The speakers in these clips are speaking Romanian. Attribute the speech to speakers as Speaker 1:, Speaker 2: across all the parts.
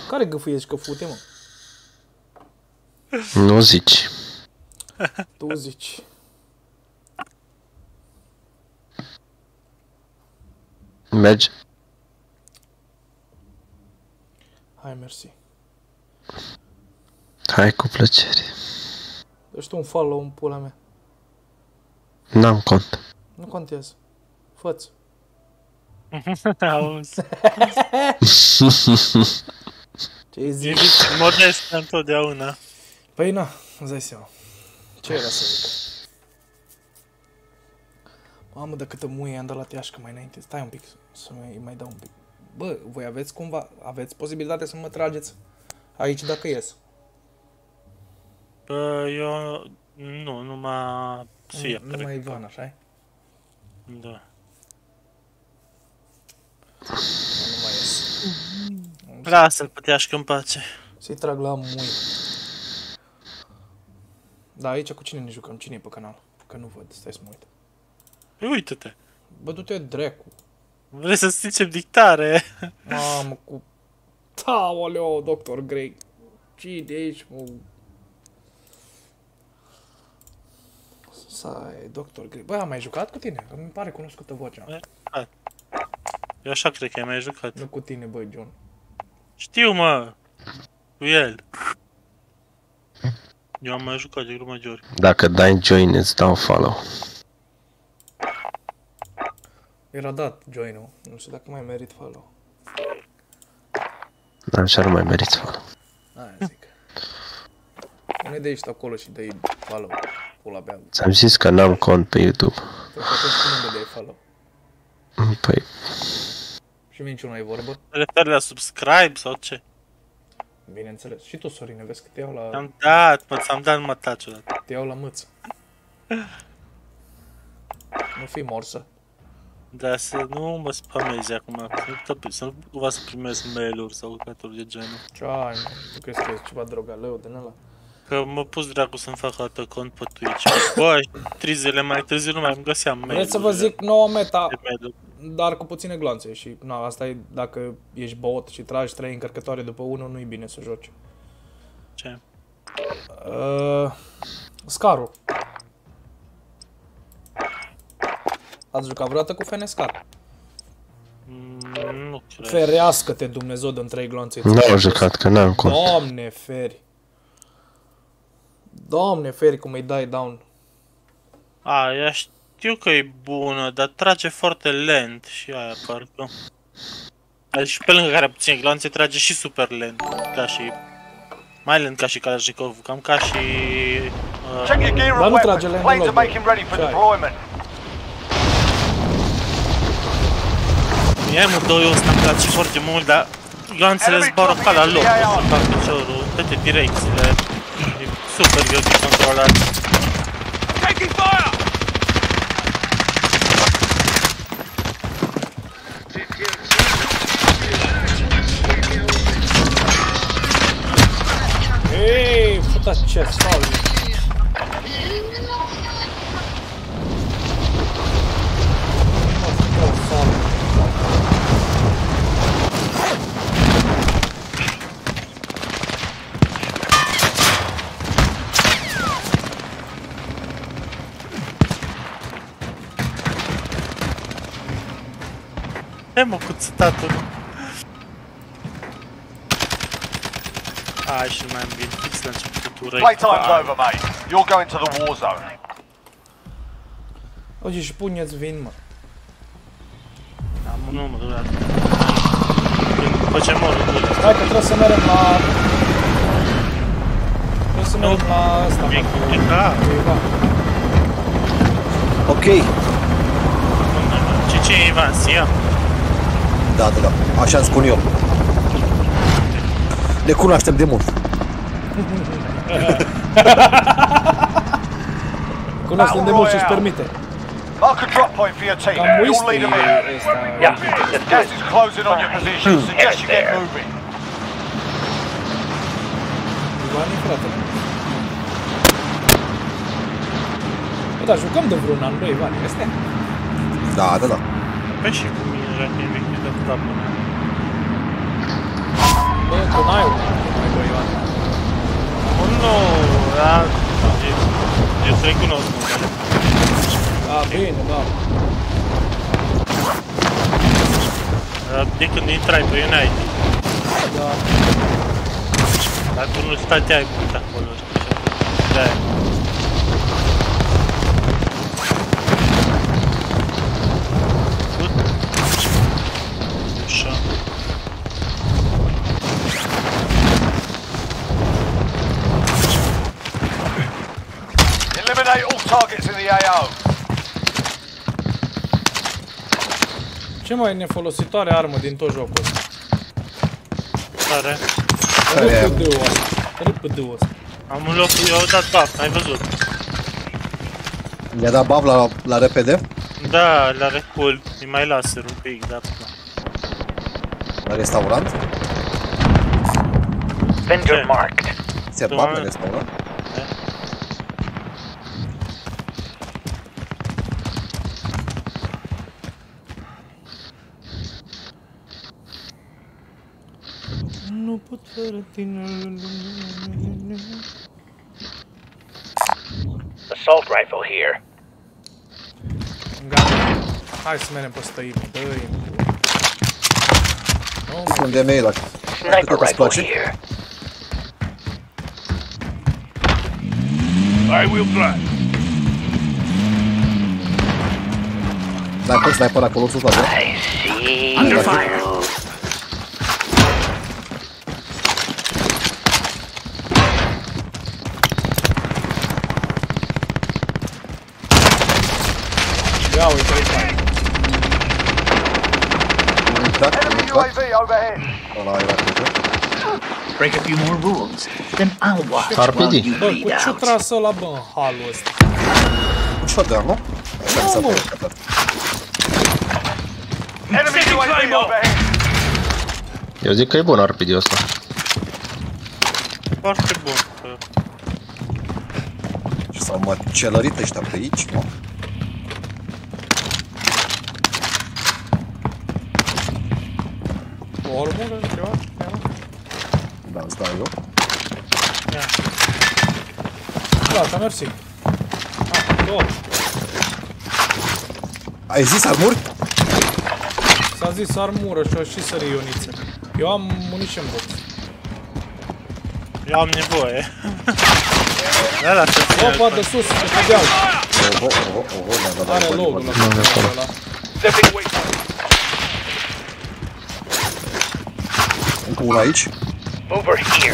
Speaker 1: Care gâfâiești că fute, mă?
Speaker 2: Nu zici.
Speaker 1: Tu zici.
Speaker 2: Mergi?
Speaker 1: Hai, mersi.
Speaker 2: Hai cu plăcere.
Speaker 1: Dă-și tu un follow în pula mea.
Speaker 2: N-am cont.
Speaker 1: Nu contează. Fă-ți.
Speaker 3: Auzi.
Speaker 1: Ce zici?
Speaker 3: Ești modest întotdeauna.
Speaker 1: Păi na, îți dai seama. Ce era să zic? Mamă, de câtă muie am dat la teașcă mai înainte. Stai un pic, să mai dau un pic. Bă, voi aveți cumva, aveți posibilitatea să mă trageți aici dacă ies?
Speaker 3: Bă, eu... Nu, numai... Sia,
Speaker 1: Nu mai Ivan, așa-i?
Speaker 3: Da.
Speaker 1: Nu mai ies.
Speaker 3: Lasă-l pe teașcă în pace.
Speaker 1: Să-i trag la mui. Da, aici cu cine ne jucăm? Cine e pe canal? Că nu văd, stai să mă uit.
Speaker 3: Uită-te.
Speaker 1: Bă, du-te dracu.
Speaker 3: Vrei să zicem dictare?
Speaker 1: Mamă, cu... Aoleo, Dr. Grey. Ce de aici, mă? Sai, Dr. Grey. Bă, am mai jucat cu tine? Că mi pare cunoscută vocea.
Speaker 3: Eu așa cred că ai mai jucat.
Speaker 1: Nu cu tine, bă, John.
Speaker 3: Știu, mă. Cu el. Eu am mai jucat de grumă de ori.
Speaker 2: Dacă dai join, îți dau follow.
Speaker 1: Era dat join-ul. Nu știu dacă mai merit follow.
Speaker 2: Dar așa nu mai meriți follow.
Speaker 1: Aia zic. Pune de aici acolo și dă-i follow. Pula bea.
Speaker 2: Ți-am zis că n-am cont pe YouTube.
Speaker 1: Păi atunci cum îmi dai follow?
Speaker 2: Păi,
Speaker 1: Și minciuna e vorbă?
Speaker 3: Te referi la subscribe sau ce?
Speaker 1: Bineînțeles. Și tu, Sorine, vezi că te iau la...
Speaker 3: Am dat, mă, ți-am dat numai touch odată.
Speaker 1: Te iau la mâță. Nu fi morsă.
Speaker 3: Dar să nu mă spamezi acum, să nu cumva să primesc mail-uri sau lucrături de genul.
Speaker 1: Ce ai, mă? Tu crezi că e ceva drogaleu din ăla?
Speaker 3: Că mă pus dracu să-mi fac o dată cont pe Twitch. Bă, 3 zile mai târziu nu mai îmi găseam mail-uri.
Speaker 1: Vreți să vă zic noua meta,
Speaker 3: mail-uri.
Speaker 1: dar cu puține glanțe și na, asta e dacă ești bot și tragi 3 încărcătoare după 1, nu-i bine să joci.
Speaker 3: Ce?
Speaker 1: Scarul. Ați jucat vreodată cu Fenescar?
Speaker 3: Nu cred.
Speaker 1: Ferească-te Dumnezeu de-mi 3 glanțe.
Speaker 2: nu au jucat, că n-am cont.
Speaker 1: Doamne feri. Doamne feri cum îi dai down.
Speaker 3: A, ea știu că e bună, dar trage foarte lent și aia parcă. Deci pe lângă care puține glanțe trage și super lent, ca și... Mai lent ca și Kalashnikov, cam ca și...
Speaker 4: Check your gear
Speaker 1: Dar
Speaker 4: and
Speaker 1: nu trage
Speaker 4: weapons.
Speaker 1: lent
Speaker 4: Planes are
Speaker 1: deloc.
Speaker 4: making ready for
Speaker 1: Ce ai?
Speaker 4: deployment.
Speaker 3: Mie M2-ul ăsta îmi place foarte mult, dar glanțele zboară ca la loc, să fac piciorul, toate direcțiile. E super greu de controlat.
Speaker 4: Taking fire!
Speaker 1: Ei, puta ce sal.
Speaker 3: E mă, cuțitatul. Ai și mai bine, fix la începutul răi.
Speaker 4: Playtime's over, mate. You're going to the war zone.
Speaker 1: Uite și puneți vin, mă.
Speaker 3: Am un număr deodată. După ce mor,
Speaker 1: Hai că trebuie să mergem la... Trebuie să mergem la ăsta, mă, cu...
Speaker 3: Da.
Speaker 1: cu Ivan.
Speaker 5: Ok,
Speaker 3: Ce e Ivan, Sia?
Speaker 5: da, așa îmi spun eu. Le cunoaștem de mult.
Speaker 1: Cunoaștem de mult și-și permite.
Speaker 4: Mark a drop point for your team.
Speaker 1: Cam
Speaker 4: You'll
Speaker 1: whisky
Speaker 4: lead them in.
Speaker 1: ăsta.
Speaker 4: Gas is closing on your position. Suggest you get moving.
Speaker 1: Ivani, frate. Bă, da, jucăm de vreun an, bă, Ivani, este?
Speaker 5: Da.
Speaker 3: Păi și cu mine, dacă e vechi de treabă.
Speaker 1: Bă, că n-ai
Speaker 3: Nu, dar... Eu să recunosc numele.
Speaker 1: A, bine, da.
Speaker 3: De când intrai pe United.
Speaker 1: Da.
Speaker 3: Dar tu nu stăteai mult acolo, știi? De-aia. Așa.
Speaker 4: Eliminate all targets in the AO.
Speaker 1: Ce mai nefolositoare armă din tot jocul ăsta?
Speaker 3: Tare.
Speaker 1: RPD-ul ăsta. RPD-ul ăsta.
Speaker 3: Am un loc, eu au dat buff, ai văzut?
Speaker 5: Mi-a dat buff la repede?
Speaker 3: Da, la recul, îi mai laser un pic, dar...
Speaker 5: La restaurant?
Speaker 6: Vendor marked.
Speaker 5: Se bat la restaurant?
Speaker 1: Nu pot fără tine.
Speaker 6: Assault rifle here.
Speaker 1: Gata. Hai să mergem pe stăimă. Dă-i.
Speaker 5: Unde mi-e la...
Speaker 6: Sniper
Speaker 5: îți
Speaker 6: rifle
Speaker 5: place?
Speaker 6: here.
Speaker 4: I will drive.
Speaker 5: Sniper acolo sus la grea.
Speaker 6: I see. Under fire.
Speaker 1: Ia uite aici.
Speaker 4: Enemy UAV overhead.
Speaker 5: Ăla era cu
Speaker 6: Break a few more rules, then I'll watch
Speaker 2: RPD.
Speaker 6: while you
Speaker 1: Bă,
Speaker 6: bleed
Speaker 1: cu ce
Speaker 6: out.
Speaker 1: trasă la bă în halul ăsta?
Speaker 5: shotgun, nu? Așa mi s-a
Speaker 1: mă.
Speaker 5: părut.
Speaker 4: Enemy UAV overhead.
Speaker 2: Eu zic că e bun RPG-ul ăsta.
Speaker 3: Foarte bun. Că...
Speaker 5: Și s-au măcelărit ăștia pe aici, mă.
Speaker 1: O armură, ceva?
Speaker 5: Da, îți dau eu.
Speaker 1: Gata, mersi. Două.
Speaker 5: Ai zis armuri?
Speaker 1: S-a zis armură și-o și sări ionițe. Eu am munition box.
Speaker 3: Eu am nevoie. Ăla să fie.
Speaker 1: Opa, de sus, pe deal.
Speaker 5: Da,
Speaker 1: Are load-ul ăla.
Speaker 4: Setting waypoint.
Speaker 5: Încă una aici.
Speaker 6: Over here.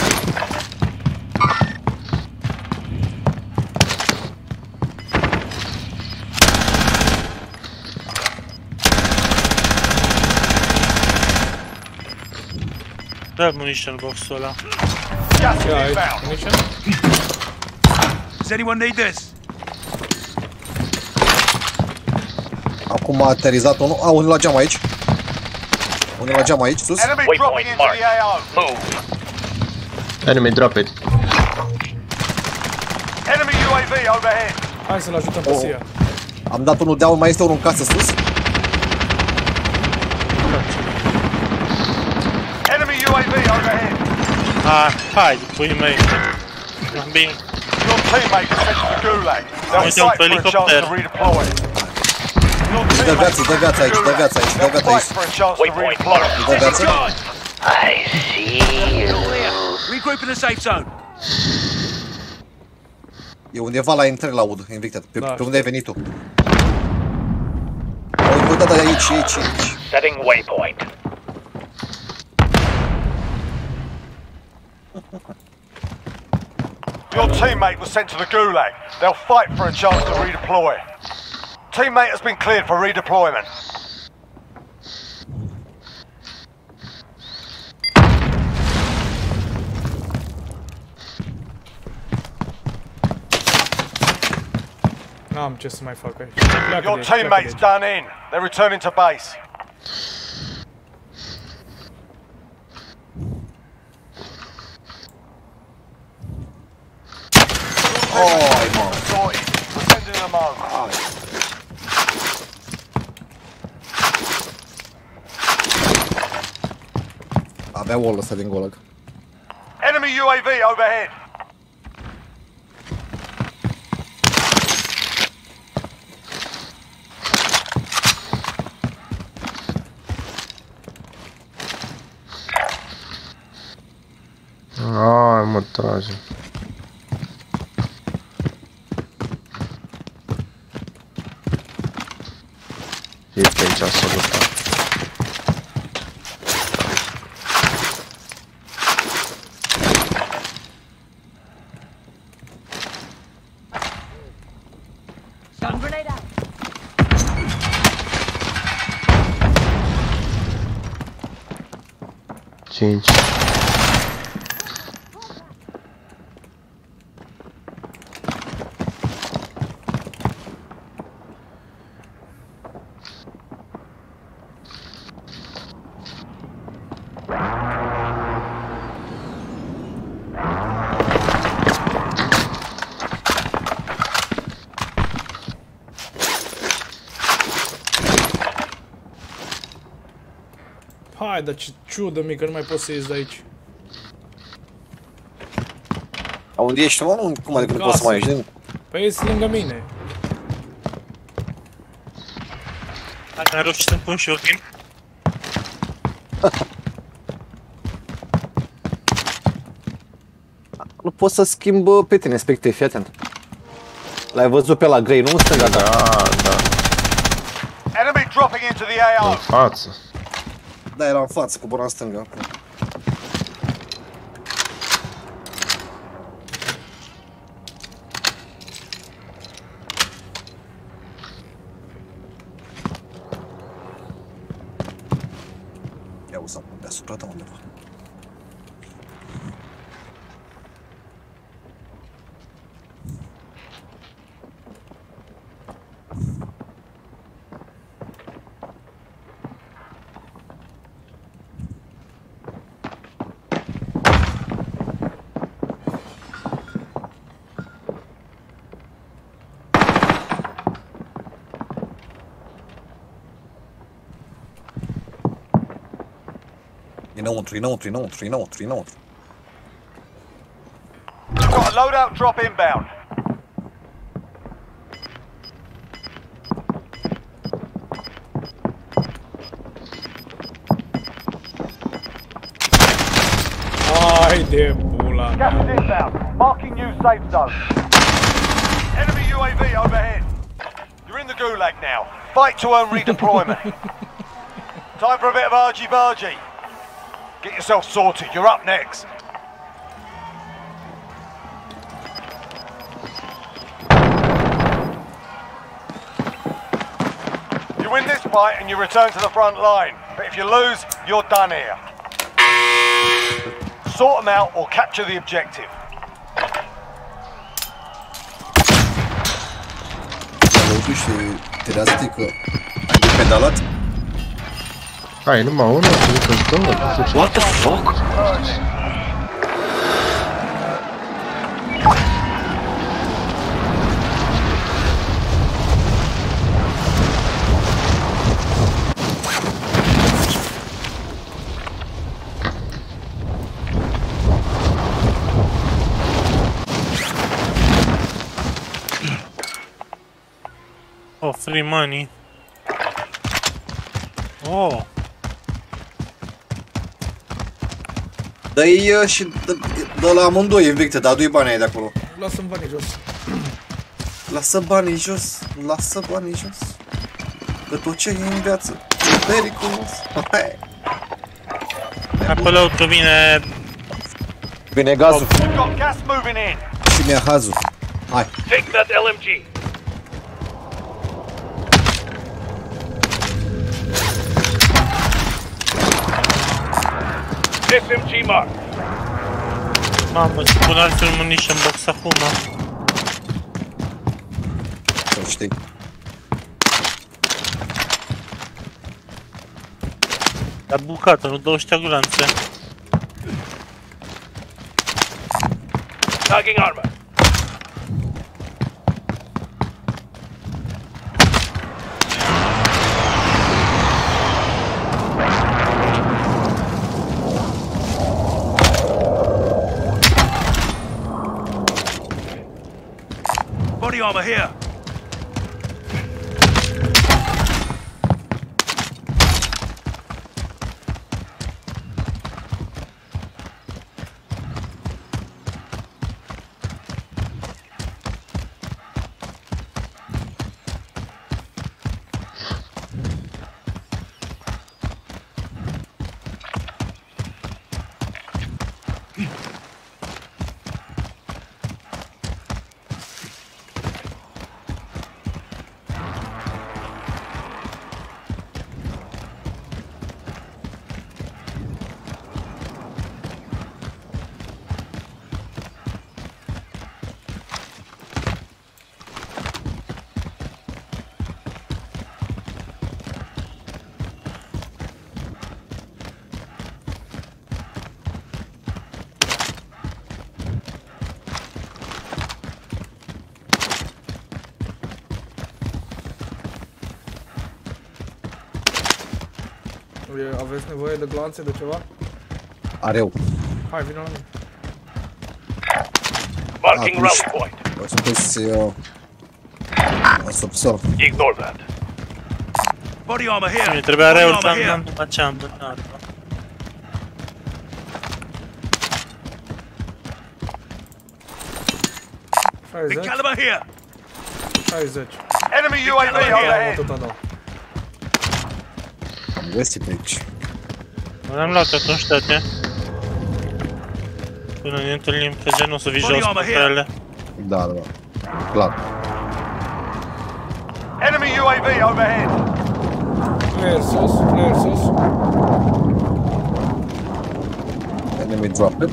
Speaker 3: Da, munition box-ul ăla.
Speaker 4: Gas is
Speaker 1: Ia aici,
Speaker 4: inbound.
Speaker 1: munition.
Speaker 4: Does anyone need this?
Speaker 5: Acum a aterizat unul. A, unul la geam aici. Unul la geam aici, sus.
Speaker 4: Enemy
Speaker 6: Waypoint
Speaker 4: dropping into
Speaker 6: marked.
Speaker 4: the AO.
Speaker 6: Move.
Speaker 2: Enemy drop it.
Speaker 4: Enemy UAV overhead.
Speaker 1: Hai să-l ajutăm pe Sia.
Speaker 5: Am dat unul down, mai este unul în casă sus.
Speaker 4: Enemy UAV overhead.
Speaker 3: Ah, hai, puii mei. Bine.
Speaker 4: Your teammate is sent to the gulag. They'll
Speaker 3: Uite, un
Speaker 4: fight for a chance
Speaker 3: helicopter.
Speaker 4: to redeploy. Your
Speaker 5: Dă
Speaker 4: teammate
Speaker 5: viață,
Speaker 4: is
Speaker 5: dă
Speaker 4: sent
Speaker 5: viață
Speaker 4: to
Speaker 5: aici,
Speaker 4: the
Speaker 5: dă
Speaker 4: gulag.
Speaker 5: viață aici, dă
Speaker 4: They'll
Speaker 5: viață
Speaker 4: fight
Speaker 5: aici.
Speaker 4: for a chance to
Speaker 6: Waypoint
Speaker 4: redeploy.
Speaker 5: Dă viață.
Speaker 6: I see you.
Speaker 4: Regroup in the safe zone.
Speaker 5: E undeva la intrări la UD, Invicted.
Speaker 1: Da,
Speaker 5: Pe unde ai venit tu? Uite, da, aici, aici, aici.
Speaker 6: Setting waypoint.
Speaker 4: Your teammate was sent to the gulag. They'll fight for a chance to redeploy. Teammate has been cleared for redeployment.
Speaker 1: N-am ce să mai fac aici. Pleacă
Speaker 4: Your
Speaker 1: de aici, pleacă de
Speaker 4: teammate's
Speaker 1: aici.
Speaker 4: done in. They're returning to base.
Speaker 5: Oi, mă.
Speaker 4: Sorted. We're sending them home.
Speaker 5: Avea wall ăsta din golag.
Speaker 4: Enemy UAV overhead.
Speaker 2: Ai, mă trage. E pe aici absolut.
Speaker 7: Stun grenade out.
Speaker 2: Cinci.
Speaker 1: Hai, dar ce ciudă mică, nu mai poți să ies de aici.
Speaker 5: A, unde ești, mă? Cum adică nu poți să mai ieși?
Speaker 1: Păi ești lângă mine.
Speaker 3: Dacă am reușit să-mi pun și ochii.
Speaker 5: Nu pot să schimb pe tine, Spectre, fii atent. L-ai văzut pe la Grey, nu? În stânga ta.
Speaker 2: Da.
Speaker 4: Enemy dropping into the
Speaker 2: În
Speaker 4: AO.
Speaker 2: față.
Speaker 5: Da, era în față, cobora în stânga. Acum. Ia uza deasupra ta undeva. Înăuntru.
Speaker 4: Got a loadout drop inbound.
Speaker 1: Hai de pula.
Speaker 4: Gas is inbound. Marking new safe zone. Enemy UAV overhead. You're in the gulag now. Fight to earn redeployment. Time for a bit of argy-bargy. Get yourself sorted. You're up next. You win this fight and you return to the front line. But if you lose, you're done here. Sort them out or capture the objective.
Speaker 5: Lăudu și tirează-te că ai de pedalat.
Speaker 2: Ai numai unul, sunt două.
Speaker 6: What the fuck?
Speaker 3: Oh, free money. Oh.
Speaker 5: Dă-i și dă la amândoi invicte, dar adu-i banii aia de acolo.
Speaker 1: Lasă-mi banii jos.
Speaker 5: Lasă banii jos, lasă banii jos. Că tot ce e în viață e periculos. Hai.
Speaker 3: Pe lăutru vine...
Speaker 5: Vine gazul
Speaker 4: You've got gas moving in.
Speaker 5: și mi-a hazul. Hai.
Speaker 4: Take that LMG. SMG mark.
Speaker 3: Mamă, îți pun altfel munition box acum.
Speaker 5: Să știi.
Speaker 3: Dar bucată, nu dă ăștia glanțe.
Speaker 4: Tagging armor. Body armor here.
Speaker 1: Aveți nevoie de gloanțe, de ceva?
Speaker 5: Areu.
Speaker 1: Hai, vină la mine.
Speaker 4: Marking rally point.
Speaker 5: O să pus o subsol.
Speaker 4: Ignore that. Body armor here.
Speaker 3: Mi trebuia reul, n-am după ce am băgat.
Speaker 4: Big caliber here.
Speaker 1: 60.
Speaker 4: Enemy UAV overhead.
Speaker 1: Atâta dau.
Speaker 5: Am găsit pe aici.
Speaker 3: L-am luat atunci toate. Până ne întâlnim, că gen o să vii jos pe ele.
Speaker 5: Da. Clar.
Speaker 4: Enemy UAV overhead.
Speaker 1: Flare sus, flare sus.
Speaker 5: Enemy dropped.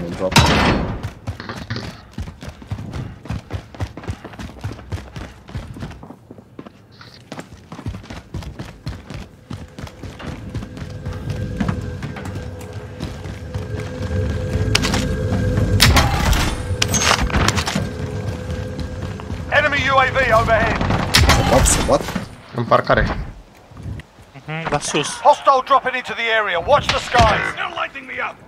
Speaker 4: Enemy UAV overhead.
Speaker 5: Să bat.
Speaker 2: În parcare.
Speaker 3: La sus.
Speaker 4: Hostile dropping into the area. Watch the skies. They're lighting me up.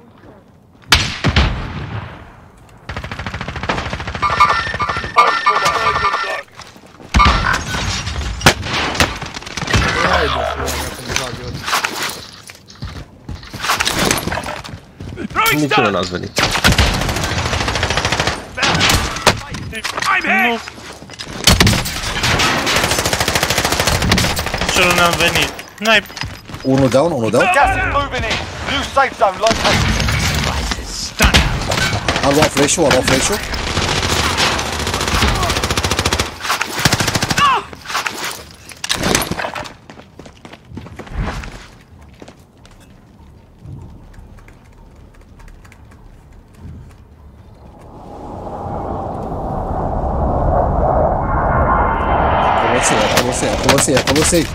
Speaker 2: Niciunul n-ați venit.
Speaker 3: Nu. Ce nu ne-am venit. N-ai...
Speaker 5: Unul down.
Speaker 4: Gas is moving in. New safe zone located.
Speaker 5: Am luat flash-ul. Acolo să-i.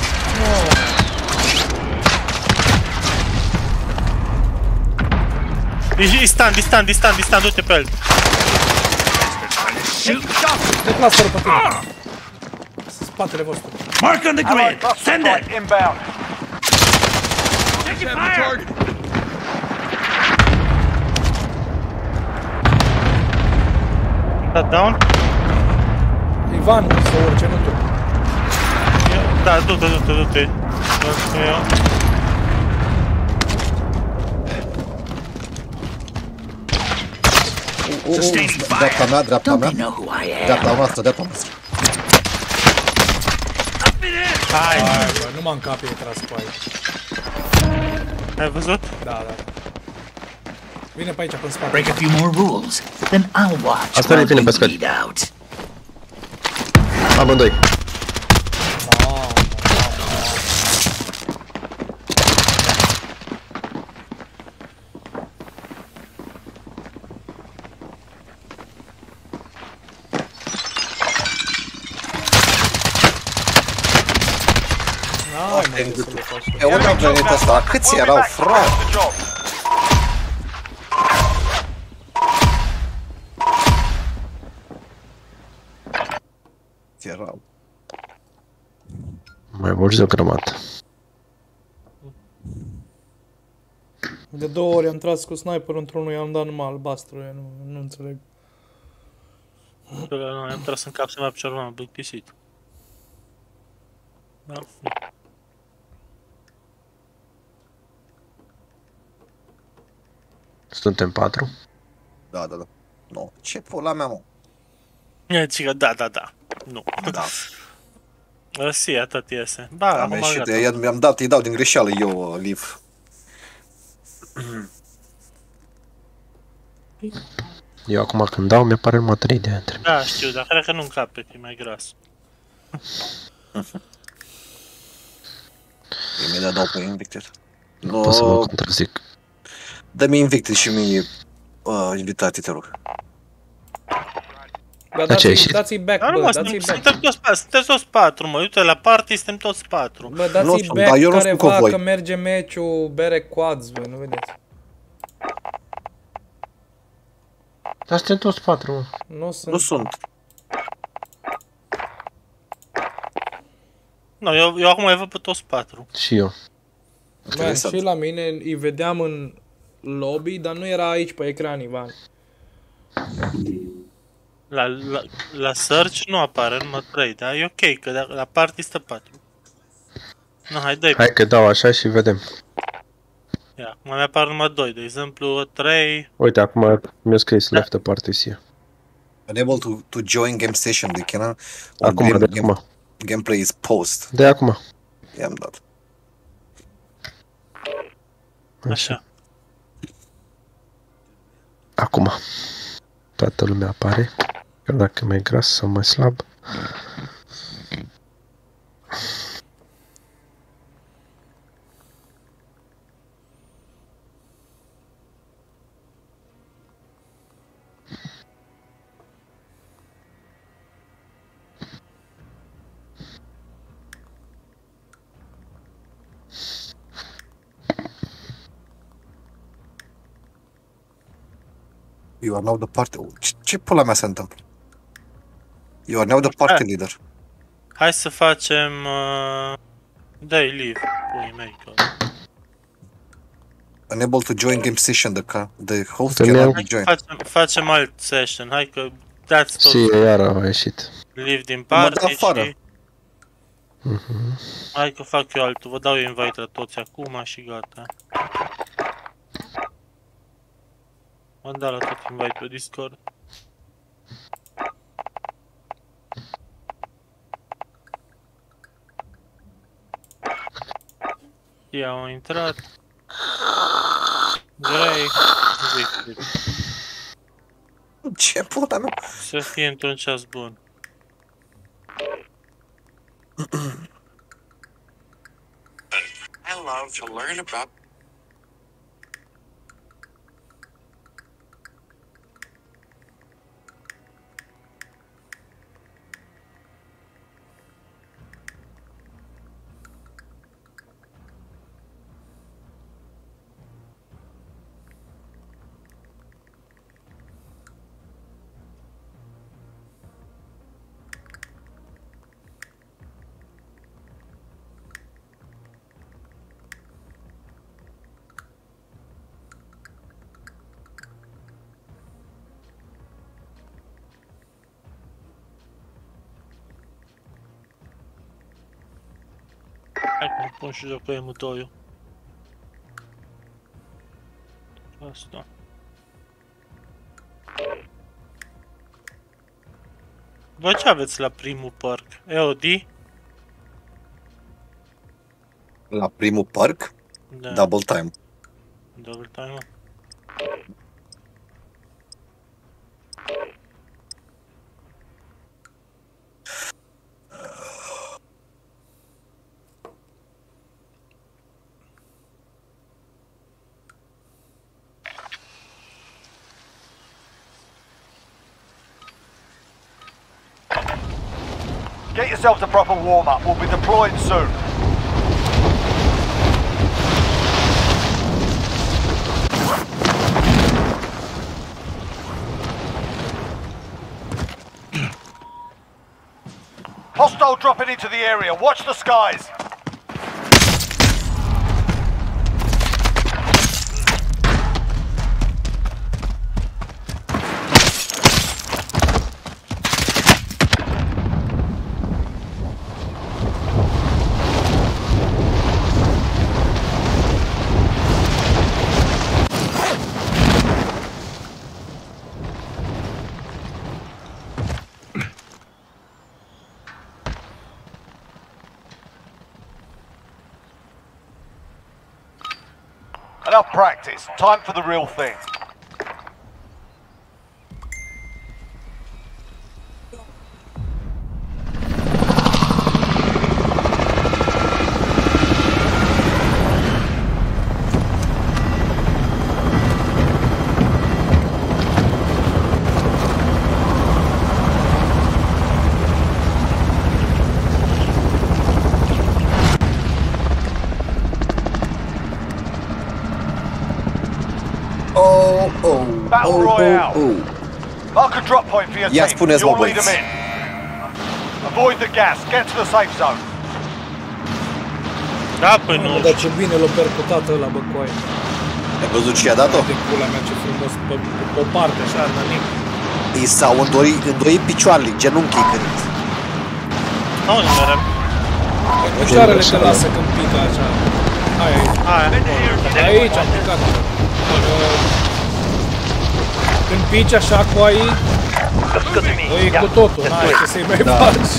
Speaker 5: Distant,
Speaker 3: du-te pe el.
Speaker 1: De clusterul pe tine. Spatele vostru.
Speaker 6: Mark on the grid. Send it.
Speaker 4: Inbound.
Speaker 6: Taking fire.
Speaker 3: Dat down?
Speaker 1: Ivan, să urce, nu tu.
Speaker 3: Da, du-te.
Speaker 5: Dreapta mea. Dreapta noastră.
Speaker 3: Hai,
Speaker 1: bă, nu m-am cap, e tras pe aici.
Speaker 3: ai văzut?
Speaker 1: Da. Vine pe aici, pe spate.
Speaker 6: Break a few more rules, then I'll watch.
Speaker 2: Asta e bine pe scări.
Speaker 6: Bleed out.
Speaker 2: Amândoi.
Speaker 5: E unde am venit ăsta? Câți erau, frate? Erau.
Speaker 2: Mai mulți de-o grămadă.
Speaker 1: De 2 ori am tras cu sniperul într-unul, i-am dat numai albastru, eu nu înțeleg.
Speaker 3: Noi am tras în cap să mă picior, m-am plictisit. Da.
Speaker 2: Suntem 4?
Speaker 5: Da. Nu, ce pula mea, mă?
Speaker 3: Zic, da. Nu.
Speaker 5: Da.
Speaker 3: Răsia, tot iese. Da,
Speaker 5: Am ieșit, mi-am dat, îi dau din greșeală eu, Liv.
Speaker 2: Eu acum când dau, mi-apare numai 3 de între.
Speaker 3: Da, știu, dar cred că nu încape, că e mai gras.
Speaker 5: Imediat dau pe Invicted.
Speaker 2: Nu pot să mă contrazic.
Speaker 5: Dă-mi Invicted și mie invitații, te rog.
Speaker 1: Dar
Speaker 2: ce ai ieșit?
Speaker 1: dați-i back,
Speaker 3: Dar nu,
Speaker 1: bă,
Speaker 3: mă,
Speaker 1: dați-i back.
Speaker 3: sunteți toți 4, mă, uite, la party suntem toți 4.
Speaker 1: Bă,
Speaker 5: Nu
Speaker 1: dați-i
Speaker 5: sunt, dar eu
Speaker 1: back
Speaker 5: nu sunt cu
Speaker 1: careva
Speaker 5: voi.
Speaker 1: că merge meciul bere quads, voi, nu vedeți?
Speaker 2: Dar suntem toți 4, mă.
Speaker 1: Nu sunt.
Speaker 5: Nu sunt.
Speaker 3: Nu, eu acum îi văd pe toți 4.
Speaker 2: Și eu.
Speaker 1: Man, și la mine îi vedeam în lobby, dar nu era aici pe ecran, Ivan.
Speaker 3: La search nu apare numai 3, dar e ok, că la party stă 4. Nu, hai, dai.
Speaker 2: Hai că dau așa și vedem.
Speaker 3: Ia, acum mi-apar numai 2, de exemplu 3.
Speaker 2: Uite, acum mi-a scris left the party here.
Speaker 5: Unable to join game session, de chena.
Speaker 2: Acum, de acum.
Speaker 5: Gameplay is post.
Speaker 2: De acum.
Speaker 5: I-am dat.
Speaker 3: Așa.
Speaker 2: Acum. Toată lumea apare. Chiar dacă mai gras sau mai slab.
Speaker 5: You are now the party... Ce pula mea se întâmplă? You are now the party leader.
Speaker 3: Hai să facem... dai leave, puii mei, că...
Speaker 5: Unable to join game session, the host
Speaker 2: Te
Speaker 5: cannot
Speaker 2: mi-am-
Speaker 5: be joined.
Speaker 3: Facem alt session, hai că dați tot
Speaker 2: Și iar a ieșit.
Speaker 3: leave din
Speaker 5: dă
Speaker 3: party
Speaker 5: afară.
Speaker 3: și... Hai că fac eu altul, vă dau invite la toți acum și gata. M-am dat la tot invite pe Discord. Ia, au intrat. Grey. Victor.
Speaker 5: Ce puta mea?
Speaker 3: Să fie într-un ceas bun.
Speaker 8: I love to learn about
Speaker 3: Hai că pun și joc pe M2-ul. Asta. Voi ce aveți la primul parc? EOD?
Speaker 5: La primul parc,
Speaker 3: Da.
Speaker 5: double time.
Speaker 3: Double time.
Speaker 4: Get yourself to proper warm-up. We'll be deploying soon. Hostile dropping into the area. Watch the skies. Enough practice. Time for the real thing. Battle Royale. Mark a drop point for your
Speaker 5: Ia
Speaker 4: team.
Speaker 5: spuneți,
Speaker 4: You'll
Speaker 5: mă,
Speaker 4: lead them
Speaker 5: băieți.
Speaker 4: in. Avoid the gas. Get to the safe zone.
Speaker 3: Da, păi nu.
Speaker 1: Dar ce bine l-a percutat ăla, bă, coaie.
Speaker 5: Ai văzut ce i-a dat-o?
Speaker 1: De pula mea, ce frumos, pe o parte, așa, nănim.
Speaker 5: I s-au îndoit picioarele, genunchii când.
Speaker 3: Nu, nu mereu.
Speaker 1: Picioarele te lasă când pică așa.
Speaker 3: Aia.
Speaker 1: Aici am picat. Când pici așa cu aii, e cu totul, n-ai ce să-i mai faci.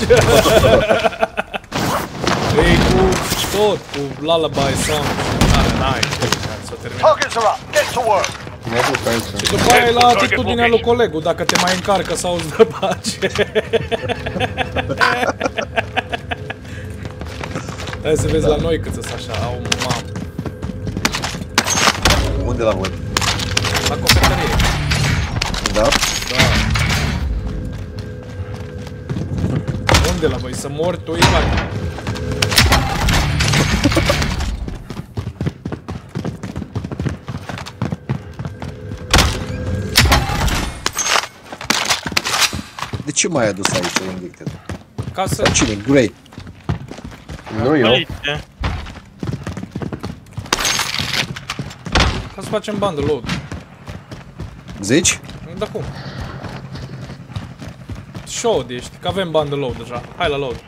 Speaker 1: E cu tot, cu lullaby song. N-ai, s-o terminat.
Speaker 4: Targets are up. Get to work.
Speaker 1: Și după aia e la atitudinea lui colegul, dacă te mai încarcă sau îți dă pace. Hai să vezi la noi cât sunt așa, au mamă.
Speaker 5: Unde la voi?
Speaker 1: La cofetărie.
Speaker 5: Da?
Speaker 1: Da. Unde la voi? Să mori tu, Ivan?
Speaker 5: De ce m-ai adus aici, Invicted?
Speaker 1: Ca să...
Speaker 5: Dar cine? Great.
Speaker 2: Nu eu.
Speaker 3: Aici.
Speaker 1: Ca să facem bandă load.
Speaker 5: Zici?
Speaker 1: Da cum? Show ești, că avem bandă load deja. Hai la load.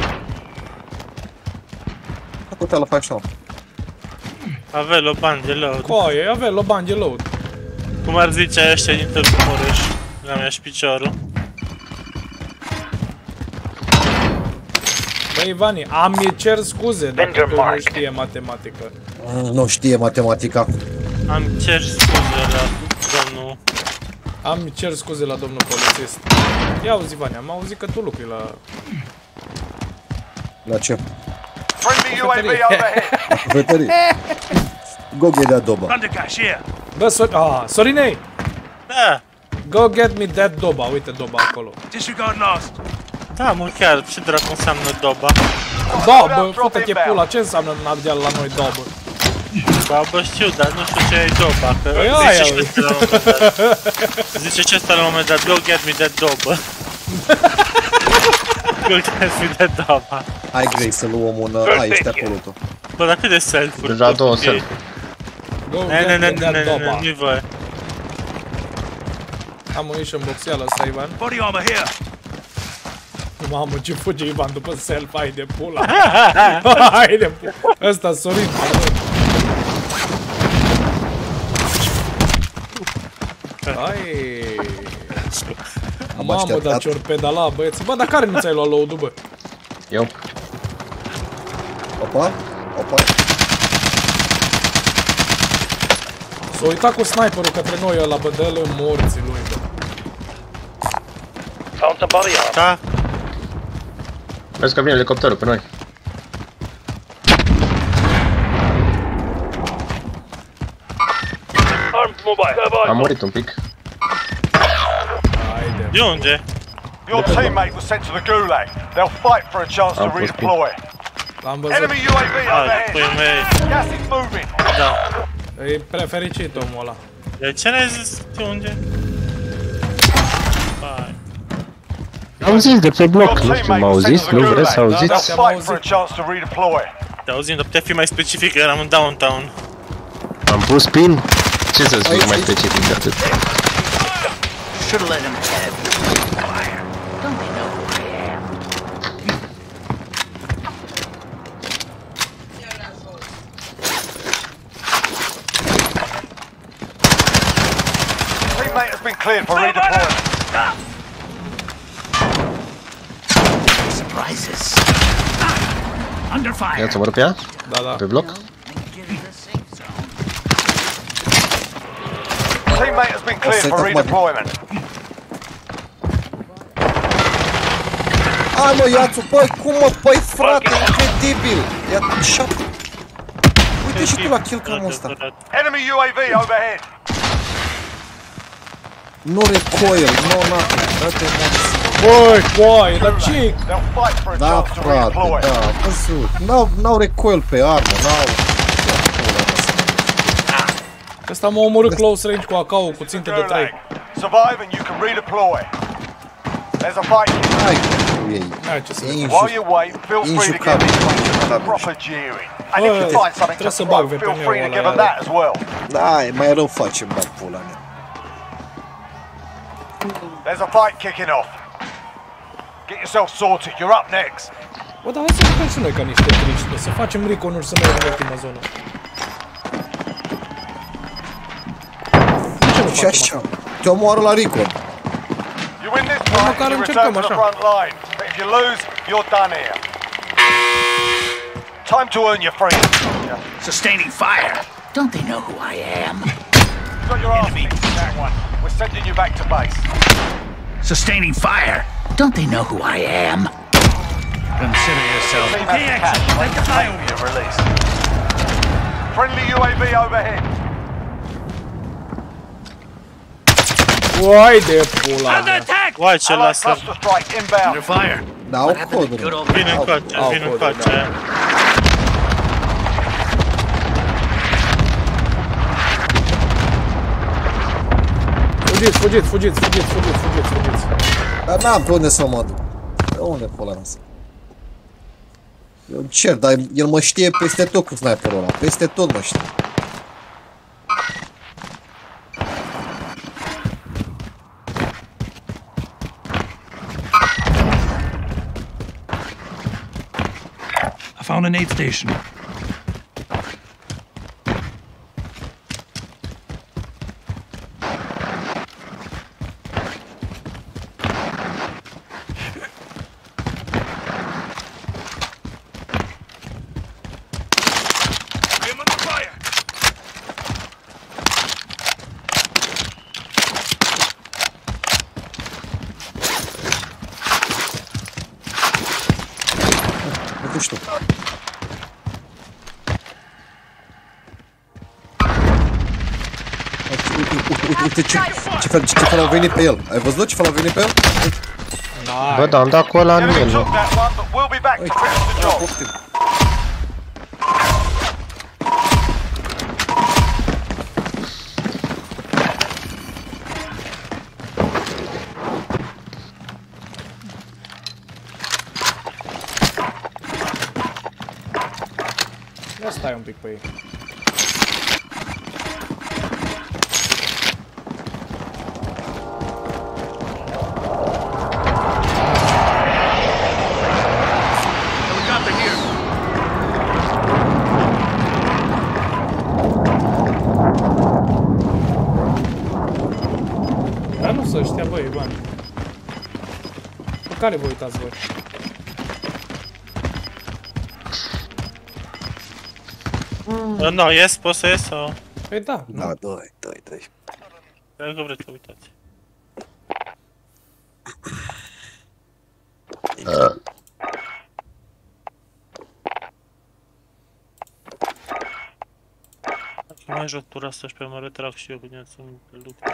Speaker 5: Acum te-a faci sau?
Speaker 3: Avea o bani de load.
Speaker 1: Coaie, avem o bandă load.
Speaker 3: Cum ar zice ăștia din Târgu Mureș. La mea și piciorul.
Speaker 1: Băi, Ivani, mi cer scuze dacă tu nu știe matematică.
Speaker 5: Nu știe matematica.
Speaker 3: Am cer scuze la domnul.
Speaker 1: Am cer scuze la domnul polițist. Ia auzi, Ivani, am auzit că tu lucri la...
Speaker 5: La ce?
Speaker 4: Friendly UAV overhead.
Speaker 5: La cufetărie. Goge de adoba.
Speaker 1: Bă, Sorinei!
Speaker 3: Da,
Speaker 1: Go get me that doba, uite doba acolo.
Speaker 3: da, mă, chiar, ce dracu înseamnă doba?
Speaker 1: Da, bă, fute-te pula, ce înseamnă în Ardeal la noi dobă?
Speaker 3: Ba, bă, știu, dar nu știu ce e doba, că
Speaker 1: Păi
Speaker 3: zice
Speaker 1: aia,
Speaker 3: și ăsta la un moment dat. Zice și ăsta la un moment dat, go get me that dobă. Go get me that doba.
Speaker 5: Hai, Grey, să luăm un... Ai, este acolo tu.
Speaker 3: Bă, dar cât de self-uri?
Speaker 2: Deja două self.
Speaker 1: Go
Speaker 3: Ne,
Speaker 1: get me that doba.
Speaker 3: nu-i voie.
Speaker 1: Am munition boxială ăsta, Ivan. Mamă, ce fuge Ivan după self, hai de pula. Hai de pula. Ăsta, Sorin. Hai. Mamă, dar ce-or pedala, băieți. Bă, dar care nu ți-ai luat load-ul, bă?
Speaker 2: Eu.
Speaker 5: Opa, opa.
Speaker 1: S-a uitat cu sniperul către noi ăla, bă, dă-l în morții lui, bă.
Speaker 3: Da,
Speaker 2: Vezi că vine elicopterul pe noi. Am murit un pic.
Speaker 1: Haide.
Speaker 3: de unde?
Speaker 4: Your teammate was sent to the gulag. They'll fight for a chance to redeploy.
Speaker 1: L-am văzut.
Speaker 4: Enemy UAV
Speaker 3: Ah, păi
Speaker 4: overhead.
Speaker 3: mei,
Speaker 4: Gas is moving.
Speaker 3: da.
Speaker 1: E prea fericit omul ăla.
Speaker 3: De ce n-ai zis de unde? Hai.
Speaker 2: Am zis de pe
Speaker 4: Your
Speaker 2: bloc, nu știu,
Speaker 4: teammate
Speaker 2: m-au
Speaker 4: was sent
Speaker 2: zis,
Speaker 4: to the
Speaker 2: nu vreți să
Speaker 4: gulag.
Speaker 2: auziți?
Speaker 4: They'll fight for a chance to redeploy.
Speaker 3: Te auzim, dar putea fi mai specific, eram în downtown.
Speaker 2: Am pus pin? Ce să-ți zic mai specific de atât?
Speaker 6: Should've let him have fire. Don't you know who I am?
Speaker 4: Teammate has been cleared for redeployment.
Speaker 6: Surprises. Under fire.
Speaker 2: Ia-ți omoră pe ea?
Speaker 1: Da, da.
Speaker 2: Pe bloc?
Speaker 6: Get to the safe zone.
Speaker 4: Teammate has been cleared
Speaker 5: set
Speaker 4: for
Speaker 5: up my-
Speaker 4: redeployment.
Speaker 5: Hai mă, Iațu, băi, cum mă, băi, frate, incredibil! Ia, șapte. Uite și tu la kill cam ăsta.
Speaker 4: Enemy UAV overhead.
Speaker 5: Nu recoil, no nothing, frate,
Speaker 1: Băi, coaie, dar ce?
Speaker 4: They'll fight for a
Speaker 5: da,
Speaker 4: chance to
Speaker 5: frate,
Speaker 4: redeploy.
Speaker 5: da, văzut. N-au recoil pe armă, n-au...
Speaker 1: Ăsta m-a omorât close range cu AK-ul, cu țintă de 3.
Speaker 4: Survive and you can redeploy. There's a fight.
Speaker 5: Hai cu ei.
Speaker 1: Hai, ce să
Speaker 5: E
Speaker 4: While you wait, feel free to give
Speaker 5: injucabil.
Speaker 4: these a proper jeering. And if you find something to throw, feel free to give them that as well.
Speaker 5: Da, e mai rău facem, bag pula mea.
Speaker 4: There's a fight kicking off. Get yourself sorted, you're up next.
Speaker 1: Bă, dar hai să jucăm și noi ca niște triști, să facem recon-uri să mergem în ultima zonă.
Speaker 5: Și așa, te omoară la recon.
Speaker 4: You win this fight, you return to the front line. But if you lose, you're done here. Time to earn your freedom, soldier.
Speaker 6: Sustaining fire. Don't they know who I am?
Speaker 4: Got your ass kicked in that one. We're sending you back to base.
Speaker 6: Sustaining fire. Don't they know who I am? Consider yourself.
Speaker 4: Team has catch. Make the fire release. Friendly UAV overhead.
Speaker 1: Uai de pula mea.
Speaker 3: Uai, ce
Speaker 4: Allied
Speaker 3: laser.
Speaker 4: cluster strike inbound.
Speaker 6: Under fire.
Speaker 5: Da, au coduri.
Speaker 3: Vine încoace, vine încoace.
Speaker 1: Fugiți.
Speaker 5: Dar n-am pe unde să mă duc. Pe unde pula mea să... Eu încerc, dar el mă știe peste tot cu sniperul ăla. Peste tot mă știe.
Speaker 6: I found an aid station.
Speaker 5: Nu știu. Uite ce fel au venit pe el. Ai văzut ce fel au venit pe el?
Speaker 2: Bă, dar am dat cu ăla în
Speaker 4: Enemy
Speaker 2: el.
Speaker 4: took that one, but we'll be back to finish the job.
Speaker 5: Poftim.
Speaker 1: Ia stai un pic pe ei.
Speaker 6: Helicopter here.
Speaker 1: Dar nu să ăștia, băi, bani. Pe care vă uitați voi?
Speaker 3: Nu, ies, poți să ies sau?
Speaker 1: Păi da,
Speaker 5: Da, doi.
Speaker 3: Cred că vreți să uitați. Dacă mai joc tura asta și pe mă retrag și eu când sunt lupte.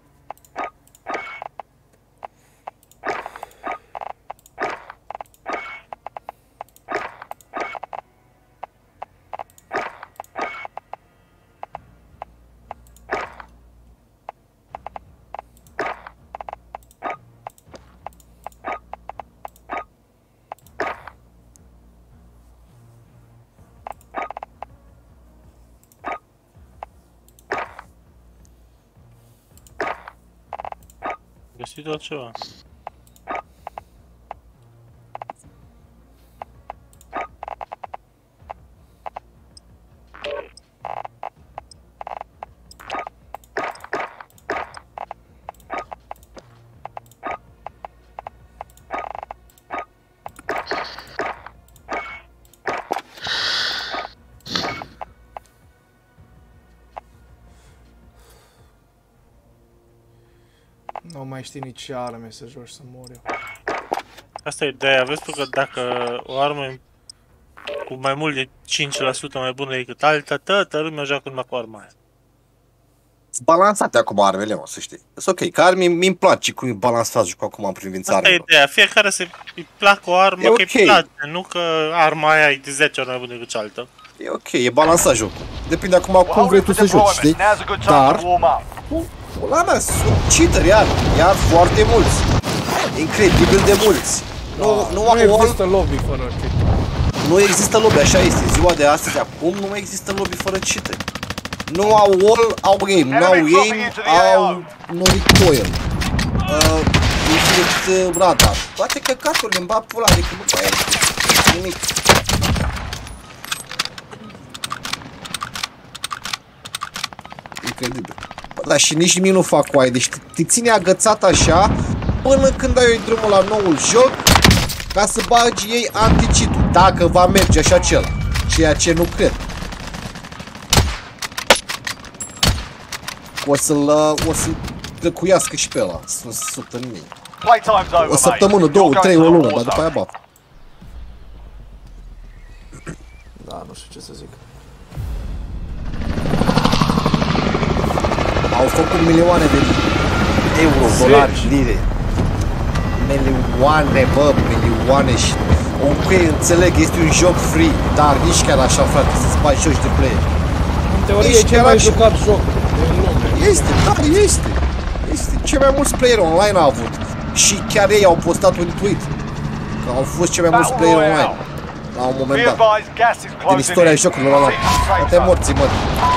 Speaker 3: Găsit altceva.
Speaker 1: nu mai știi nici ce arme să joci să mor eu.
Speaker 3: Asta e ideea, vezi tu că dacă o armă e cu mai mult de 5% mai bună decât alta, toată lumea joacă numai cu arma aia.
Speaker 5: Balansate acum armele, mă, să știi. Sunt ok, că armii mi-mi place cum e balansat jocul acum în privința
Speaker 3: Asta e
Speaker 5: armelor.
Speaker 3: ideea, fiecare îi placă o armă
Speaker 5: E
Speaker 3: că
Speaker 5: ok.
Speaker 3: îi place, nu că arma aia e de 10 ori mai bună decât cealaltă.
Speaker 5: E ok, e balansat jocul. Depinde acum
Speaker 4: We're
Speaker 5: cum vrei
Speaker 4: holding
Speaker 5: tu
Speaker 4: for
Speaker 5: să joci, știi?
Speaker 4: deployment. Now's a good time
Speaker 5: Dar,
Speaker 4: to warm up.
Speaker 5: pula mea, sunt cheater, iar foarte mulți. Incredibil de mulți.
Speaker 1: Nu există lobby fără cheat.
Speaker 5: Nu există lobby, așa este. Ziua de astăzi, acum, nu mai există lobby fără cheater. Nu au wall, au game. Nu au game, au no recoil. Infinite radar. Toate căcaturile îmi bag pula, adică nu mai e nimic. Incredibil. Bă, dar și nici nimic nu fac cu aia, deci te ține agățat așa până când ai drumul la noul joc ca să bagi ei anti-cheat-ul, dacă va merge așa cel, ceea ce nu cred. O să-l drăcuiască și pe ăla, să nimic.
Speaker 4: Playtime's over,
Speaker 5: O săptămână,
Speaker 4: mate.
Speaker 5: 2,
Speaker 4: You're
Speaker 5: 3,
Speaker 4: going
Speaker 5: o
Speaker 4: to the
Speaker 5: lună,
Speaker 4: war
Speaker 5: dar după aia
Speaker 4: zone.
Speaker 5: baf.
Speaker 1: Da, nu știu ce să zic.
Speaker 5: Au făcut milioane de euro, dolari, lire. Milioane, bă, milioane și... Ok, înțeleg, este un joc free, dar nici chiar așa, frate, să-ți bagi joci de player.
Speaker 1: În teorie
Speaker 5: Ești
Speaker 1: e cel
Speaker 5: chiar
Speaker 1: mai
Speaker 5: așa.
Speaker 1: jucat joc din lume.
Speaker 5: Este, da, este. Este. Cei mai mulți player online au avut. Și chiar ei au postat un tweet. Că au fost cei mai mulți
Speaker 4: Battle
Speaker 5: player online.
Speaker 4: Royale.
Speaker 5: La un
Speaker 4: Be
Speaker 5: moment dat.
Speaker 4: advised, gas is
Speaker 5: Din
Speaker 4: closing
Speaker 5: istoria
Speaker 4: in.
Speaker 5: jocurilor ăla.
Speaker 4: Proceed to the safe
Speaker 5: Toate
Speaker 4: zone.
Speaker 5: morții, mă.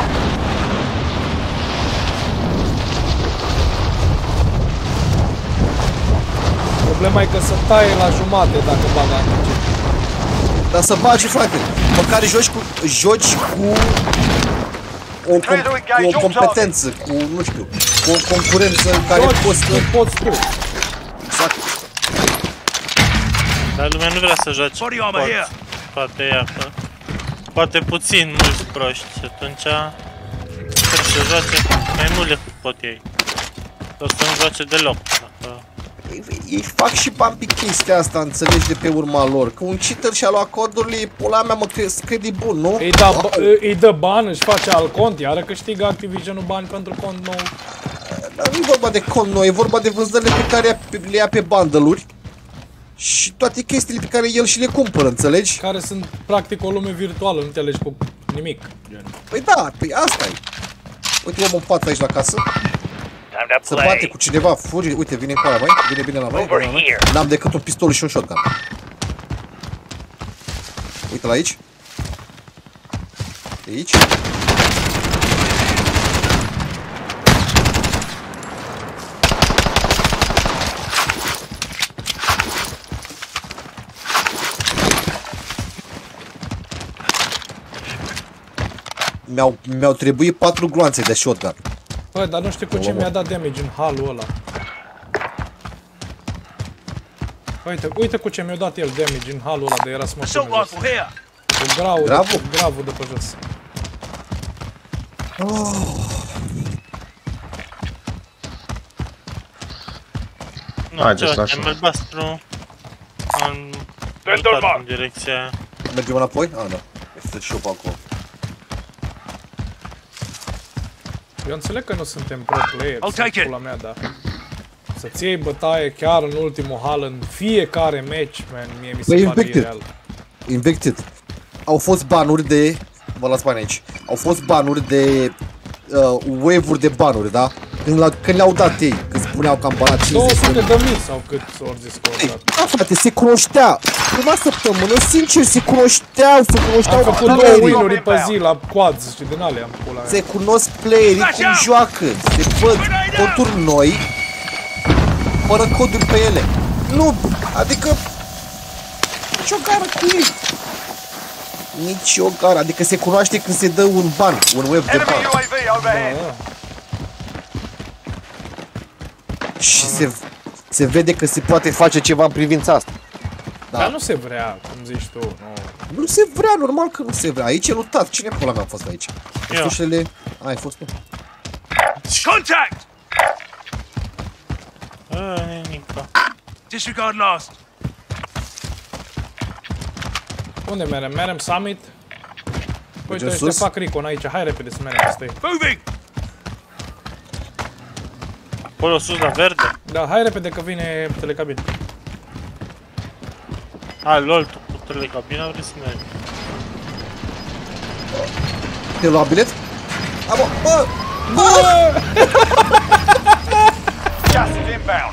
Speaker 1: Problema e că se taie la jumate dacă bagă anti-cheat.
Speaker 5: Dar să bagi, frate. Măcar joci cu o competență, cu, nu știu, cu o concurență în care poți să...
Speaker 1: Poți tu.
Speaker 5: Exact.
Speaker 3: Dar lumea nu vrea să joace poate ea, că poate puțin mulți proști și atunci trebuie să joace mai mult decât pot ei. Sau să nu joace deloc. Dacă...
Speaker 5: Ei fac și bani pe chestia asta, înțelegi, de pe urma lor. Că un cheater și-a luat codurile, pula mea, mă crede bun, nu?
Speaker 1: Îi dă bani, își face alt cont, iară câștigă Activision-ul bani pentru cont nou.
Speaker 5: Dar nu e vorba de cont nou, e vorba de vânzările pe care le ia pe bundle-uri. Și toate chestiile pe care el și le cumpără, înțelegi?
Speaker 1: Care sunt practic o lume virtuală, nu te alegi cu nimic. Gen.
Speaker 5: Păi da, păi asta e. Uite omul în față aici la casă. Se bate cu cineva, fugi, uite, vine cu ala, băi, vine bine la noi, n-am decât un pistol și un shotgun. Uite la aici. Aici. Mi-au trebuit 4 gloanțe de shotgun.
Speaker 1: Bă, dar nu știu cu ce mi-a dat damage în halul ăla. Uite cu ce mi-a dat el damage în halul ăla de era să mă pune jos. Cu gravul de pe jos.
Speaker 3: Nu, ceva, albastru am mutat în direcția aia.
Speaker 5: Mergem înapoi? Ah, da. Este și eu pe acolo.
Speaker 1: Eu înțeleg că nu suntem pro player, pula mea, dar să-ți iei bătaie chiar în ultimul hal, în fiecare match, man, mie mi se pare ireal.
Speaker 5: Invicted. Au fost banuri de... Vă las bani aici. Au fost banuri de... wave-uri de banuri, da? Când le-au dat ei, când spuneau că am banat 50
Speaker 1: 200 de mii sau cât ori zis că au dat.
Speaker 5: Da, frate, se cunoștea. Prima săptămână, sincer, se cunoșteau
Speaker 1: Am făcut 2 win-uri pe zi la quads și din alea am pula mea.
Speaker 5: Se cunosc playerii cum joacă. Se văd coduri noi, fără coduri pe ele. Nu, adică... Nici o gară cu ei. Nici o gară, adică se cunoaște când se dă un ban, un wave de ban. Și se vede că se poate face ceva în privința asta.
Speaker 1: Da. Dar nu se vrea, cum zici tu, nu.
Speaker 5: Nu se vrea, normal că nu se vrea. Aici e luptat. Cine pula mea a fost aici? Ușile... ai fost tu.
Speaker 3: Contact! Nimica.
Speaker 6: Disregard last.
Speaker 1: Unde merem? Merem summit? Uite, te fac recon aici. Hai repede să merem peste ei.
Speaker 6: Moving!
Speaker 3: Acolo sus la verde?
Speaker 1: Da, hai repede că vine telecabina.
Speaker 3: Hai, lol, tu cu telecabina vrei să mergi.
Speaker 5: Te lua bilet? Bă!
Speaker 4: Gas is inbound.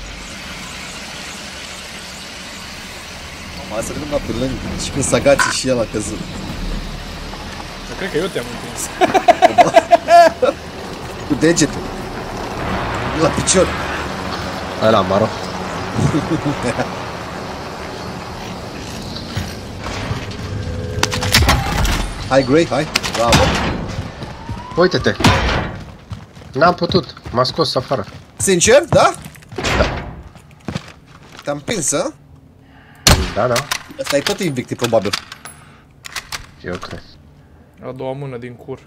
Speaker 5: Mama, să vedem la pe lângă. Și când Sagații și el a căzut.
Speaker 1: Cred că eu te-am împins.
Speaker 5: Cu degetul. La picior.
Speaker 2: Hai la Maro.
Speaker 5: Hai, Grey, hai. Bravo.
Speaker 2: Uite-te. N-am putut. M-a scos afară.
Speaker 5: Sincer, da? Da. Te-am împins, a?
Speaker 2: Da, da.
Speaker 5: Asta e tot invictiv, probabil.
Speaker 2: Eu cred.
Speaker 1: A doua mână din cur.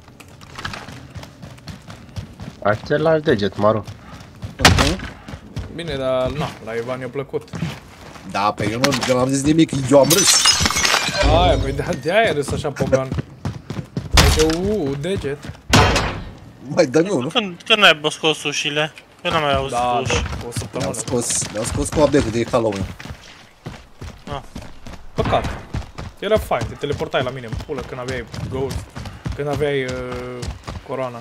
Speaker 2: Hai te lași deget, Maro.
Speaker 1: Bine, dar na, la Ivan i-a plăcut.
Speaker 5: Da, pe eu nu am zis nimic, eu am râs.
Speaker 1: Aia, păi de-aia râs așa Pogan. Adică, deget.
Speaker 5: Mai dă-mi unul.
Speaker 3: Când ai scos ușile? Eu n-am mai auzit uși.
Speaker 1: O săptămână.
Speaker 5: Mi-am scos cu update-ul de Halloween.
Speaker 1: Păcat. Era fain, te teleportai la mine în pulă când aveai Ghost. Când aveai Corona.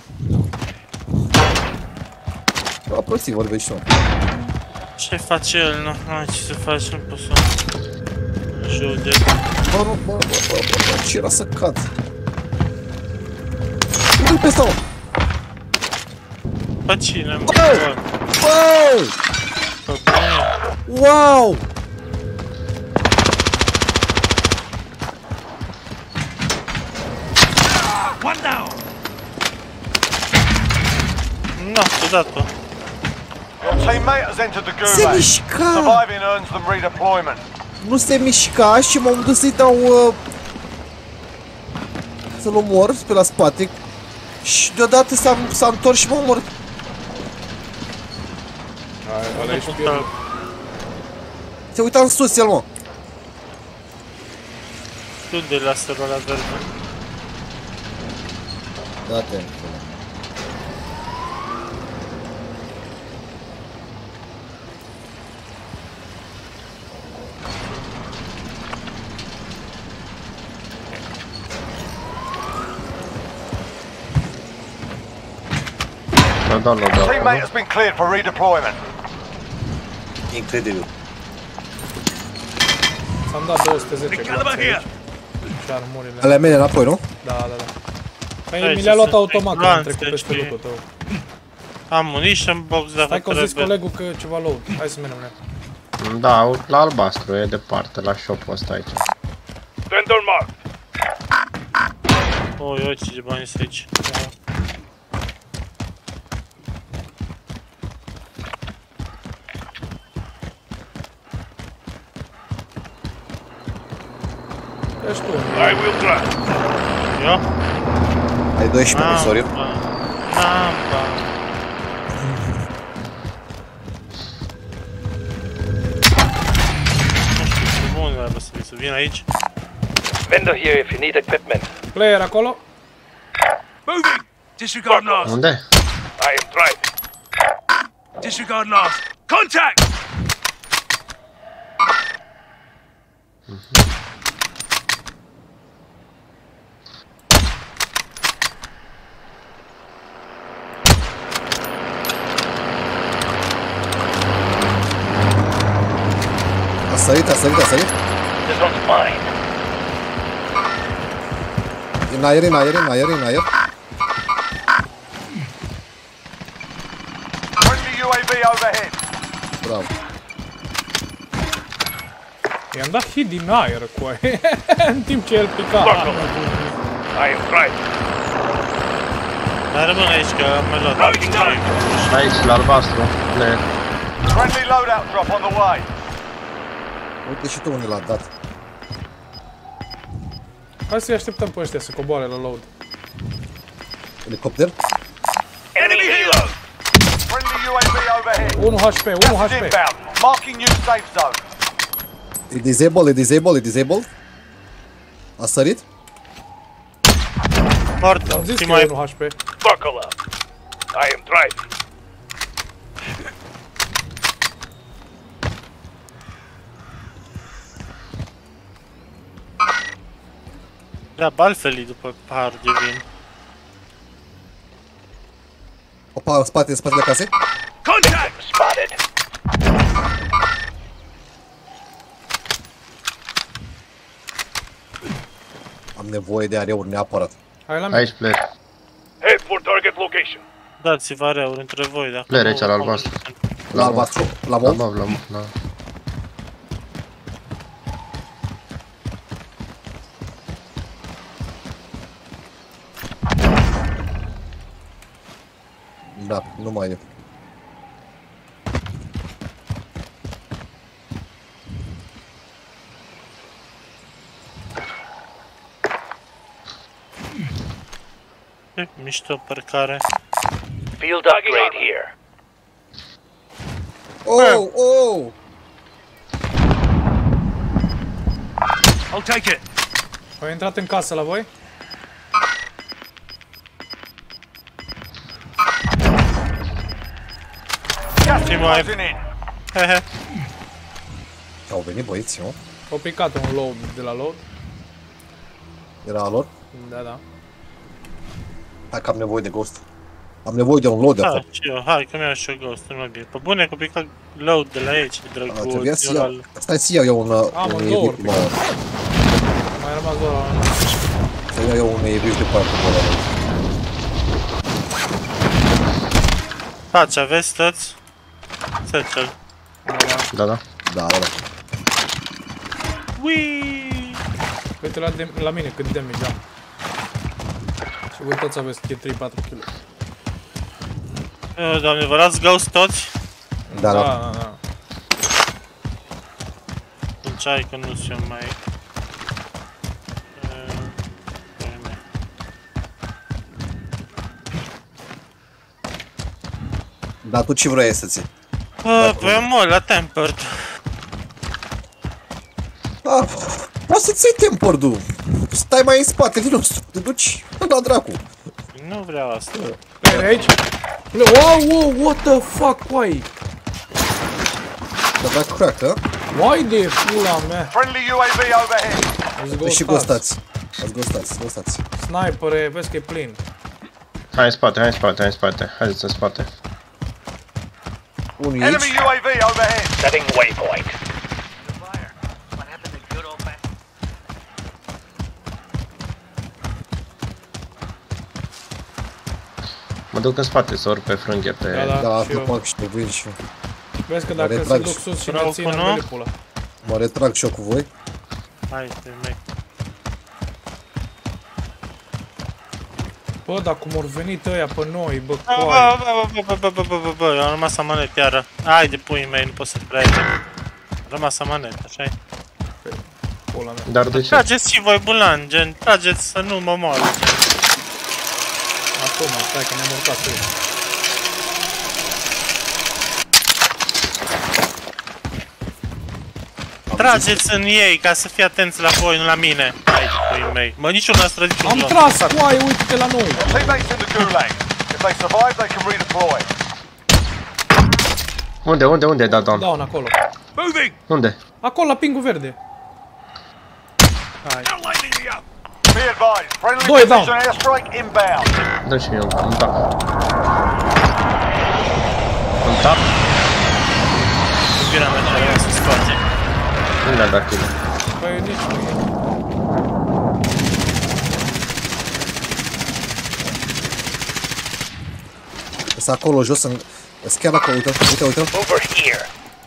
Speaker 5: Aproxiv vorbești tu.
Speaker 3: Ce face el? Nu ai ce să faci, nu pot să... Jude.
Speaker 5: Bă, ce era să cad? Uite-l pe ăsta, mă!
Speaker 3: Pe cine, mă?
Speaker 5: Bă! Wow!
Speaker 6: One down.
Speaker 3: Nu, ciudat-o.
Speaker 4: Your teammate has entered the
Speaker 5: Se
Speaker 4: gulag.
Speaker 5: mișca!
Speaker 4: Surviving earns them redeployment.
Speaker 5: Nu se mișca și m-am dus să-i dau... să-l omor pe la spate. Și deodată s-a întors și m-a omorât.
Speaker 1: Ăla ești pierdut.
Speaker 5: Se uita în sus el, mă.
Speaker 3: Unde-i laserul ăla verde?
Speaker 5: Da-te.
Speaker 4: Teammate has been cleared for redeployment.
Speaker 5: Incredibil.
Speaker 1: S-am dat 210 gloanțe aici. Și armurile.
Speaker 5: Alea mele înapoi, nu?
Speaker 1: Da, da, da. Păi mi le-a luat automat când am trecut peste lucrul tău.
Speaker 3: Ammunition box, dacă
Speaker 1: Stai că a zis colegul că ceva load. Hai să mergem.
Speaker 2: Da, la albastru, e departe, la shop-ul ăsta aici.
Speaker 4: Vendor mark.
Speaker 3: Oi, uite ce bani sunt aici.
Speaker 1: Ești tu.
Speaker 4: I will drive.
Speaker 3: Eu?
Speaker 5: Ai 12 măsori.
Speaker 3: Bun, să vin aici.
Speaker 4: Vendor here if you need equipment.
Speaker 1: Player acolo.
Speaker 6: Moving. Disregard last.
Speaker 2: Unde?
Speaker 4: I am driving.
Speaker 6: Disregard last. Contact.
Speaker 5: A sărit.
Speaker 4: This one's mine.
Speaker 5: În aer.
Speaker 4: Friendly UAV overhead.
Speaker 5: Bravo.
Speaker 1: I-am dat hit din aer cu aia. În timp ce el pica.
Speaker 4: I am driving.
Speaker 3: Dar rămân aici că am mai luat.
Speaker 2: Aici, la albastru.
Speaker 4: Friendly loadout drop on the way.
Speaker 5: Uite și tu unde l-a dat.
Speaker 1: Hai să-i așteptăm pe ăștia să coboare la load.
Speaker 5: Helicopter.
Speaker 4: Enemy helo. Friendly UAV overhead.
Speaker 1: 1 HP, 1
Speaker 4: Gas is
Speaker 1: HP.
Speaker 4: inbound. Marking new safe zone.
Speaker 5: E disabled. A sărit?
Speaker 3: Mort,
Speaker 1: Am zis că
Speaker 3: mai...
Speaker 1: e 1 HP.
Speaker 4: Buckle up. I am driving.
Speaker 3: Da, altfel după pahar de vin.
Speaker 5: Opa, în spatele casei.
Speaker 4: Contact spotted.
Speaker 5: Am nevoie de areuri neapărat.
Speaker 1: Hai la mine.
Speaker 2: Aici player.
Speaker 4: Head for target location.
Speaker 3: Dați-vă areuri între voi dacă
Speaker 2: Player
Speaker 3: nu-
Speaker 2: aici la albastru.
Speaker 5: La albastru, la
Speaker 2: La
Speaker 5: mod.
Speaker 2: mob, la mob, la...
Speaker 5: Da, nu mai e.
Speaker 3: Mișto parcare.
Speaker 4: Field upgrade here.
Speaker 5: Oh, oh!
Speaker 4: I'll take it.
Speaker 1: Au intrat în casă la voi?
Speaker 4: Gas is
Speaker 3: mai-
Speaker 4: closing in.
Speaker 3: Hehe.
Speaker 5: Au venit băieți, nu?
Speaker 1: Au picat un load de la load.
Speaker 5: Era a lor?
Speaker 1: Da, da.
Speaker 5: Hai că am nevoie de ghost. Am nevoie de un loader.
Speaker 3: Da, și eu, hai că mi-au și eu ghost, nu mai bine. Pe bune că pică load de la aici, drăguț.
Speaker 5: Trebuia să iau. Stai să iau eu un...
Speaker 1: Am
Speaker 5: un
Speaker 1: în două
Speaker 5: EV,
Speaker 1: ori. Mai rămas doar la...
Speaker 5: să iau eu un EV de parcă de ăla.
Speaker 3: Faci, aveți toți? Satchel.
Speaker 2: Da, da.
Speaker 5: Da, da, da.
Speaker 3: Uiii!
Speaker 1: Uite la mine cât damage am. Și voi toți aveți 3-4 kg.
Speaker 3: Doamne, vă las ghost toți?
Speaker 5: Da,
Speaker 1: Da,
Speaker 5: da.
Speaker 1: da, da.
Speaker 3: Atunci hai că nu sunt mai...
Speaker 5: Dar tu ce vrei să ții?
Speaker 3: Păi mă, la Tempered.
Speaker 5: Ah, poți să-ți iei tempered-ul. Stai mai în spatele nostru. Te duci la dracu.
Speaker 3: Nu vreau asta.
Speaker 1: Player aici? Wow, wow, what the fuck, why?
Speaker 5: Dar dacă crack, hă?
Speaker 1: Why de pula mea?
Speaker 4: Friendly UAV overhead.
Speaker 1: Îți
Speaker 5: Și
Speaker 1: ghostați.
Speaker 5: gostați. Ați gostați.
Speaker 1: Snipere, vezi că e plin.
Speaker 2: Hai în spate, hai în spate, hai în spate. Haideți în spate.
Speaker 5: Unul e aici.
Speaker 4: Enemy UAV overhead. Setting waypoint.
Speaker 6: What happened to good old fashioned?
Speaker 2: Mă duc în spate să urc pe frânghie pe...
Speaker 1: Da, da,
Speaker 5: Da,
Speaker 1: și eu.
Speaker 5: fac și tu vin și eu.
Speaker 1: Vezi că dacă se
Speaker 5: retrag
Speaker 1: duc
Speaker 5: și-
Speaker 1: sus și
Speaker 3: Vreau
Speaker 1: ne țin
Speaker 3: cu
Speaker 1: în
Speaker 3: nu?
Speaker 1: bele pula.
Speaker 5: Mă retrag și eu cu voi.
Speaker 3: Hai, te mec.
Speaker 1: Bă, dar cum au venit ăia pe noi, bă,
Speaker 3: Bă,
Speaker 1: coai.
Speaker 3: bă, eu am rămas amanet iară. Hai de puii mei, nu pot să trece. Am rămas amanet, așa-i.
Speaker 1: Pula mea.
Speaker 2: Dar de ce?
Speaker 3: Trageți și voi bulan, gen, trageți să nu mă moară.
Speaker 1: Acum, stai că ne-am urcat sus.
Speaker 3: Trageți în ei ca să fii atenți la voi, nu la mine. Hai de puii mei. Mă, niciunul n-ați trăgit un
Speaker 1: Am
Speaker 3: joc.
Speaker 1: tras, coai, uite-te la noi.
Speaker 4: Teammates in the gulag. If they survive, they can redeploy.
Speaker 2: Unde ai dat down?
Speaker 1: Down acolo.
Speaker 4: Moving.
Speaker 2: Unde?
Speaker 1: Acolo, la pingul verde. Hai.
Speaker 4: Now lighting me up. Be advised. Friendly
Speaker 1: Doi down.
Speaker 4: precision airstrike inbound.
Speaker 2: Dă și mie un tap. Un tap?
Speaker 3: Iubirea mea care să scoate.
Speaker 2: Unde a dat kill?
Speaker 1: Păi nici nu e.
Speaker 5: Sunt acolo jos, sunt chiar acolo, uite.
Speaker 4: Over here.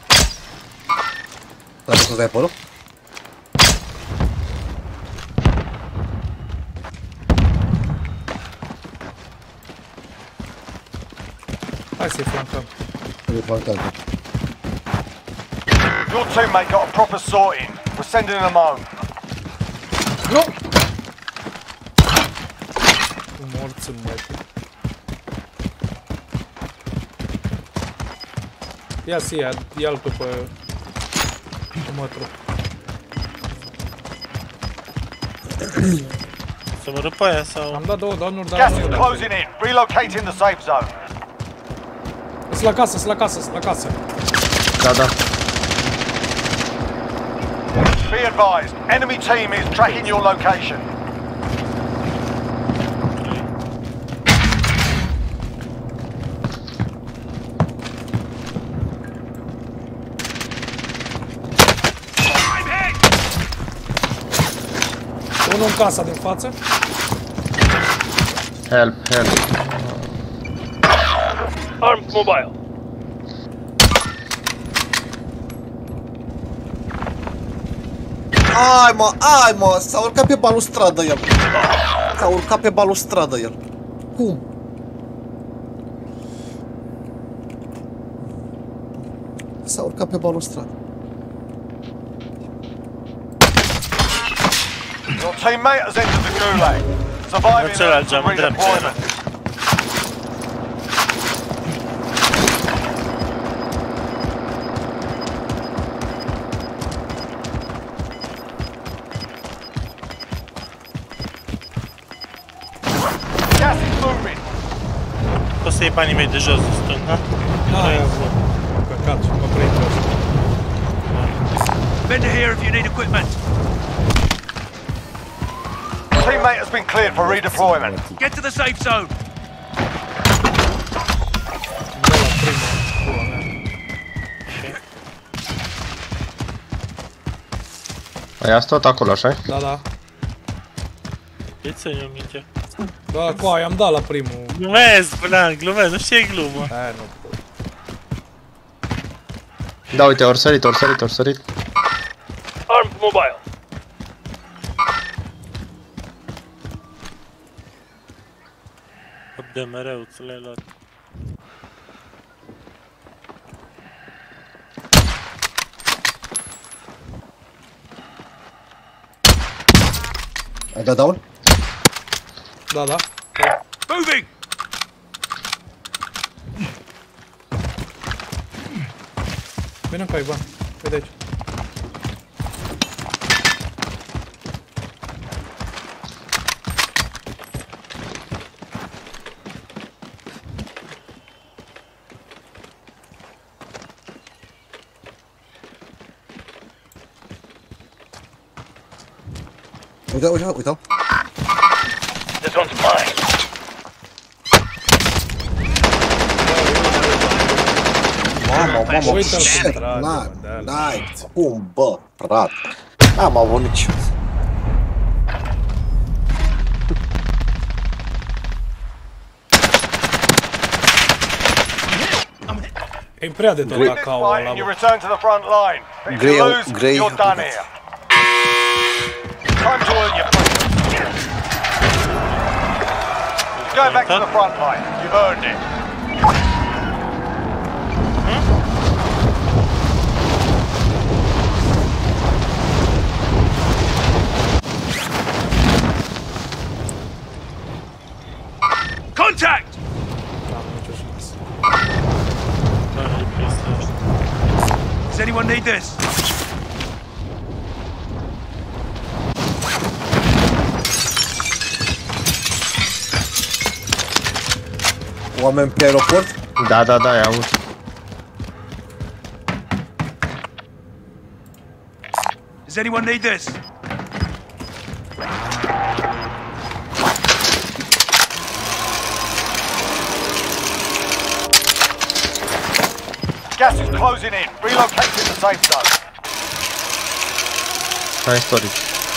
Speaker 5: Dar tu stai acolo?
Speaker 1: Hai să-i flancăm.
Speaker 5: E fantastic.
Speaker 4: Your teammate got a proper sorting. We're sending them home.
Speaker 1: Nu! Morți în mătii. Ia-ți ia-l pe mătru.
Speaker 3: Să mă râp aia sau...
Speaker 1: Am dat două downuri, dar
Speaker 4: Gas
Speaker 1: nu
Speaker 4: is
Speaker 1: i-o dat.
Speaker 4: closing in. Relocating the safe zone.
Speaker 1: Sunt la casă, sunt la casă, sunt la casă.
Speaker 2: Da, da.
Speaker 4: Be advised. Enemy team is tracking your location.
Speaker 1: unul în casa din față.
Speaker 2: Help, help.
Speaker 9: Armed mobile.
Speaker 5: Ai mă, s-a urcat pe balustradă el. S-a urcat pe balustradă el. Cum? S-a urcat pe balustradă.
Speaker 4: Your teammate has entered the gulag. Surviving and redeployment. Gas is moving.
Speaker 3: Poți să iei banii mei de jos, în stânga?
Speaker 1: Aia bă. Căcat și mă prind jos.
Speaker 9: Vendor here if you need equipment.
Speaker 4: Teammate has been cleared for redeployment.
Speaker 9: Get to the safe zone.
Speaker 1: Bă, la primul, pula mea.
Speaker 2: Ai asta tot acolo, așa?
Speaker 1: Da, da.
Speaker 3: Ia-ți-o eu minte.
Speaker 1: Da, cu aia am dat la primul.
Speaker 3: Glumesc, bălean, glumesc, nu știu ce e glumă.
Speaker 1: Aia nu pot.
Speaker 2: Da, uite, ori sărit.
Speaker 9: Armed mobile.
Speaker 3: De mereu ți le-ai luat.
Speaker 5: Ai dat down?
Speaker 1: Da, da.
Speaker 9: Moving.
Speaker 1: Vino cu Ivan. Uite aici.
Speaker 5: Uite-o.
Speaker 9: This one's mine.
Speaker 5: Mamă,
Speaker 1: Uite-l
Speaker 5: shit,
Speaker 1: cum trage, mă, de-aia.
Speaker 5: n-ai, cum, bă, frate. N-am avut nici...
Speaker 1: E prea de tot
Speaker 4: Win
Speaker 1: la
Speaker 4: this
Speaker 1: caua
Speaker 4: fight
Speaker 1: ăla,
Speaker 4: and you
Speaker 1: bă.
Speaker 4: return to the front line. But if you lose,
Speaker 5: Grey,
Speaker 4: you're done here. Time to earn your freedom. You're going back to the front line. You've earned it.
Speaker 9: Contact.
Speaker 1: N-am nicio șansă.
Speaker 9: Does anyone need this?
Speaker 5: Oameni pe aeroport?
Speaker 2: Da, i-am avut.
Speaker 9: Does anyone need this?
Speaker 4: Gas is closing in. Relocate to the safe zone.
Speaker 2: Hai storage.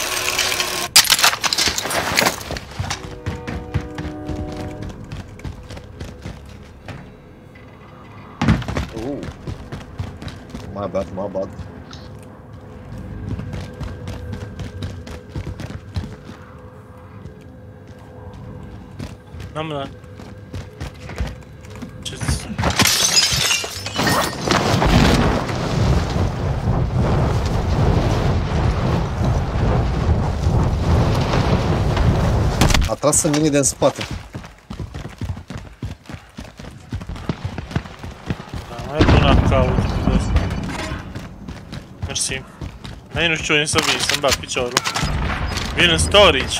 Speaker 5: My bad.
Speaker 3: N-am luat. Ce-ți...
Speaker 5: A tras în mine de în spate.
Speaker 3: Da, mai bun la caut. Mersi. Aici nu știu unde să vin, să-mi bat piciorul. Vin în storage.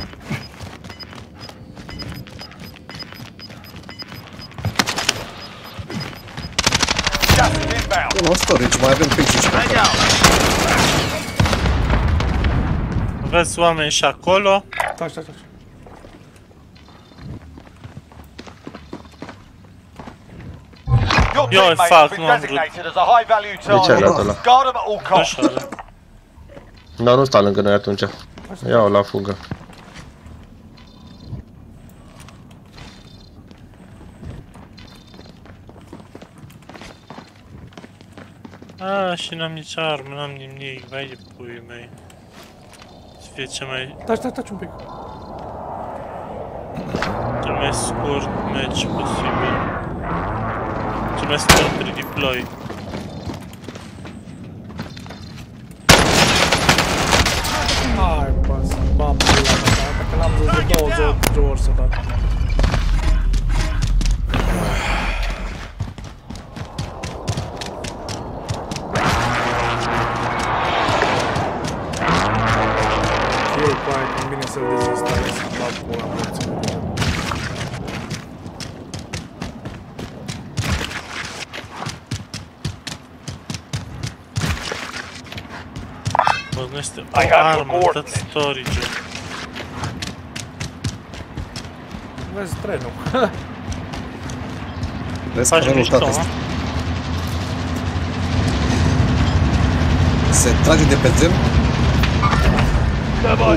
Speaker 4: Gas is inbound.
Speaker 5: Nu, storage, mai avem pe aici.
Speaker 3: Aveți oameni și acolo.
Speaker 1: Taci.
Speaker 4: Your
Speaker 3: Yo,
Speaker 4: teammate
Speaker 3: fuck,
Speaker 4: has been
Speaker 3: no, I'm
Speaker 4: designated as a high-value
Speaker 2: De ce ai
Speaker 4: target.
Speaker 2: luat ăla?
Speaker 4: Guard them at all costs.
Speaker 3: Așa.
Speaker 2: Da, nu sta lângă noi atunci. Ia-o la fugă.
Speaker 3: Și n-am nici armă, n-am nimic, vai de puii mei. Să fie
Speaker 1: Taci un pic.
Speaker 3: Cel mai scurt match posibil. Cel mai scurt redeploy.
Speaker 1: Hai, bă, să bam pula mea, dacă n-am zis de 20 ori să dau. Convine să-l dezinstalez, să bag pula morții.
Speaker 3: Bă, nu este o armă, tot storage-ul.
Speaker 1: Vezi trenul.
Speaker 5: Vezi că avem luptat asta. Se trage de pe tren.
Speaker 9: Bravo,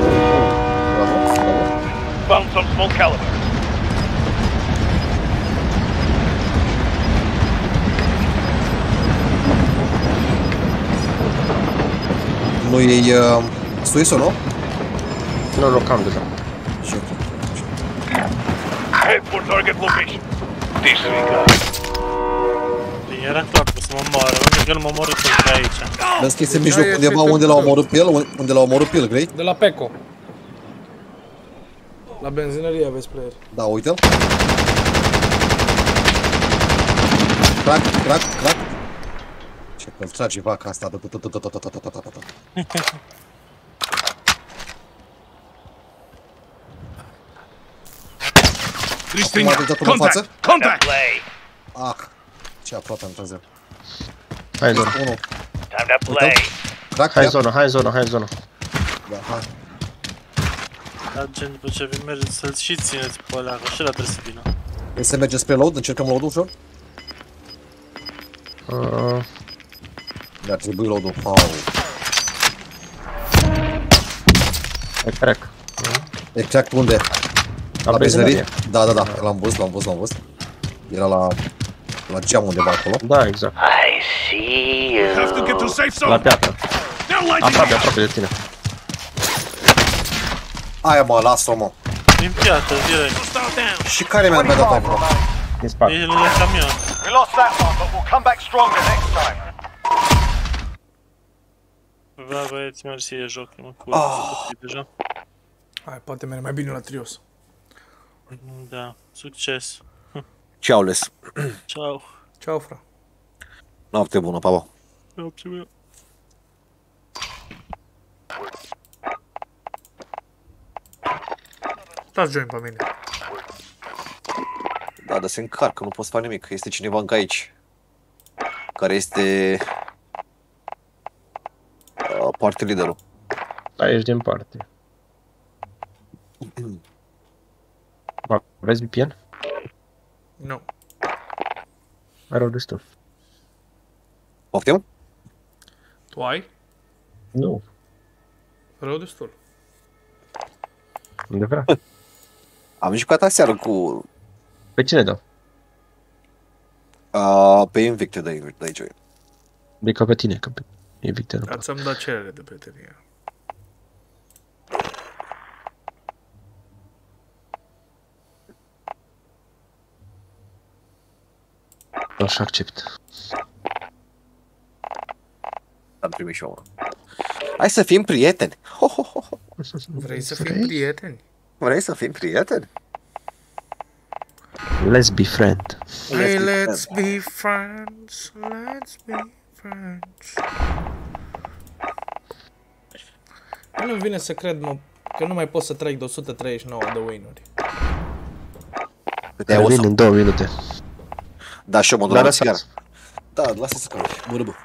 Speaker 9: found some small caliber.
Speaker 5: Nu e Suisul, nu?
Speaker 2: Nu, cam deja.
Speaker 9: Head for target location. Disregard.
Speaker 3: Era clar că să mă moară, unde că îl mă omoră tot pe aici.
Speaker 5: Vezi că este în mijloc undeva unde l-au omorât pe el? Unde l-au omorât pe el, Grey?
Speaker 1: De la Peco. La benzinărie aveți player.
Speaker 5: Da, uite-l. Crack. Ce că-l trage vaca asta.
Speaker 9: Contact! Contact!
Speaker 5: Ah, ce aproape am trezit.
Speaker 2: Hai zona.
Speaker 9: Time to play.
Speaker 2: Hai zona.
Speaker 5: Da, hai.
Speaker 3: Dar gen, după ce mergeți să-l și țineți pe ăla, că și ăla trebuie să vină.
Speaker 5: Vrei să mergem spre load? Încercăm load-ul ușor? Mi-ar trebui load-ul.
Speaker 2: E crack.
Speaker 5: E crack unde? La benzinărie? Da, l-am văzut. Era la geam undeva acolo.
Speaker 2: Da, exact.
Speaker 9: I see you. Have to get to safe zone.
Speaker 2: La piatră. Aproape de tine.
Speaker 5: Aia mă, las-o mă.
Speaker 3: Din piatră, direct.
Speaker 5: Și care mi-a dat acolo?
Speaker 2: Din spate.
Speaker 3: E lângă camion.
Speaker 4: We lost that one, but we'll come back stronger next time.
Speaker 3: Da, băieți, mersi, e joc, mă cură, deja.
Speaker 1: Hai, poate merge mai bine la trios.
Speaker 3: Da, succes.
Speaker 5: Ceau, les.
Speaker 3: Ciao.
Speaker 1: Ceau, fra.
Speaker 5: Noapte bună, pa, pa.
Speaker 3: Noapte bună.
Speaker 1: Dați join pe mine.
Speaker 5: Da, dar se încarcă, nu pot să fac nimic, este cineva încă aici. Care este... party leaderul.
Speaker 2: Da, ești din parte. Vezi VPN?
Speaker 1: Nu.
Speaker 2: Mai rău destul.
Speaker 5: Poftim?
Speaker 1: Tu ai?
Speaker 2: Nu.
Speaker 1: Rău destul.
Speaker 2: Unde vrea?
Speaker 5: Am jucat aseară cu...
Speaker 2: Pe cine dau?
Speaker 5: Pe Invicted de aici.
Speaker 2: De ca pe tine, că pe Invicted nu pot.
Speaker 1: Ați-mi dat cerere de prietenie.
Speaker 2: Așa accept.
Speaker 5: Am primit și eu. Hai să fim prieteni.
Speaker 1: Vrei să fim prieteni?
Speaker 5: Vrei să fim prieteni?
Speaker 2: Let's be friend.
Speaker 1: Hey, let's be friends. Let's be friends. Nu-mi vine să cred, mă, că nu mai pot să trec de 139 de win-uri.
Speaker 2: Vin în 2 minute.
Speaker 5: Da, și eu mă duc la țigară. Da, lasă să caut. Bună, bă.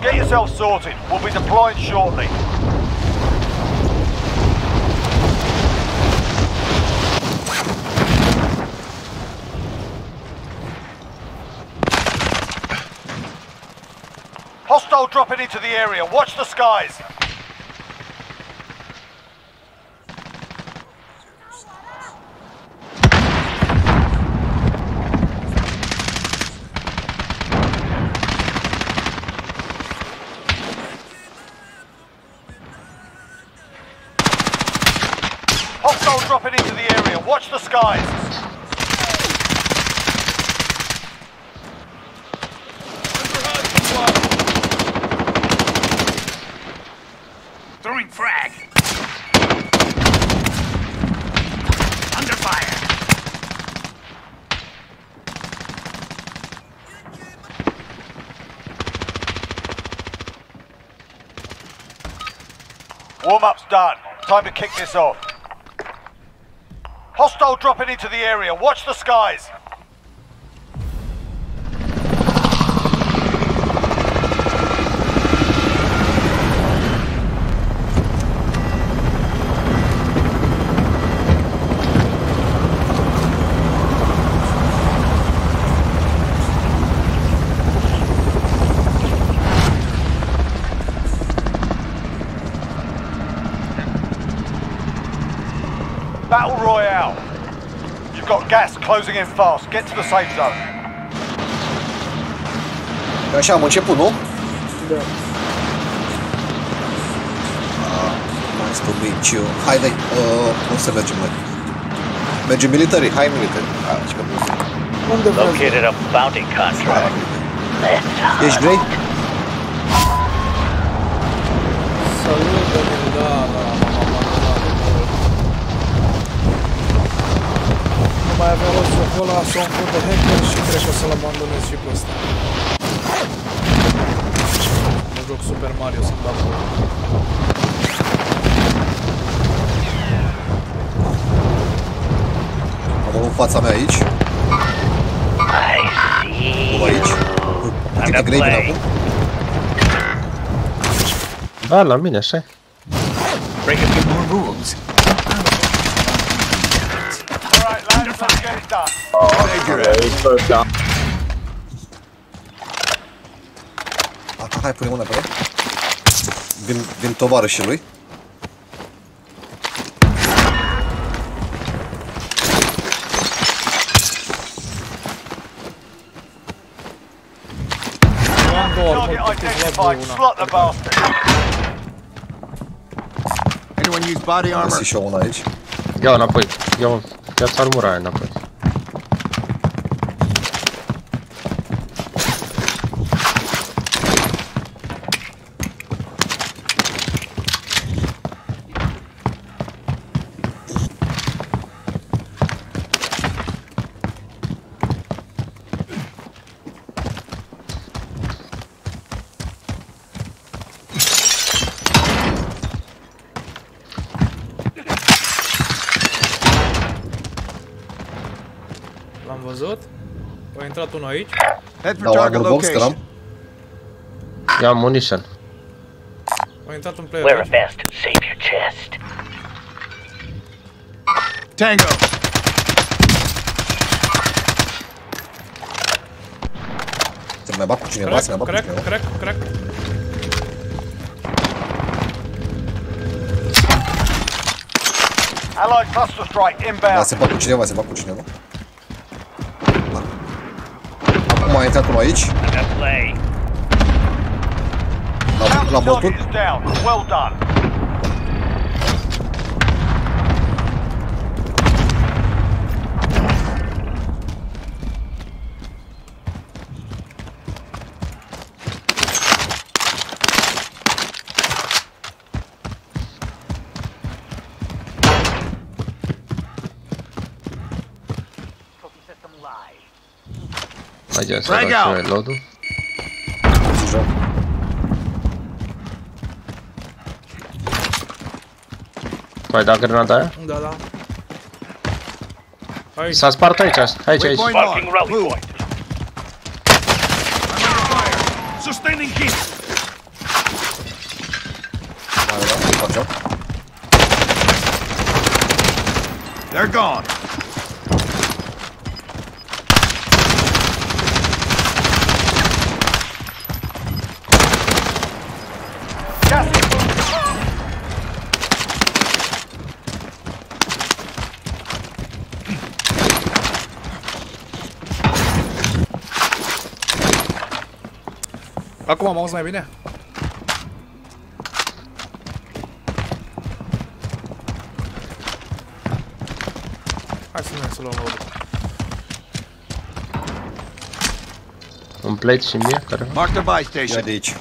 Speaker 4: get yourself sorted. We'll be deploying shortly. Hostile dropping into the area. Watch the skies. Hostile dropping into the area. Watch the skies.
Speaker 6: Throwing frag. Under fire.
Speaker 4: Warm-up's done. Time to kick this off. Hostile dropping into the area. Watch the skies. Battle Royale. You've got gas closing in fast. Get to the safe zone.
Speaker 5: Așa am început, nu?
Speaker 1: Da.
Speaker 5: Mai stăbiciu. Haide, cum să mergem noi? Mergem military, hai military. Ce că
Speaker 1: Unde vrei?
Speaker 6: Located a bounty contract.
Speaker 5: ești grei?
Speaker 1: Salut, Daniel, da, nu mai avea rost acolo, să o încurc de hacker și cred că o să-l abandonez și pe ăsta. Mă joc Super Mario să-mi dau acolo.
Speaker 5: Am unul în fața mea aici. Unul aici. Câte grei vin acum?
Speaker 2: Da, la mine, așa.
Speaker 6: Break a few more rules.
Speaker 4: Alright, lads, let's get it done.
Speaker 5: Hai, pune mâna pe el. Vin tovarășii lui.
Speaker 4: Target identified. Slot the bastard.
Speaker 6: Anyone use body armor?
Speaker 5: Găsi și eu una aici.
Speaker 2: Ia-o înapoi. Ia-ți armura aia înapoi.
Speaker 1: L-am văzut. A intrat unul aici.
Speaker 5: Dau armor box, că l-am.
Speaker 2: Ia munition.
Speaker 1: A intrat un player aici.
Speaker 6: vest to save your chest. Tango.
Speaker 5: Se mai bat cu cineva, se mai bat cu cineva.
Speaker 1: Crack.
Speaker 4: Allied cluster strike
Speaker 5: Da,
Speaker 4: inbound.
Speaker 5: se bat cu cineva, se bat cu cineva. Acum a intrat unul aici. L-am bătut.
Speaker 4: Target is down. Well done.
Speaker 2: Mergem să facem reload-ul. Tu ai dat grenada aia?
Speaker 1: Da. Aici.
Speaker 2: S-a spart aici. Aici.
Speaker 9: Marking rally point. Sustaining heat. They're gone.
Speaker 4: Gas is moving.
Speaker 1: Acum am auzit mai bine? Hai să mergem să luăm load.
Speaker 2: Un plate și mie, care...
Speaker 9: Mark the buy
Speaker 5: Ia
Speaker 9: station.
Speaker 5: de aici.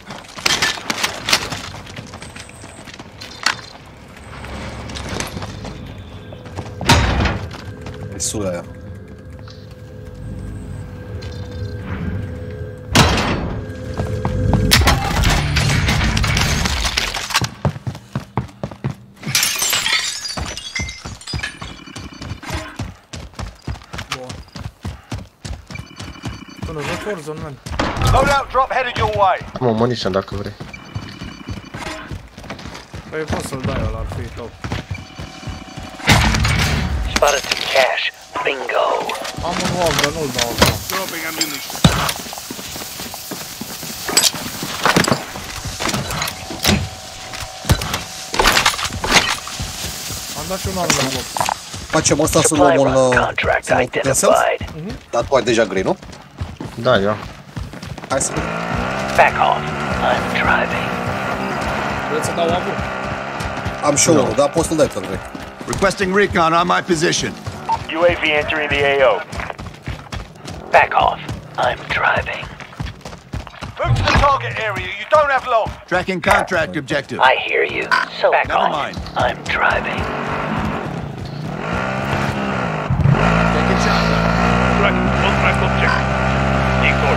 Speaker 5: E sula aia.
Speaker 1: Până văd Warzone, man.
Speaker 4: Loadout drop headed your way.
Speaker 2: Am o munition dacă vrei.
Speaker 1: Păi poți să-l dai ăla, ar fi top.
Speaker 6: Spotted some cash. Bingo.
Speaker 1: Am un wall, dar nu-l dau acum.
Speaker 9: Dropping ammunition.
Speaker 1: Am dat și un armor box.
Speaker 5: Facem asta să
Speaker 6: Supply
Speaker 5: luăm
Speaker 6: run
Speaker 5: un...
Speaker 6: contract
Speaker 5: să luăm putem să-l?
Speaker 6: identified.
Speaker 5: Dar tu ai deja green, nu?
Speaker 2: Da, eu.
Speaker 5: Hai să vedem.
Speaker 6: Back off. I'm driving.
Speaker 1: Vreți să dau apă?
Speaker 5: Am și unul, dar poți să-l dai tot vrei.
Speaker 9: Requesting recon on my position.
Speaker 4: UAV entering the AO.
Speaker 6: Back off. I'm driving.
Speaker 4: Move to the target area. You don't have long.
Speaker 9: Tracking contract objective.
Speaker 6: I hear you. So back
Speaker 9: Never
Speaker 6: off.
Speaker 9: mind.
Speaker 6: I'm driving.
Speaker 9: Taking shots.
Speaker 10: Tracking contract objective. Ignored.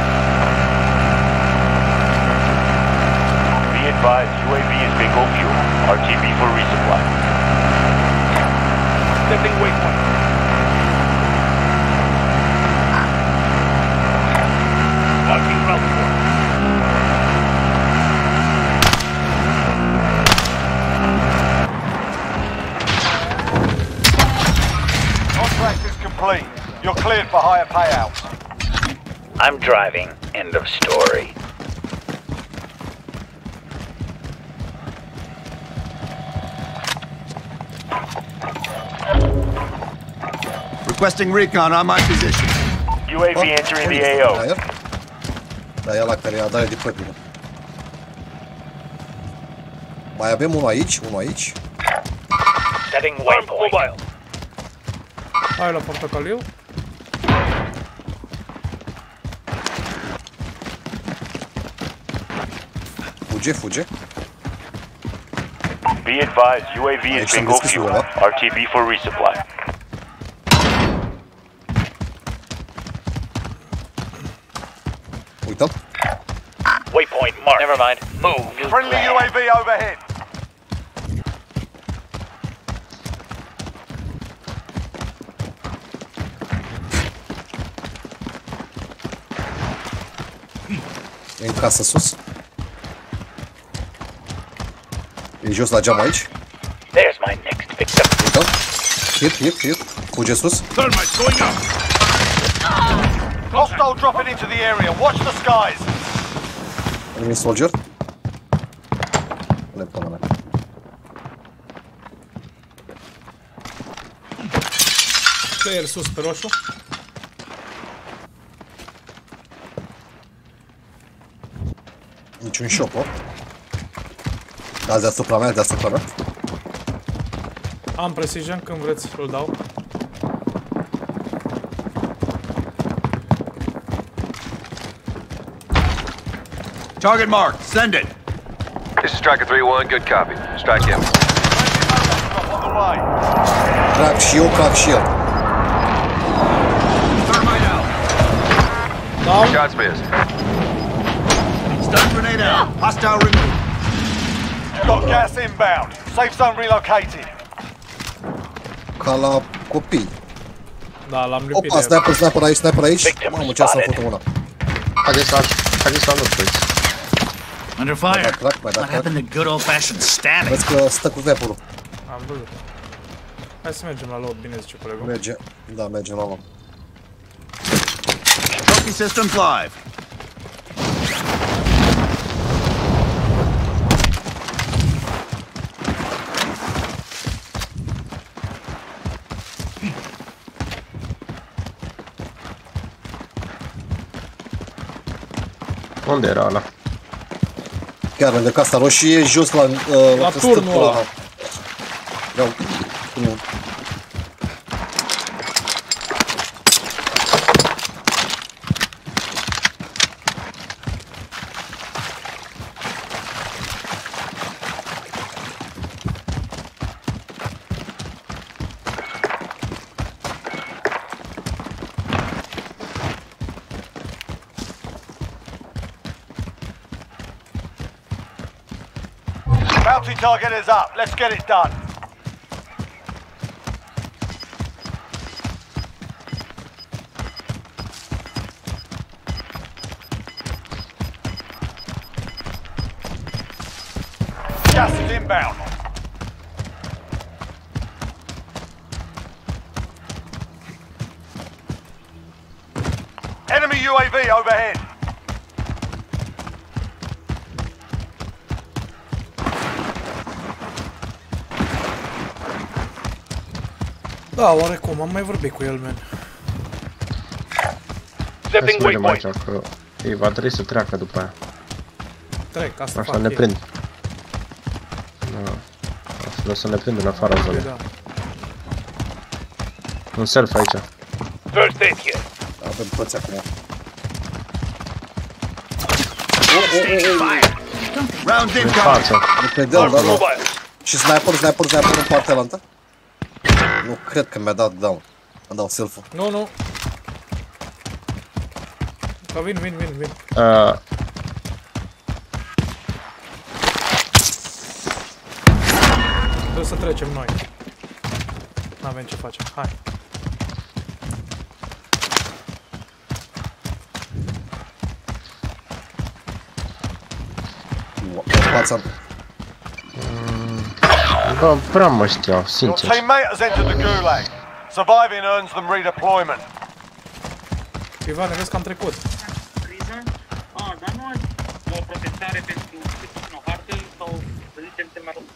Speaker 4: Be advised, UAV is bingo fuel. RTB for resupply.
Speaker 10: Setting waypoint. Marking route point.
Speaker 4: Contract is complete. You're cleared for higher payouts.
Speaker 6: I'm driving. End of story.
Speaker 9: Requesting recon on my position.
Speaker 4: UAV entering the AO.
Speaker 5: Da, e ăla care ia dare de pădure. Mai avem unul aici, unul aici.
Speaker 6: Setting
Speaker 10: Armed
Speaker 6: waypoint.
Speaker 10: mobile.
Speaker 1: Hai la portocaliu.
Speaker 5: Fuge, fuge.
Speaker 4: Be advised, UAV is
Speaker 5: Aici s-a
Speaker 4: bingo
Speaker 5: deschis
Speaker 4: fuel.
Speaker 5: undeva.
Speaker 4: RTB for resupply.
Speaker 5: Uită-l.
Speaker 6: Waypoint marked. Never mind. Move. New
Speaker 4: Friendly
Speaker 6: plan.
Speaker 4: UAV overhead.
Speaker 5: E în casă sus. E jos la geam aici.
Speaker 6: There's my next victim.
Speaker 5: Uită-l. Hit. Fuge sus.
Speaker 10: Thermite going up.
Speaker 4: Hostile dropping into the area. Watch the skies.
Speaker 5: Enemy soldier. Le până mea.
Speaker 1: Player sus pe roșu.
Speaker 5: Niciun șopo. Dați deasupra mea, deasupra mea.
Speaker 1: Am precision, când vreți îl dau.
Speaker 9: Target marked. Send it.
Speaker 11: This is Striker 3-1. Good copy. Strike him.
Speaker 4: On the way.
Speaker 5: Crack și eu, crack și el.
Speaker 9: Thermite out.
Speaker 1: Down.
Speaker 11: Shots missed.
Speaker 9: Stun grenade out. Hostile removed.
Speaker 4: You've got gas inbound. Safe zone relocated.
Speaker 5: Ca la copii.
Speaker 1: Da, l-am lipit.
Speaker 5: Opa, sniper aici. Mamă, ce să-mi făcut una.
Speaker 2: Haideți să luăm toți.
Speaker 12: Under fire.
Speaker 5: Crack,
Speaker 12: What happened to good old-fashioned stabbing?
Speaker 5: Vezi că stă cu vapor-ul.
Speaker 1: Am văzut. Hai să mergem la load, bine zice colegul.
Speaker 5: Merge. Da, mergem la load.
Speaker 12: Trophy systems live.
Speaker 2: Unde era ăla?
Speaker 5: Chiar lângă casa roșie, jos la
Speaker 1: turnul ăla.
Speaker 5: Vreau turnul.
Speaker 4: Bounty target is up. Let's get it done. Gas is inbound. Enemy UAV overhead.
Speaker 1: Da, oarecum, am mai vorbit cu el, man.
Speaker 2: Hai să mergem aici, că ei va trebui să treacă după aia.
Speaker 1: Trec, asta
Speaker 2: așa
Speaker 1: fac
Speaker 2: ne
Speaker 1: ei.
Speaker 2: prind. Da. Asta o să ne prind în afara zonei.
Speaker 1: Da.
Speaker 2: Un self aici.
Speaker 10: First aid here.
Speaker 5: Avem toți acum.
Speaker 12: Round
Speaker 2: În
Speaker 12: incoming.
Speaker 2: față.
Speaker 5: Ne predăm, da, da. Și sniper în partea alaltă? Nu cred că mi-a dat down. Am dat self-ul.
Speaker 1: Nu. Că vin. Trebuie să trecem noi. N-avem ce facem, hai.
Speaker 5: Fața.
Speaker 2: Bă, prea mă știau,
Speaker 4: Your
Speaker 2: sincer.
Speaker 4: teammate has entered the gulag. Surviving earns them redeployment.
Speaker 1: Ivane, vezi că am trecut.
Speaker 3: Dar nu ai o protectare pentru o hartă sau, să zicem, te mai rog.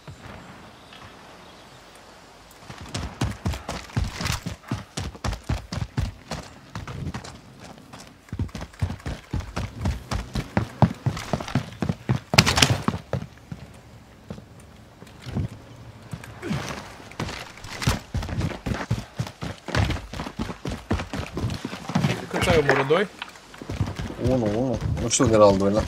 Speaker 1: Câți ai omorât? 2?
Speaker 5: 1. Nu știu unde era al doilea.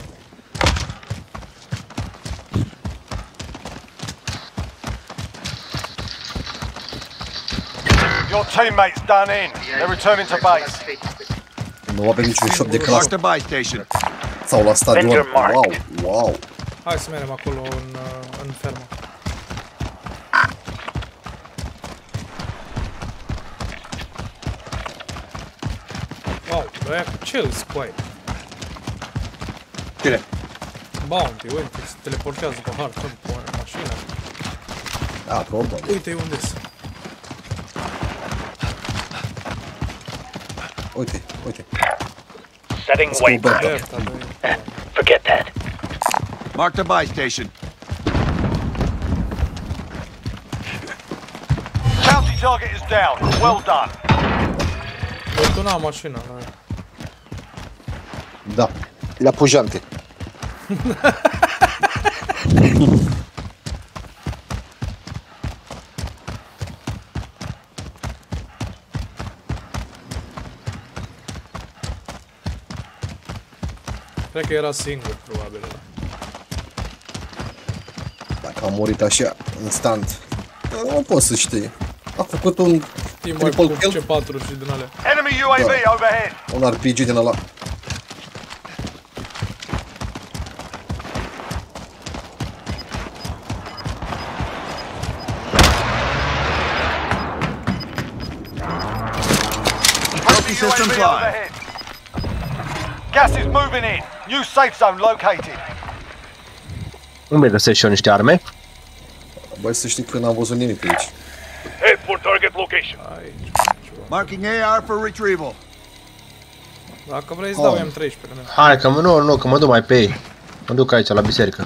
Speaker 4: Your teammate's done in. They're returning to base.
Speaker 5: Nu avem niciun shop de
Speaker 12: Mark
Speaker 5: clasă.
Speaker 12: the buy station.
Speaker 5: Sau la stadion. Wow.
Speaker 1: Hai să mergem acolo în fermă. Wow, ăia cu chills, băi.
Speaker 5: Cine?
Speaker 1: Bounty, uite, se teleportează pe hartă, pe mașină.
Speaker 5: Da, probabil.
Speaker 1: Uite-i unde sunt.
Speaker 5: Uite.
Speaker 10: Setting waypoint. Forget that.
Speaker 12: Mark the buy station.
Speaker 4: Bounty target is down. Well done.
Speaker 1: Tu n-am mașină, nu.
Speaker 5: Da. La pujante.
Speaker 1: Cred că era singur, probabil.
Speaker 5: Dacă a murit așa, instant, nu poți să știi. A făcut un triple kill.
Speaker 1: C4 și din alea.
Speaker 4: Enemy UAV overhead.
Speaker 5: Un RPG din ăla.
Speaker 12: Systems live.
Speaker 4: Gas is moving in. New safe zone located.
Speaker 2: Unde găsesc și eu niște arme?
Speaker 5: Băi, să știi că n-am văzut nimic pe aici.
Speaker 9: Head for target location.
Speaker 12: Marking AR for retrieval.
Speaker 1: Dacă vrei să dau M13 meu.
Speaker 2: Hai că nu, că mă duc mai pe ei. Mă duc aici la biserică.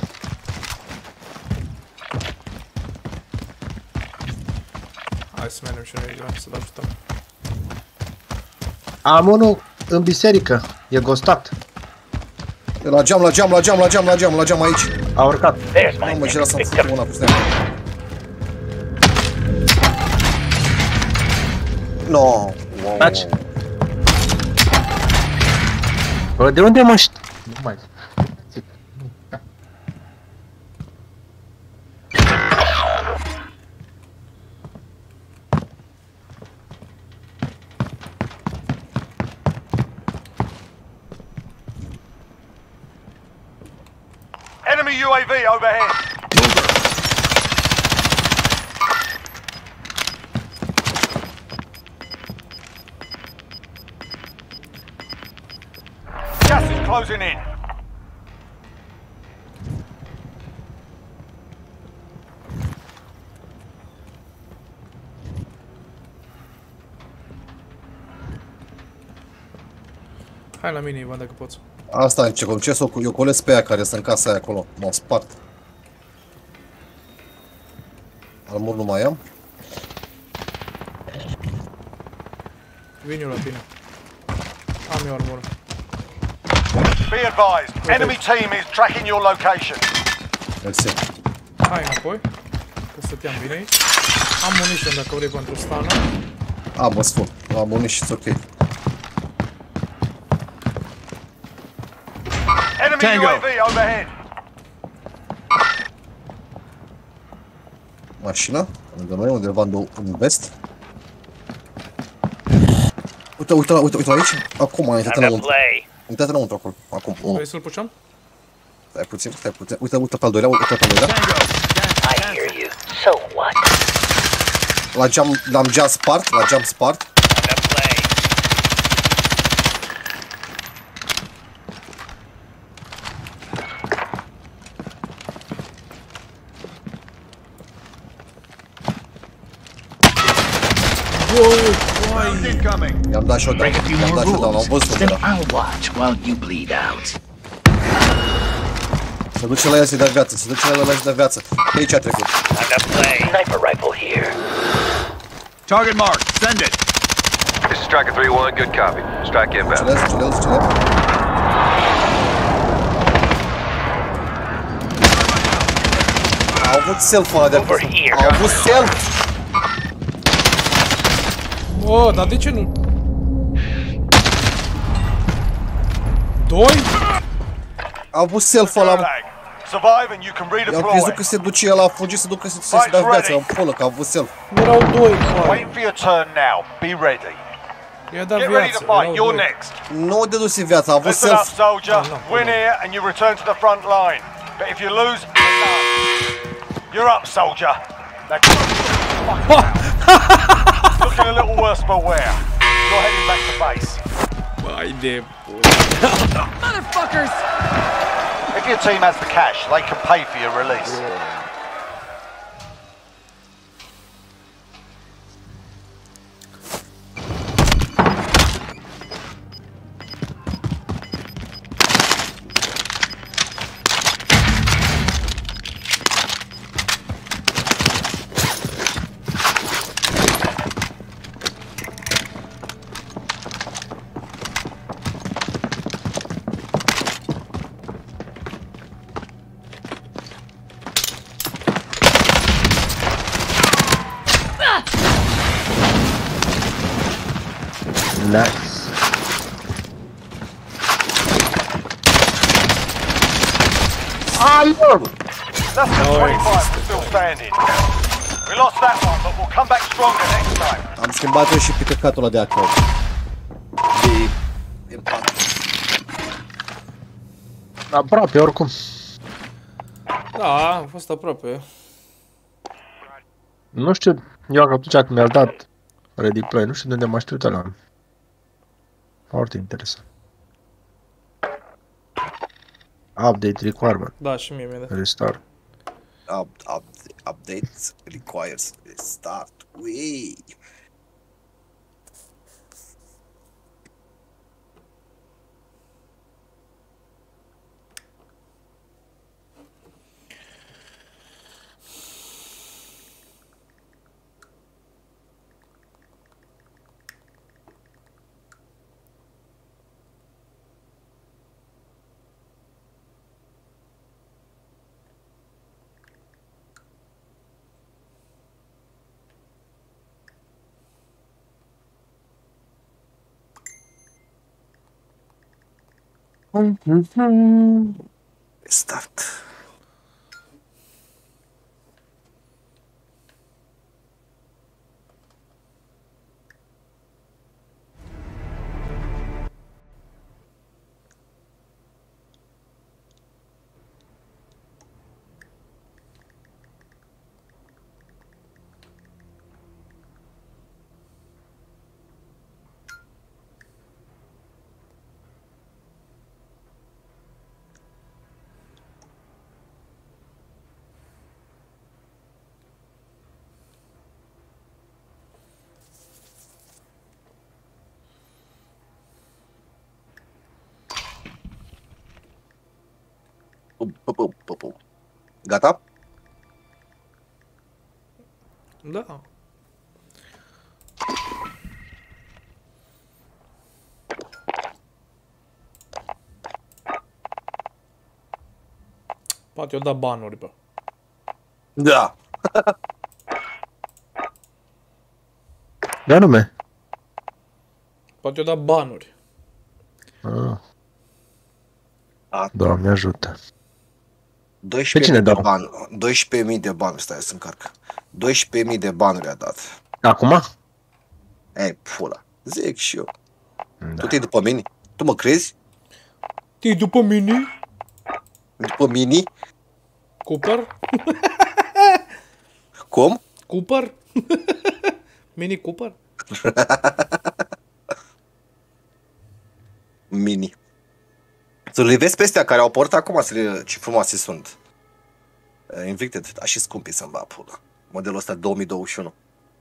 Speaker 1: Hai să mergem și noi aici, să-l ajutăm.
Speaker 2: Am unul în biserică, e gostat.
Speaker 5: La geam aici.
Speaker 2: A urcat.
Speaker 5: Mamă, ce lasă-mi să una cu stea. No.
Speaker 2: Taci. Bă, de unde mă știi? Nu mai.
Speaker 4: Enemy UAV overhead. Gas is closing in.
Speaker 1: Hai la mine, Ivan, dacă poți.
Speaker 5: Asta încerc, ce să o colesc pe aia care sunt în casa aia acolo. M-au spart. Armur nu mai am.
Speaker 1: Vin eu la tine. Am eu armură.
Speaker 4: Be advised, enemy team is tracking your location.
Speaker 5: Mersi.
Speaker 1: Hai înapoi. Că stăteam bine aici. Am munition dacă vrei pentru stană.
Speaker 5: Am, mă spun. Am munition, ok.
Speaker 4: Enemy UAV overhead.
Speaker 5: Mașina, lângă noi, undeva în vest. Uite aici. Acum a intrat înăuntru. Intrat înăuntru acolo. Acum.
Speaker 1: Vrei să-l pușăm?
Speaker 5: Stai puțin. Uite pe al doilea,
Speaker 10: I hear you. So what?
Speaker 5: L-am geam spart. I-am dat shot down, am văzut unde era.
Speaker 6: I'll watch while you bleed out.
Speaker 5: Se duce la el să-i dea viață, Pe aici a trecut.
Speaker 6: Sniper rifle here.
Speaker 12: Target marked. Send it.
Speaker 11: This is Striker 3-1. Good copy. Strike inbound.
Speaker 5: Celez. Au avut self-ul ăla de acolo. Au avut self!
Speaker 1: Oh, dar de ce nu? 2?
Speaker 5: Au avut self-ul ăla.
Speaker 4: Survive and you can redeploy.
Speaker 5: I-am crezut că se duce el, a fugit să ducă să se dea viață, am folă, că a avut self.
Speaker 1: Erau 2,
Speaker 4: Wait for your turn now. Be ready.
Speaker 1: I-a dat
Speaker 4: Get ready
Speaker 1: viață,
Speaker 4: to fight.
Speaker 1: erau
Speaker 4: You're
Speaker 1: 2.
Speaker 4: next.
Speaker 5: Nu deduse viața, a avut
Speaker 4: Listen up,
Speaker 5: self.
Speaker 4: soldier. Win here and you return to the front line. But if you lose, you're done. You're up, soldier. Now looking a little worse for wear. You're heading back to base.
Speaker 1: Vai de
Speaker 7: Motherfuckers!
Speaker 4: If your team has the cash, they can pay for your release.
Speaker 2: Nice.
Speaker 4: That's the 25 still standing. We lost that one, but we'll come back stronger next time.
Speaker 5: Am schimbat eu și picatul ăla de acolo. De impact.
Speaker 2: Aproape, oricum.
Speaker 1: Da, a fost aproape.
Speaker 2: Nu știu, eu atunci când mi-a dat Ready Play, nu știu de unde m-a știut ăla. Foarte interesant. Update requirement.
Speaker 1: Da, și mie mi-a dat.
Speaker 2: Restart.
Speaker 5: Updates requires a start. Ui. Start. Gata?
Speaker 1: Da. Poate eu da banuri, bă.
Speaker 5: Da.
Speaker 2: Da, nume.
Speaker 1: Poate eu da banuri.
Speaker 2: Doamne ajută.
Speaker 5: 12.000 de bani. 12.000 de bani, stai să încarc. 12.000 de bani le-a dat.
Speaker 2: Acum?
Speaker 5: Ei, pula. Zic și eu. Da. Tu te-i după mine? Tu mă crezi?
Speaker 1: Te-i după mine?
Speaker 5: După mini?
Speaker 1: Cooper?
Speaker 5: Cum?
Speaker 1: Cooper? Mini Cooper?
Speaker 5: Mini. Să le vezi pe astea care au apărut acum, să le... ce frumoase sunt. Invicted, dar și scumpi să-mi va pula. Modelul ăsta 2021.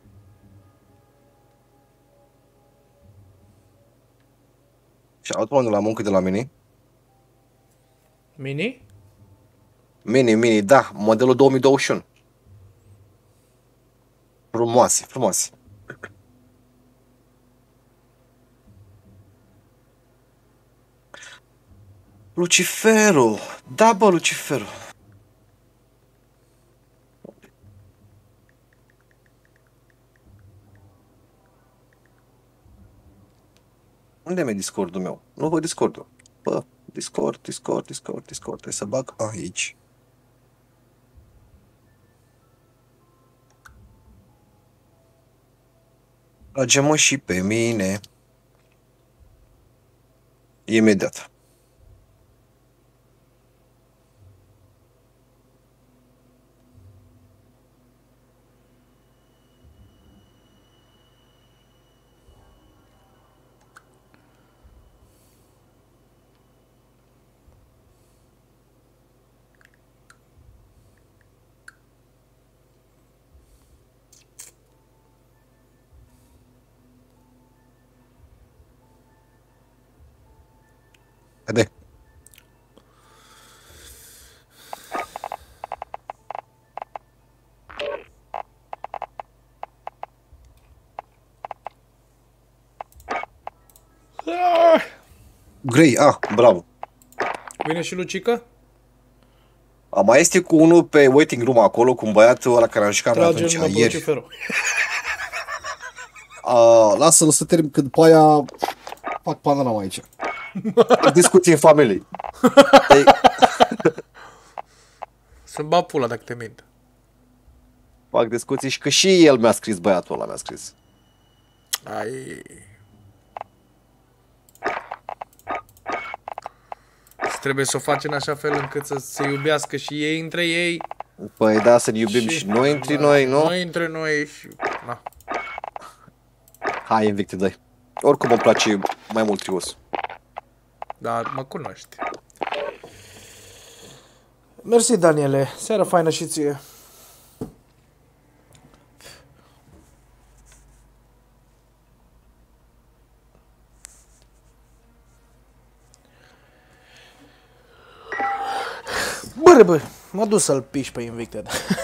Speaker 5: Și aud unul la muncă de la Mini.
Speaker 1: Mini?
Speaker 5: Mini, da, modelul 2021. Frumoase, frumoase. Luciferul! Da, bă, Luciferul! Unde mi-e Discord-ul meu? Nu văd Discord-ul. Bă, Discord. Trebuie să bag aici. Trage-mă și pe mine. Imediat. Haide. Grey, bravo.
Speaker 1: Vine și Lucica?
Speaker 5: Mai este cu unul pe waiting room acolo, cu un băiatul ăla care am jucat atunci, ieri. Lasă-l să termin, că după aia fac panorama aici. Discuții în familie.
Speaker 1: Să-mi bat pula dacă te mint.
Speaker 5: Fac discuții și că și el mi-a scris, băiatul ăla mi-a scris.
Speaker 1: Ai... Trebuie să o faci în așa fel încât să se iubească și ei între ei.
Speaker 5: Păi da, să ne iubim și noi între noi, nu?
Speaker 1: Noi între noi și... Na.
Speaker 5: Hai, Invicted, dai. Oricum îmi place mai mult trios.
Speaker 1: Dar mă cunoști. Mersi, Daniele. Seară faină și ție. Bă, m-a dus să-l piși pe Invicted.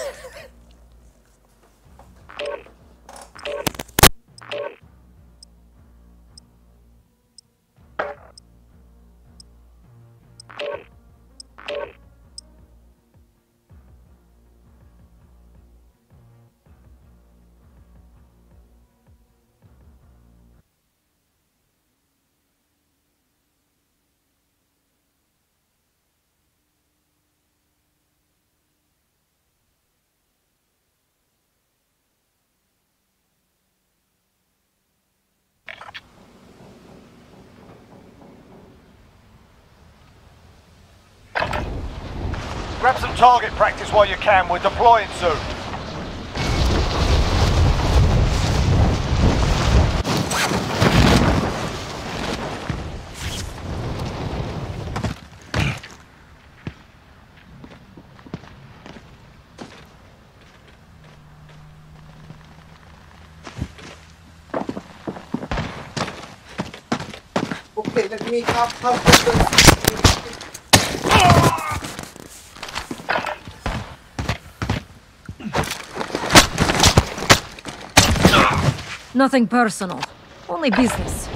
Speaker 4: Grab some target practice while you can. We're deploying soon.
Speaker 5: Okay, let me have this.
Speaker 7: Nothing personal, only business.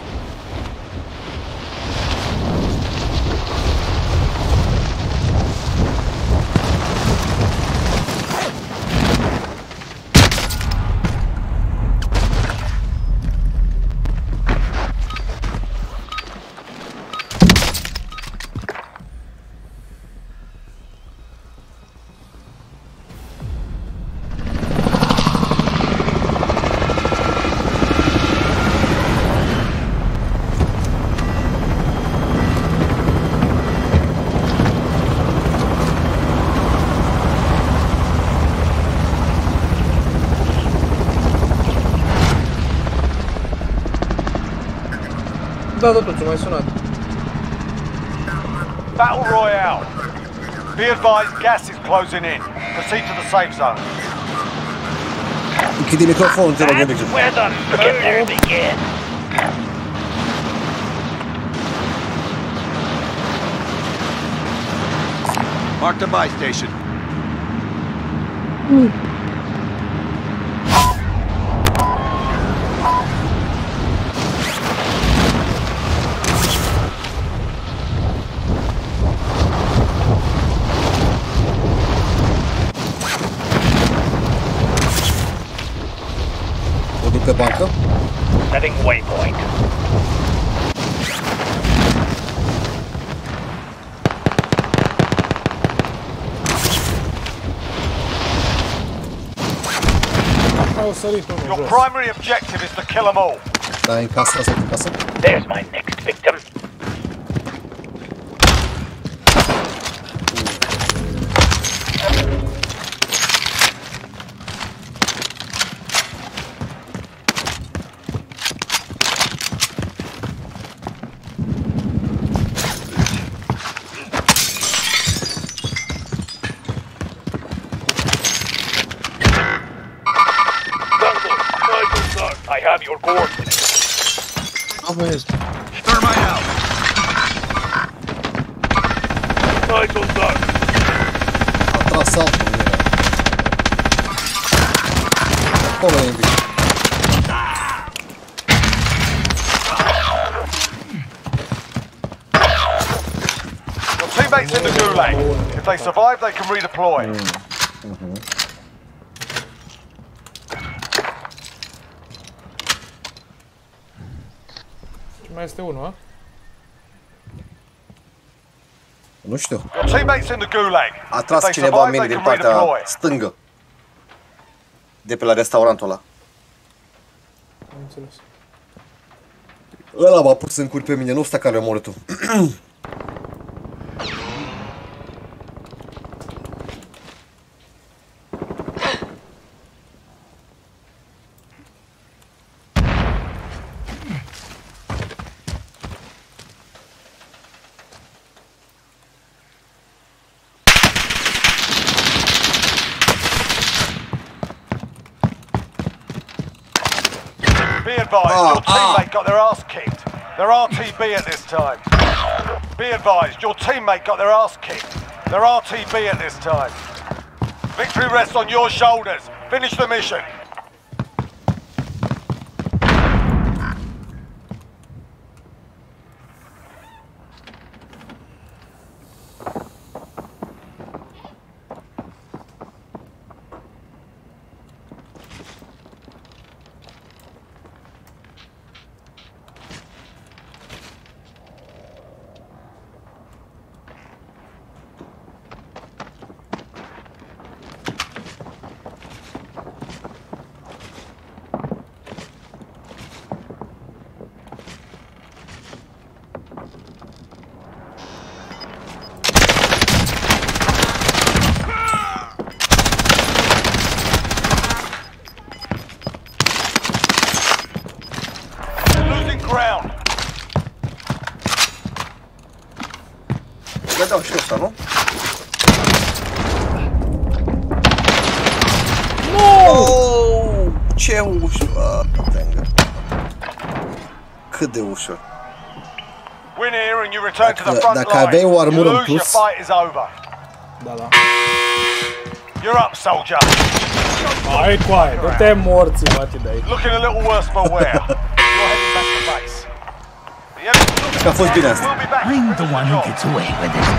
Speaker 1: Da, tu m-ai sunat.
Speaker 4: Battle Royale. Be advised, gas is closing in. Proceed to the safe zone.
Speaker 5: Închide microfonul, te rog,
Speaker 6: That's where the murder begins.
Speaker 12: Mark the buy station.
Speaker 5: O duc pe bancă.
Speaker 6: Setting waypoint.
Speaker 4: Your primary objective is to kill them all.
Speaker 5: Da, în casă, sau în casă.
Speaker 6: There's my next victim. I have your coordinates.
Speaker 12: Thermite out.
Speaker 6: Michael's up.
Speaker 5: A tras altul. Acolo e Invicted.
Speaker 4: Your teammates in the gulag. If they survive, they can redeploy.
Speaker 1: Mai este unul, a?
Speaker 5: Nu știu.
Speaker 4: Your teammates in the gulag.
Speaker 5: A tras cineva mine din partea stângă. De pe la restaurantul ăla.
Speaker 1: Am înțeles.
Speaker 5: Ăla m-a pus în cur pe mine, nu ăsta care a omorât tu.
Speaker 4: Be advised, your teammate got their ass kicked. They're RTB at this time. Be advised, your teammate got their ass kicked. They're RTB at this time. Victory rests on your shoulders. Finish the mission.
Speaker 5: Dau și ăsta, nu? No! Ce ușor! Cât de ușor. Dacă aveai o armură în plus...
Speaker 1: Da, da. You're up, soldier. Hai cu aia, dă-te morții, bate de aici.
Speaker 4: Looking a little worse for wear. You're heading back to base.
Speaker 5: Că a fost bine asta.
Speaker 6: I'm the one who gets away with it.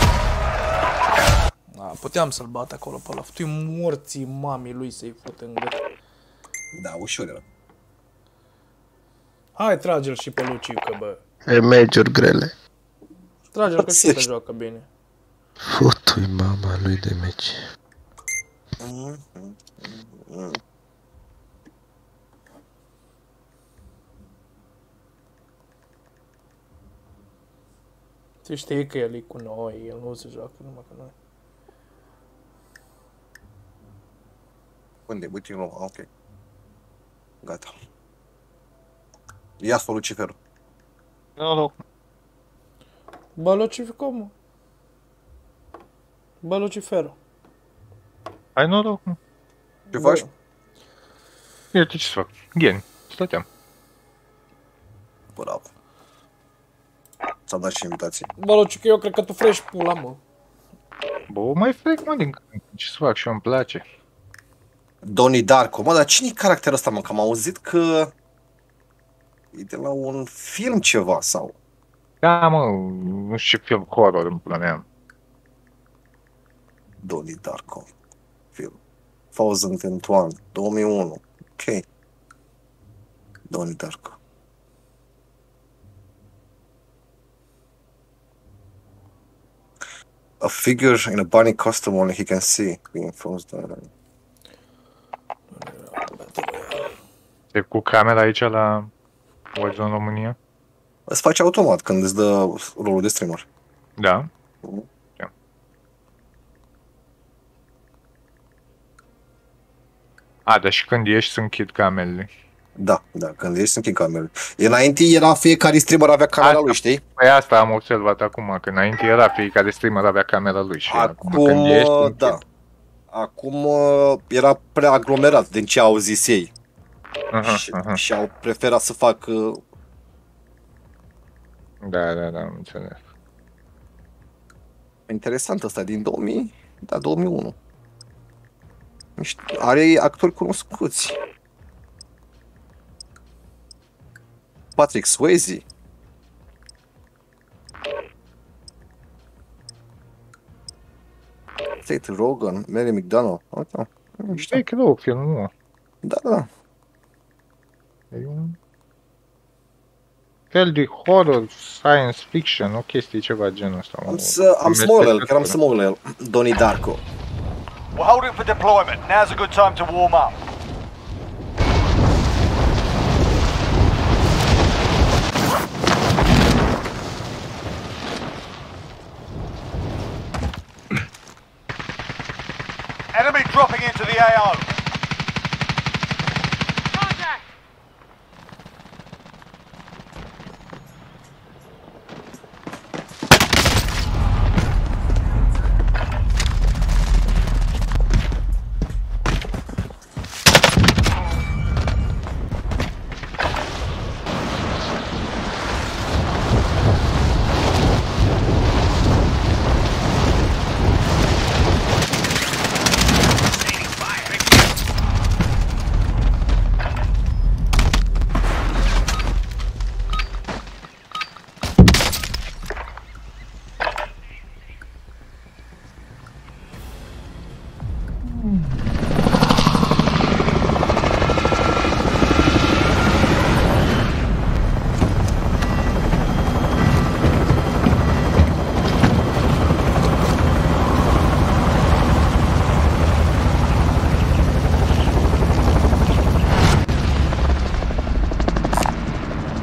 Speaker 1: Puteam să-l bat acolo pe ăla. Fătui morții mamii lui să-i fut în gât.
Speaker 5: Da, ușor era.
Speaker 1: Hai, trage-l și pe Lucică, bă.
Speaker 2: E meciuri grele.
Speaker 1: Trage-l că și se joacă bine.
Speaker 2: Fătui mama lui de meci.
Speaker 1: Tu știi că el e cu noi, el nu se joacă numai cu noi.
Speaker 5: Unde? Uite, nu, ok. Gata. Ia-ți-o Luciferul.
Speaker 13: Nu.
Speaker 1: Bă, Lucifer, mă. Bă, Luciferul.
Speaker 13: Ai noroc, mă.
Speaker 5: Ce faci?
Speaker 13: Uite ce să fac. Geni. Stăteam.
Speaker 5: Bravo. Ți-am dat și invitație.
Speaker 1: Bă, Lucifer, eu cred că tu frești pula, mă.
Speaker 13: Bă, mai frec, mă, din când. Ce să fac și eu îmi place.
Speaker 5: Donnie Darko. Mă, dar cine-i caracterul ăsta, mă? Că am auzit că... e de la un film ceva, sau...
Speaker 13: Da, mă, nu știu ce film horror în pula mea.
Speaker 5: Donnie Darko. Film. 2001. 2001. Ok. Donnie Darko. A figure in a bunny costume only he can see. Being frozen.
Speaker 13: E cu camera aici la Warzone România?
Speaker 5: Îți face automat când îți dă rolul de streamer.
Speaker 13: Da? A, dar și când ieși să închid camerele.
Speaker 5: Da, când ieși să închid camerele. Înainte era fiecare streamer avea camera lui, știi?
Speaker 13: Păi asta am observat acum, că înainte era fiecare streamer avea camera lui și
Speaker 5: acum,
Speaker 13: când ieși,
Speaker 5: da. Acum era prea aglomerat din ce au zis ei. Și au preferat să facă...
Speaker 13: Da, am înțeles.
Speaker 5: Interesant ăsta, din 2000, da, 2001. Are actori cunoscuți. Patrick Swayze. Seth Rogen, Mary McDonnell.
Speaker 13: Știi că nu, filmul nu.
Speaker 5: Da.
Speaker 13: E un fel de horror, science fiction, o chestie ceva genul ăsta.
Speaker 5: Am să mă uit la el, chiar am să mă uit la el. Donnie Darko.
Speaker 4: We're holding for deployment. Now's a good time to warm up. Enemy dropping into the AO. Contact!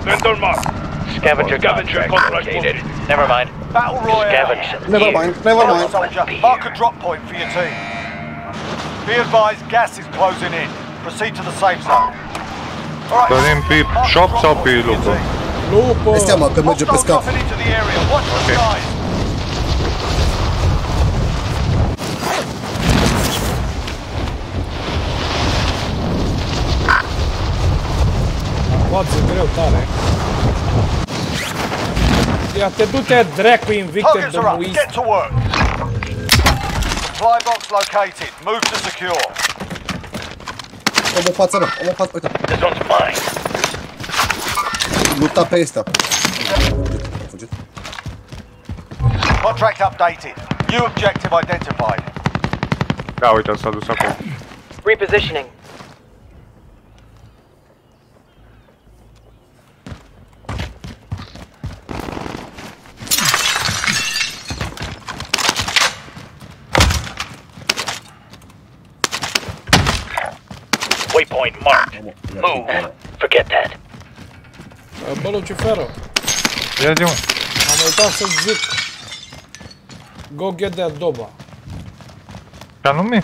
Speaker 9: Vendor mark.
Speaker 6: Scavenger contract activated. Never mind.
Speaker 4: Battle Royale.
Speaker 5: Never mind.
Speaker 4: Soldier, mark a drop point for your team. Be advised, gas is closing in. Proceed to the safe zone. Alright,
Speaker 13: Dorim pe shop sau pe lupă?
Speaker 1: Lupă!
Speaker 5: Este seama că merge pe scap.
Speaker 1: Poate greu tare. Ia te du-te dracu invicted de muist.
Speaker 4: Get to work. Supply box located. Move to secure.
Speaker 5: Om în față, mă. Om în față. Uite.
Speaker 6: This one's mine.
Speaker 5: Lupta pe ăsta. Fugit.
Speaker 4: Contract updated. New objective identified.
Speaker 13: Da, uite, s-a dus acolo.
Speaker 14: Repositioning.
Speaker 6: Waypoint marked. Move. Forget that.
Speaker 1: Bă, Luciferă.
Speaker 13: Ia zi-mă.
Speaker 1: Am uitat să zic. Go get that doba.
Speaker 13: Ce anume?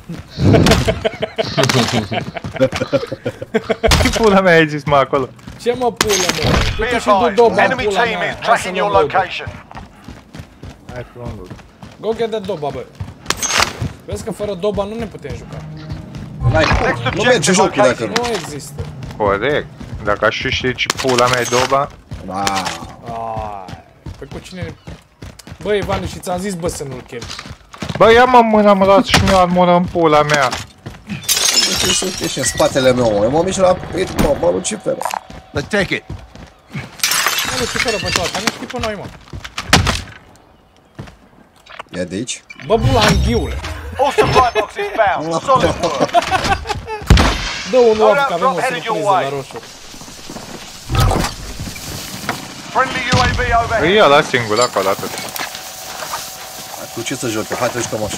Speaker 13: Ce pula mea ai zis, mă, acolo?
Speaker 1: Ce mă pula, mă? Du-te și du doba în pula mea. Hai să luăm load.
Speaker 13: Hai să luăm load.
Speaker 1: Go get that doba, bă. Vezi că fără doba nu ne putem juca.
Speaker 5: Nu merge jocul dacă
Speaker 1: nu există.
Speaker 13: Corect. Dacă aș ști ce pula mea e doba...
Speaker 1: Păi cu cine... Bă, Ivanu, și ți-am zis, bă, să nu-l chem.
Speaker 13: Bă, ia mă mâna, mă las și mi-o armură în pula mea.
Speaker 5: Ești în spatele meu, mă mici la... Mă, Lucifer.
Speaker 12: Let's take it.
Speaker 1: Mă, Luciferă, pe toată, ne știi pe noi, mă.
Speaker 5: Ia de aici.
Speaker 1: Bă, bulanghiule.
Speaker 4: All supply boxes found. Solid work.
Speaker 1: Dă un off, că avem o surpriză la roșu.
Speaker 4: Friendly UAV overhead.
Speaker 13: Îi ia la singur, acolo, atât.
Speaker 5: Cu ce să joc? Hai, treci cămoș.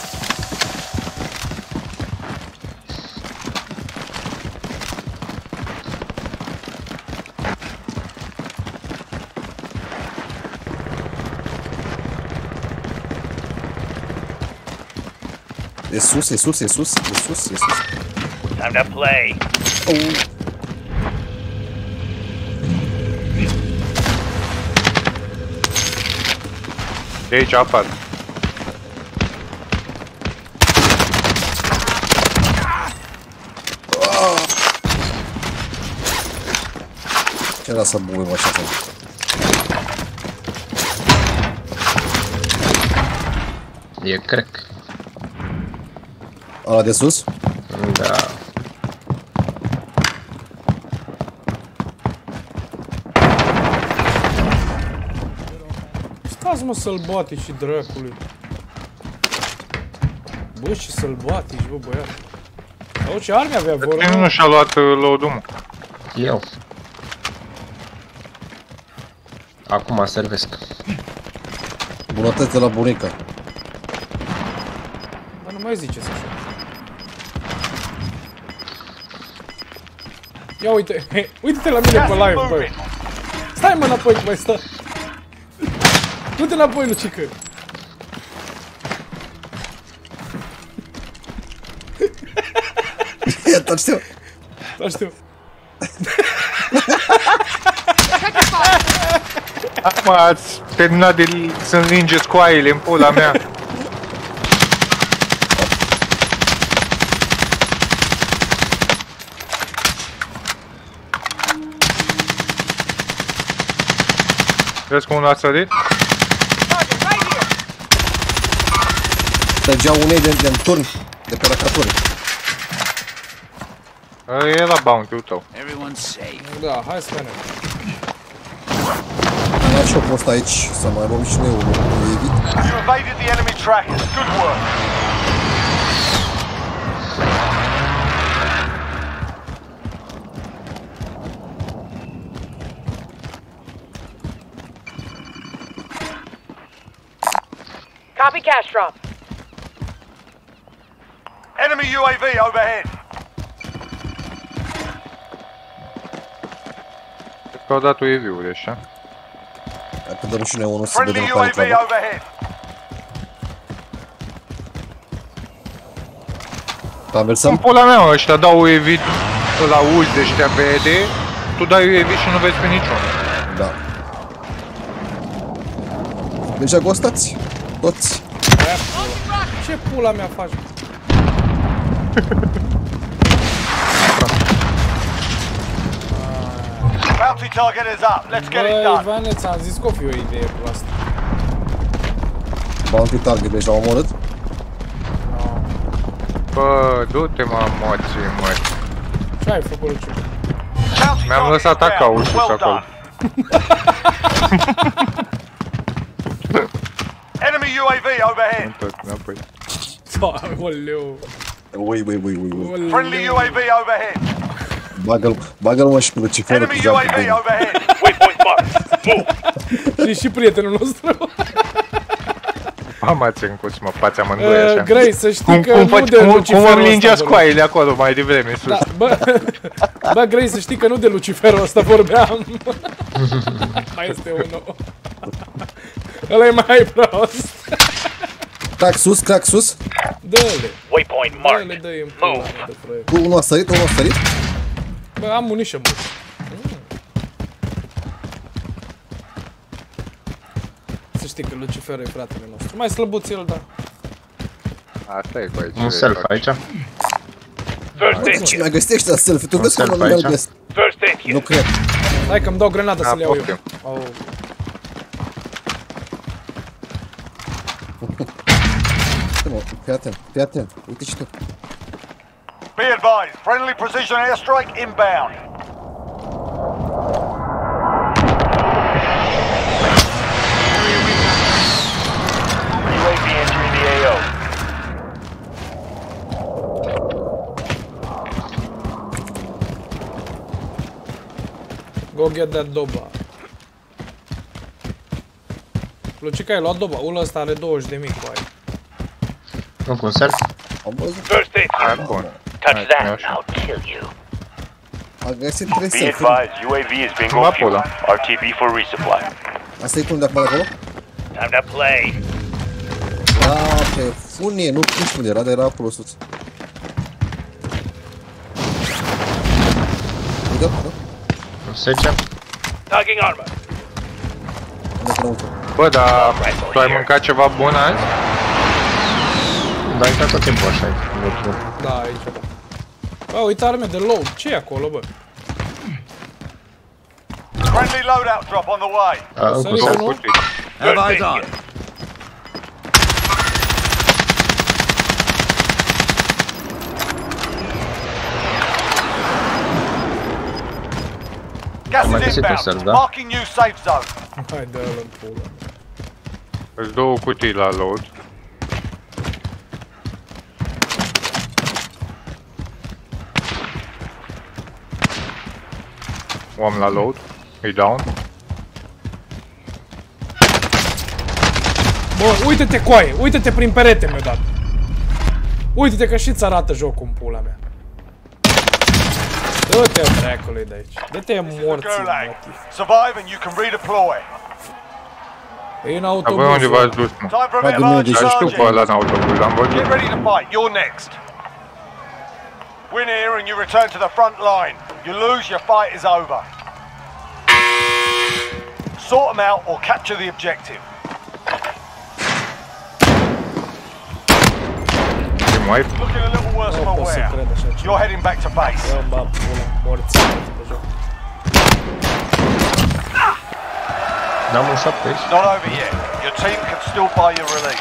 Speaker 5: E sus, e sus, e sus, e sus, e sus.
Speaker 6: Time to play.
Speaker 13: De aici apar.
Speaker 5: Ce era să buim așa?
Speaker 2: E crack.
Speaker 5: Ăla de sus?
Speaker 2: Da.
Speaker 1: Stați, mă, sălbatici dracului. Bă, ce sălbatici, bă, băiat. Sau ce arme avea vorba?
Speaker 13: Cine nu și-a luat load-ul, mă?
Speaker 2: Eu. Acum servesc.
Speaker 5: Bunătăți de la bunica.
Speaker 1: Bă, nu mai ziceți așa. Ia uite, uite-te la mine pe live, bă. Stai, mă, înapoi, mai stă. Du-te înapoi, Lucică.
Speaker 5: Ia, tot știu.
Speaker 1: Tot știu.
Speaker 13: Acum ați terminat de să înlingeți coaiele în pula mea. Vezi cum unul a sărit?
Speaker 5: Trăgeau unei de-n turn, de pe racaturi.
Speaker 13: E la bounty-ul tău.
Speaker 1: Da, hai să vedem.
Speaker 5: Am luat shop-ul ăsta aici, să mai luăm și noi unul, evit.
Speaker 4: You evaded the enemy trackers. Good work.
Speaker 14: Copy cash drop.
Speaker 4: Enemy UAV overhead.
Speaker 13: Că au dat UAV-uri ăștia.
Speaker 5: Dacă dăm și noi unul să
Speaker 4: Friendly
Speaker 5: vedem care
Speaker 4: UAV
Speaker 5: treaba.
Speaker 4: overhead.
Speaker 13: În pula mea, ăștia dau UAV la uzi de ăștia vede, tu dai UAV și nu vezi pe niciun.
Speaker 5: Da. Deja gostați? Toți.
Speaker 1: Ce pula mea faci?
Speaker 4: Bounty target is up. Let's get it
Speaker 1: Băi,
Speaker 4: done.
Speaker 1: Ivane, ți-am zis că o fi o idee proastă.
Speaker 5: Bounty target deja am omorât.
Speaker 13: Bă, du-te mă, moții, mă.
Speaker 1: Ce ai făcut, Luciu?
Speaker 13: Mi-am lăsat acau sus acolo.
Speaker 4: Enemy UAV overhead.
Speaker 13: Înapoi.
Speaker 1: Aoleu.
Speaker 5: Ui.
Speaker 4: Friendly UAV overhead.
Speaker 5: Bagă-l mă și pe Luciferul cu
Speaker 4: Enemy
Speaker 5: joacă
Speaker 4: UAV
Speaker 5: bine.
Speaker 4: overhead.
Speaker 9: Waypoint marked.
Speaker 1: Și prietenul nostru.
Speaker 13: Mama ți-ncuți, mă, pați amândoi așa.
Speaker 1: Grey, să știi că nu de Luciferul ăsta
Speaker 13: Cum îmi lingeați coaile acolo mai devreme sus.
Speaker 1: Da, bă, Grey, să știi că nu de Luciferul ăsta vorbeam. Mai este unul. Ăla e mai prost.
Speaker 5: Crack sus.
Speaker 1: Dă-le.
Speaker 9: Waypoint marked.
Speaker 1: Dă-le în pula mea de proiect.
Speaker 5: Unul a sărit.
Speaker 1: Bă, am munition, bă. Să știi că Lucifer e fratele nostru. Mai slăbuț el, da.
Speaker 13: Asta e cu aici.
Speaker 2: Un self aici.
Speaker 5: Ce mi-a găsit ăștia selfie? Tu vezi că nu mi-l găsesc. Nu cred.
Speaker 1: Hai că-mi dau grenada să le iau eu.
Speaker 5: Fii atent. Uite și tu.
Speaker 4: Be advised, friendly precision airstrike inbound.
Speaker 9: UAV entering the AO.
Speaker 1: Go get that doba. Lucica, ai luat doba. Ul ăsta are 20.000 cu aia.
Speaker 2: Nu cu un self?
Speaker 5: Am văzut.
Speaker 9: First aid.
Speaker 13: Bun.
Speaker 6: Touch that and I'll kill you.
Speaker 5: A găsit 3
Speaker 9: Be
Speaker 5: selfie.
Speaker 9: advised, UAV is bingo
Speaker 13: Mă
Speaker 9: fuel.
Speaker 13: pula.
Speaker 9: RTB for resupply.
Speaker 5: Asta e cum de acum de acolo?
Speaker 9: Time to play.
Speaker 5: Da, pe funie, nu știu unde era, dar era acolo sus. Uite, da?
Speaker 2: Un secem?
Speaker 9: Tagging armor.
Speaker 5: Unde că înăuntru?
Speaker 13: Bă, dar tu ai mâncat ceva bun azi?
Speaker 2: Da, ai tot timpul așa.
Speaker 1: Da, aici, da. Bă, uite arme de load. Ce e acolo, bă?
Speaker 4: Friendly loadout drop on the way.
Speaker 2: Încă un self.
Speaker 12: Have eyes on.
Speaker 4: Gas
Speaker 2: Am mai
Speaker 4: is
Speaker 2: găsit un
Speaker 4: inbound.
Speaker 2: self, da?
Speaker 4: Marking new safe zone.
Speaker 1: Hai, dă-l în pula.
Speaker 13: Îți două cutii la load. Om la load. E down.
Speaker 1: Bă, uite-te coaie, uite-te prin perete mi-o dat. Uite-te că și-ți arată jocul în pula mea. Dă-te dracului de aici. Dă-te morții.
Speaker 4: Survive and you can redeploy.
Speaker 1: E în
Speaker 13: Dar voi
Speaker 1: autobuz.
Speaker 13: unde v-ați dus, mă?
Speaker 4: Time for a bit of
Speaker 5: Dar
Speaker 4: RG
Speaker 13: Dar știu pe ăla
Speaker 4: charging.
Speaker 13: în autobuz, am văzut.
Speaker 4: Get ready to fight. You're next. Win here and you return to the front line. You lose, your fight is over. Sort them out or capture the objective.
Speaker 13: Team wipe.
Speaker 4: Looking a little worse for
Speaker 1: pot să
Speaker 4: wear.
Speaker 1: cred așa ceva.
Speaker 4: You're heading back to base.
Speaker 1: Eu-mi bag pula, morții de joc.
Speaker 2: N-am un 7 aici.
Speaker 4: Not over yet. Your team can still buy your release.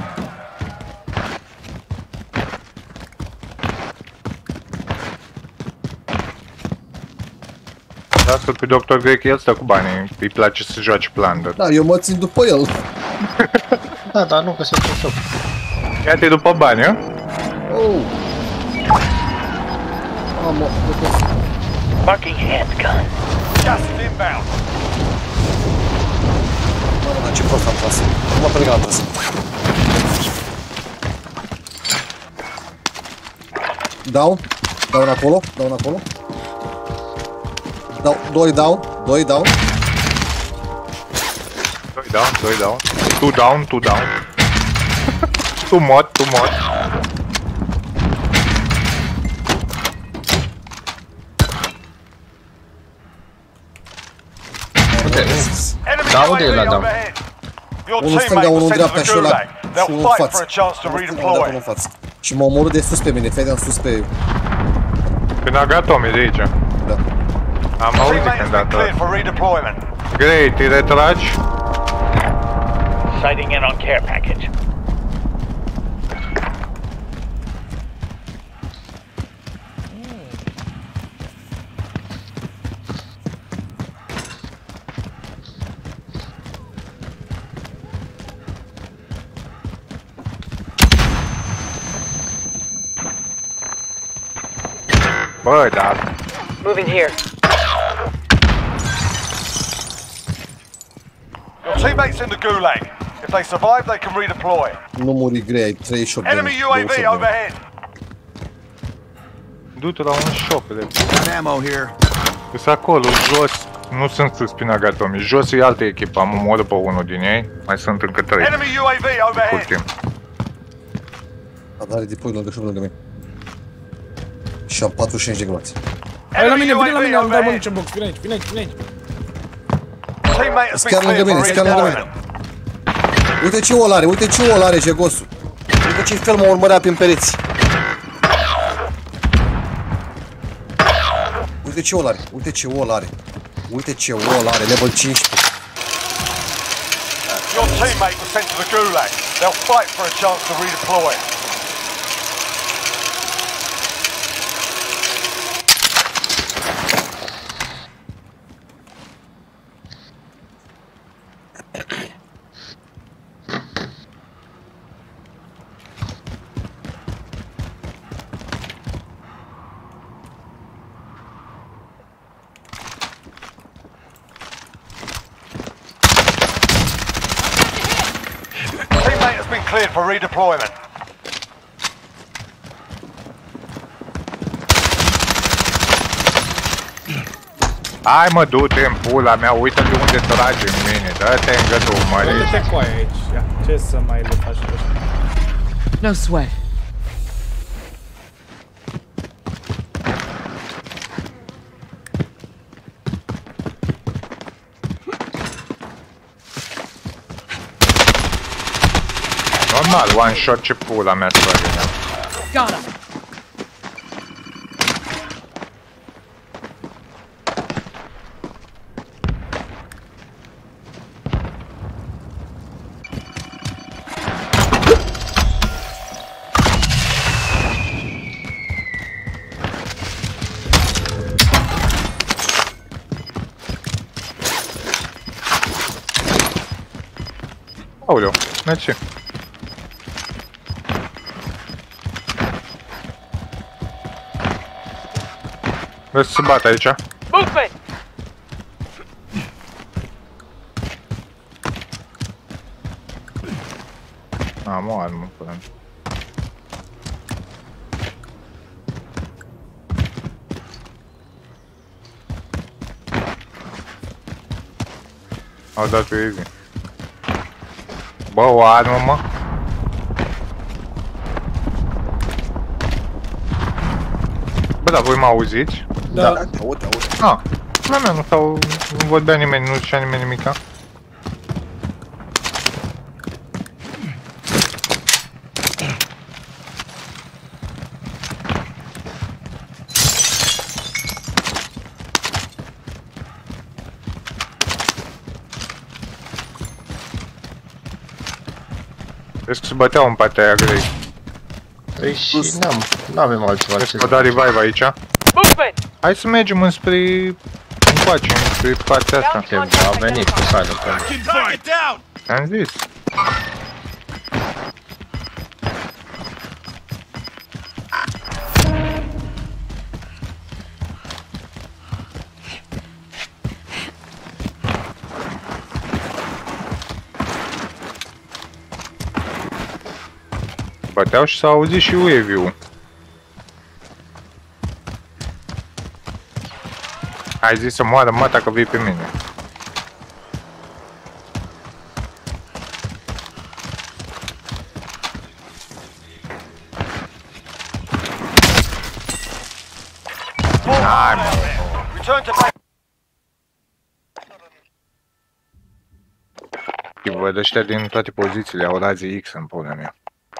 Speaker 13: Lasă-l pe Dr. Greg, el stă cu banii, îi place să joace Plunder.
Speaker 5: Da, eu mă țin după el.
Speaker 2: Da, dar nu găsesc un self.
Speaker 13: Ia-te după bani, a?
Speaker 5: Oh. Am o...
Speaker 6: Marking handgun.
Speaker 4: Gas is inbound.
Speaker 5: Dar ce prost am tras. Nu m-a plecat, am tras. Down acolo. Doi down.
Speaker 13: 2 down. 2 down. Tu mod.
Speaker 2: Da, unde e la da?
Speaker 5: Unul stânga, unul în dreapta și ăla și unul în față. Unul în față. Și m-a omorât de sus pe mine, fedeam sus pe eu.
Speaker 13: Pe Nagatomi de aici.
Speaker 5: Da.
Speaker 13: Am auzit când a dat. Grey, te retragi?
Speaker 6: Sighting in on care package.
Speaker 13: Bă, da.
Speaker 14: Moving here.
Speaker 4: Your teammates in the gulag. If they survive, they can redeploy.
Speaker 5: Nu muri Grey, ai 3 shotgun.
Speaker 4: Enemy UAV overhead.
Speaker 13: Du-te la un shop,
Speaker 12: ammo here.
Speaker 13: Sunt acolo, jos. Nu sunt sus pe Nagatomi. Jos e altă echipă. Am omorât pe unul din ei. Mai sunt încă 3.
Speaker 4: Enemy UAV overhead.
Speaker 5: Are depoi lângă și lângă mine. Și am 45 de gloați.
Speaker 1: Hai la mine, vine la mine, am dat munition box, vine aici.
Speaker 5: Chiar lângă mine. Uite ce ol are, jegosul. Uite ce fel mă urmărea prin pereți. Uite ce ol are, level 15.
Speaker 4: Your teammate was sent to the gulag. They'll fight for a chance to redeploy. Cleared for redeployment.
Speaker 13: Hai mă, du-te în pula mea, uite de unde trage în mine, dă-te în gâtul mării.
Speaker 1: Du-te cu aia aici, ia, ce să mai le faci ăștia?
Speaker 15: No sweat.
Speaker 13: Normal, one shot ce pula mea să văd.
Speaker 15: Got him.
Speaker 13: Aoleu, mersi. Vreți să bat aici?
Speaker 14: Movement!
Speaker 13: Am o armă până. Au dat pe easy. Bă, o armă, mă. Bă, dar voi mă auziți?
Speaker 1: Da.
Speaker 5: Te aud.
Speaker 13: Ah, la mea nu vorbea nimeni, nu zicea nimeni nimica. Vezi că se băteau în partea aia Grey.
Speaker 2: Păi și n-avem altceva.
Speaker 13: Vezi că o da revive aici. Hai să mergem înspre... încoace, înspre partea asta.
Speaker 2: A venit cu sale.
Speaker 13: Am zis. Băteau și s-a auzit și UAV-ul. Ai zis să moară mata că vii pe mine. Văd ăștia din toate pozițiile, au raze X în pula mea.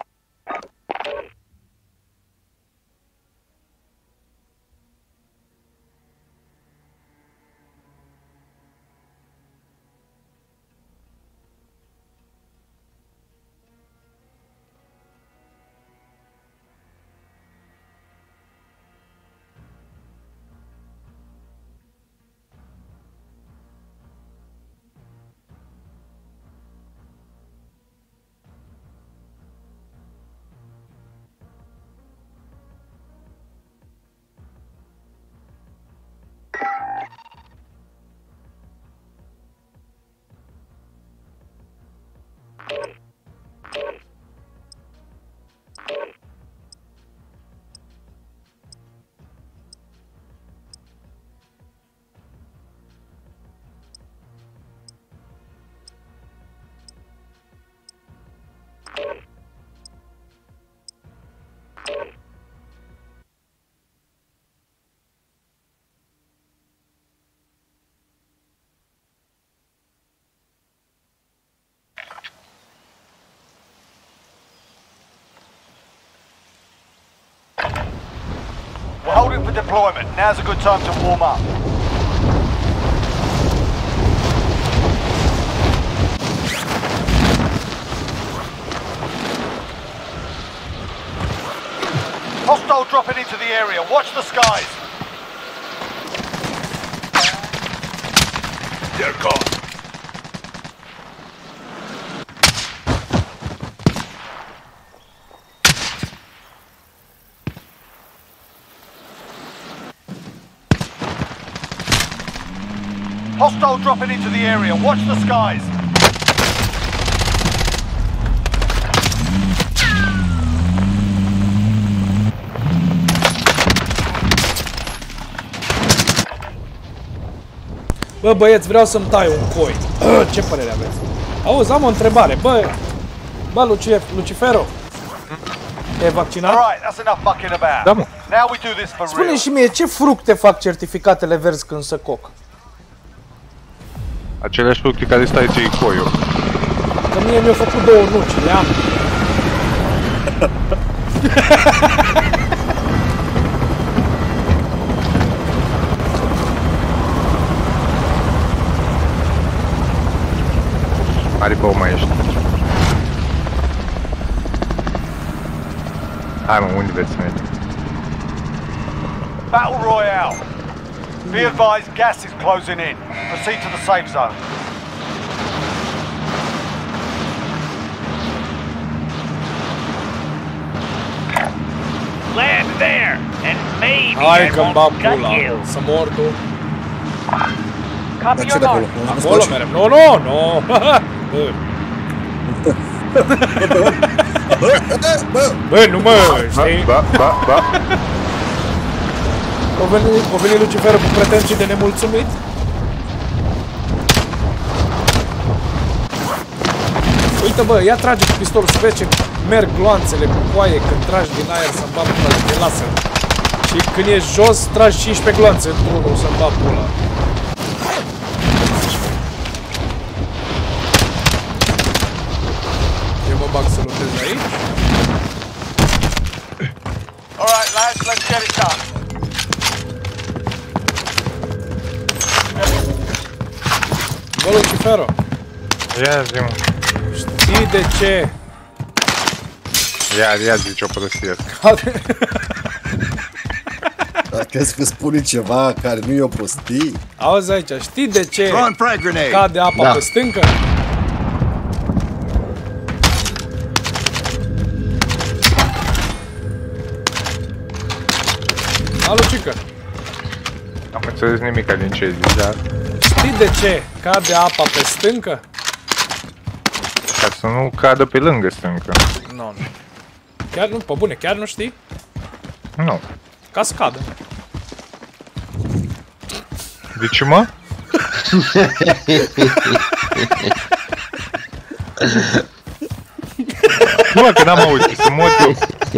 Speaker 4: We're holding for deployment. Now's a good time to warm up. Hostile dropping into the area. Watch the skies.
Speaker 9: They're gone.
Speaker 4: Hostile dropping into the area. Watch the skies.
Speaker 1: Bă, băieți, vreau să-mi tai un coi. Ce părere aveți? Auzi, am o întrebare. Bă, Lucifero, e vaccinat?
Speaker 13: Da, mă.
Speaker 1: Spune și mie, ce fructe fac certificatele verzi când se coc?
Speaker 13: Aceleași fructe care stai ții coiul.
Speaker 1: Că mie mi-au făcut două nuci, le am.
Speaker 13: Are bău mai ești. Hai mă, unde veți să mergem?
Speaker 4: Battle Royale. Be advised, gas is closing in. Proceed to the safe zone.
Speaker 6: Land there, and maybe
Speaker 1: Hai
Speaker 6: I
Speaker 1: că-mi
Speaker 6: won't
Speaker 1: bag
Speaker 6: gut
Speaker 1: pula,
Speaker 6: you.
Speaker 1: să mor tu.
Speaker 14: Copy your mark.
Speaker 1: Acolo merem. Nu! Bă, nu mă, știi?
Speaker 13: Ba.
Speaker 1: O veni Luciferul cu pretenții de nemulțumit? Uite bă, ia trage cu pistolul să vezi ce merg gloanțele cu coaie când tragi din aer să-mi bag pula și te lasă. Și când ești jos, tragi 15 gloanțe într-unul să-mi bag pula. Eu mă bag să luptez aici.
Speaker 4: Alright lads, let's get it done.
Speaker 1: Bă, Lucifero.
Speaker 13: Ia zi, mă.
Speaker 1: Știi de ce?
Speaker 13: Ia zici o prostie.
Speaker 5: Crezi că spune ceva care nu e o prostie?
Speaker 1: Auzi aici, știi de ce cade apa pe stâncă? Alo, Cică.
Speaker 13: Am înțeles nimica din ce zici, dar...
Speaker 1: Știi de ce cade apa pe stâncă?
Speaker 13: Ca să nu cadă pe lângă stâncă.
Speaker 1: Nu. Chiar nu, pe bune, chiar nu știi?
Speaker 13: Nu.
Speaker 1: Cascadă.
Speaker 13: De ce, mă? Mă, că n-am auzit, să mă duc.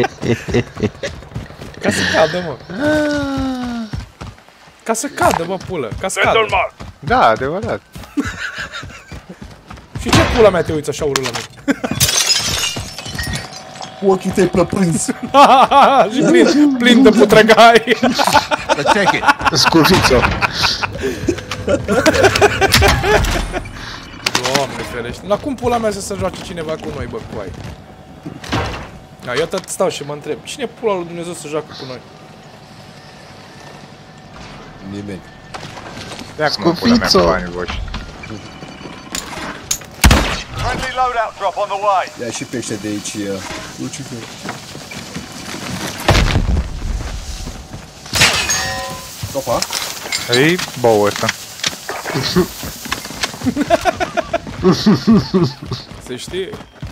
Speaker 1: Ca să cadă, mă. Ca să cadă, mă, pulă. Ca să cadă.
Speaker 13: Da, adevărat.
Speaker 1: Și ce pula mea te uiți așa urât la mine?
Speaker 5: Ochii tăi plăpânzi.
Speaker 1: Și plin de putrăgai.
Speaker 12: Let's take it.
Speaker 2: Scurfiță.
Speaker 1: Doamne ferește. La cum pula mea să se joace cineva cu noi, bă, cu ai? Da, eu atât stau și mă întreb. Cine pula lui Dumnezeu să joacă cu noi?
Speaker 5: Nimeni.
Speaker 2: Scurfiță.
Speaker 4: Friendly loadout drop on the way.
Speaker 5: Ia și pește de aici, Lucifer. Opa.
Speaker 13: Ei, bou ăsta.
Speaker 1: Se știe.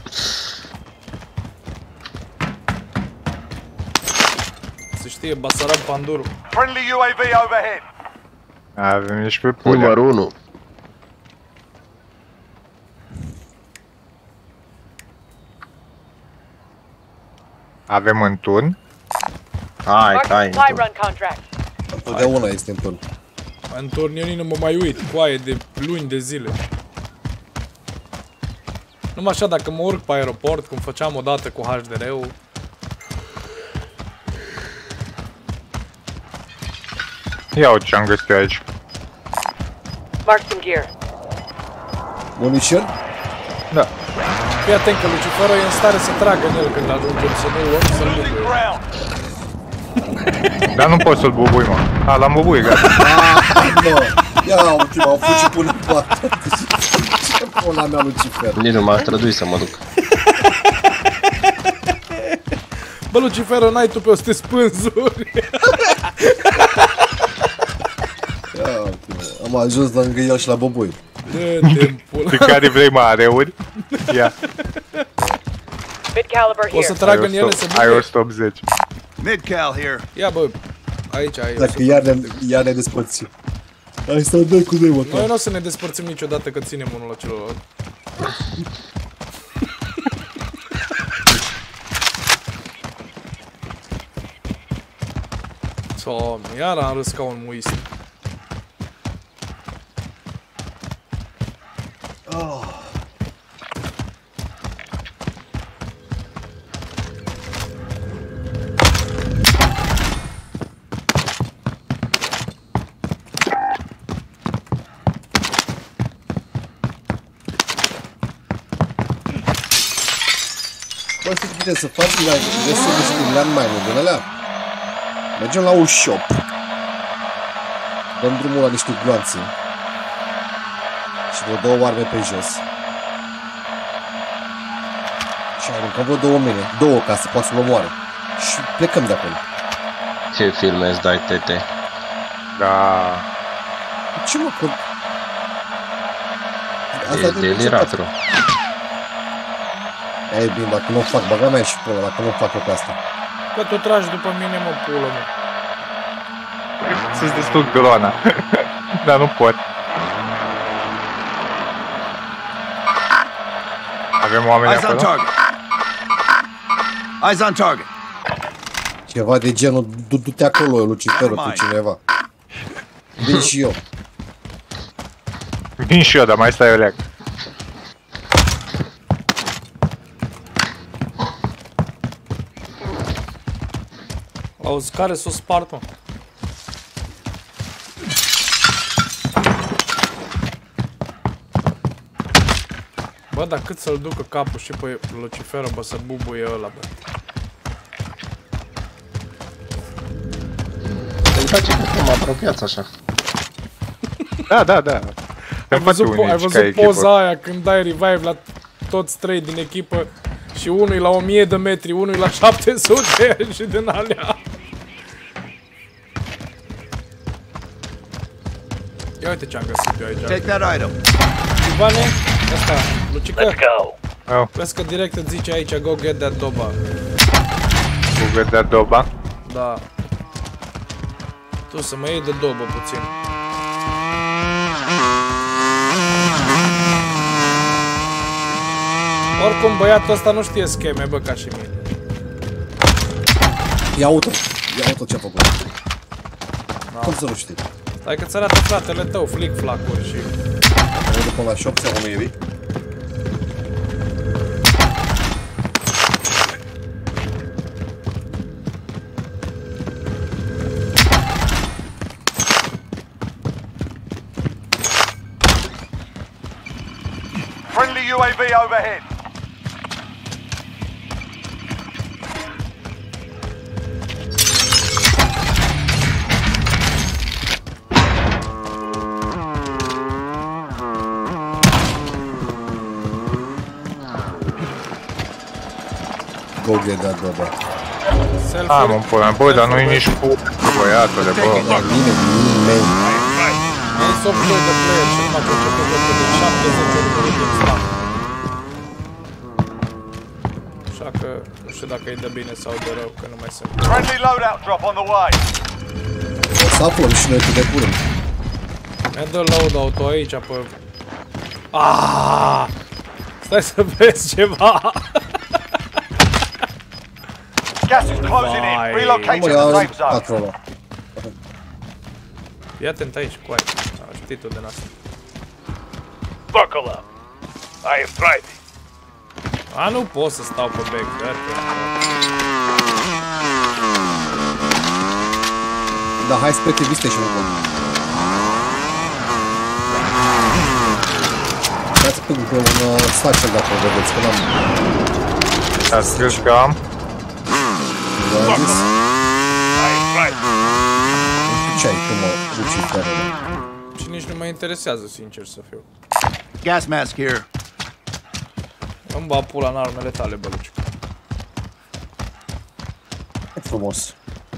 Speaker 1: Se știe, Basarab Panduru.
Speaker 4: Friendly UAV overhead.
Speaker 13: Avem nici pe pulea.
Speaker 2: Numărul 1.
Speaker 13: Avem în turn.
Speaker 2: Hai,
Speaker 14: Supply run contract.
Speaker 5: Întotdeauna este în turn.
Speaker 1: În turn eu nici nu mă mai uit, coaie de luni de zile. Numai așa, dacă mă urc pe aeroport, cum făceam odată cu HDR-ul.
Speaker 13: Ia uite ce-am găsit aici.
Speaker 14: Mark some gear.
Speaker 5: Munition?
Speaker 13: Da.
Speaker 1: Fii atent că Luciferul e în stare să tragă în el când ajungem să nu-i om să-l bubuie.
Speaker 13: Dar nu poți să-l bubui, mă. A, l-am bubuit, gata.
Speaker 5: Ia uite, m-au fugit până în poată. Ce pula mea, Lucifer?
Speaker 2: Nici nu m-a străduit să mă duc.
Speaker 1: Bă, Luciferul, n-ai tu pe 100 spânzuri.
Speaker 5: Ia uite, am ajuns lângă el și la boboi.
Speaker 1: Dă-te-mi pula.
Speaker 13: De care vrei mareuri? Ia.
Speaker 14: Mid caliber
Speaker 1: O să
Speaker 14: here.
Speaker 1: trag în ele să
Speaker 13: Ai
Speaker 1: bubuie.
Speaker 13: 180.
Speaker 12: Mid-cal here.
Speaker 1: Ia, bă, aici ai.
Speaker 5: Dacă iar ne despărțim. Hai să dă cu noi, mă.
Speaker 1: Noi nu o să ne despărțim niciodată că ținem unul la celălalt. Doamne, iar am râs ca un muist.
Speaker 5: Bă, știi ce putem să facem? Găsim niște landmine-uri din alea. Mergem la un shop. Dăm drumul la niște gloanțe. Și vreo 2 arme pe jos. Și aruncăm vreo 2 mine. 2 ca să poată să-l omoare. Și plecăm de acolo.
Speaker 2: Ce filme îți dai, tete?
Speaker 13: Da.
Speaker 5: Ce mă, că...
Speaker 2: E deliratru.
Speaker 5: Ei bine, dacă nu fac, baga mea și pula, dacă nu fac eu pe asta.
Speaker 1: Că tu tragi după mine, mă, pulă, mă.
Speaker 13: Să-ți distrug drona. Dar nu pot. Avem oameni
Speaker 12: Eyes on
Speaker 13: acolo?
Speaker 12: target. Eyes on target.
Speaker 5: Ceva de genul, du-te acolo, Luciferul, cu cineva. Vin și eu.
Speaker 13: Vin și eu, dar mai stai o leac.
Speaker 1: Auzi, care s-o spart, mă? Bă, dar cât să-l ducă capul și pe Luciferul, bă, să bubuie ăla, bă.
Speaker 2: Îmi place că mă apropiați așa.
Speaker 13: Da, da, da.
Speaker 1: Ai văzut poza aia când dai revive la toți 3 din echipă și unul e la 1000 de metri, unul e la 700 și din alea. Ia uite ce-am găsit eu aici.
Speaker 12: Take that item.
Speaker 1: Ivane, ăsta, Lucică.
Speaker 12: Let's go.
Speaker 13: Oh.
Speaker 1: Vezi că direct îți zice aici, go get that doba.
Speaker 13: Go get that doba?
Speaker 1: Da. Tu să mă iei de dobă puțin. Oricum, băiatul ăsta nu știe scheme, bă, ca și mine.
Speaker 5: Ia auto ce-a făcut. Cum să nu știi?
Speaker 1: Stai că-ți arată fratele tău, flic-flacuri și...
Speaker 5: Mă duc până la shop, ți-am unul Evi.
Speaker 4: Friendly UAV overhead.
Speaker 5: Go get that, bă.
Speaker 13: A, mă pula, bă, dar nu-i nici cu băiatule, bă.
Speaker 5: Nimeni.
Speaker 1: Ai software de player și numai că începe de 70 ori din start. Așa că nu știu dacă e de bine sau de rău, că nu mai sunt.
Speaker 4: Friendly loadout drop on the way.
Speaker 5: O să aflăm și noi cât de curând.
Speaker 1: Ne dă loadout-ul aici, pe... Aaaa! Stai să vezi ceva!
Speaker 4: Gas is closing in. Relocating to the safe zone.
Speaker 1: Fii atent aici, cu aia. Știi tu din asta.
Speaker 9: Buckle up. I am driving.
Speaker 1: A, nu pot să stau pe back,
Speaker 5: Da, hai spre TV Station acum. Dați pe un satchel dacă o vedeți, că l-am...
Speaker 13: A scris că am.
Speaker 5: V-am zis? Ce ai tu, mă, Luciferele?
Speaker 1: Și nici nu mă interesează, sincer să fiu.
Speaker 12: Gas mask here.
Speaker 1: Îmi ba pula în armele tale, băluci.
Speaker 5: E frumos.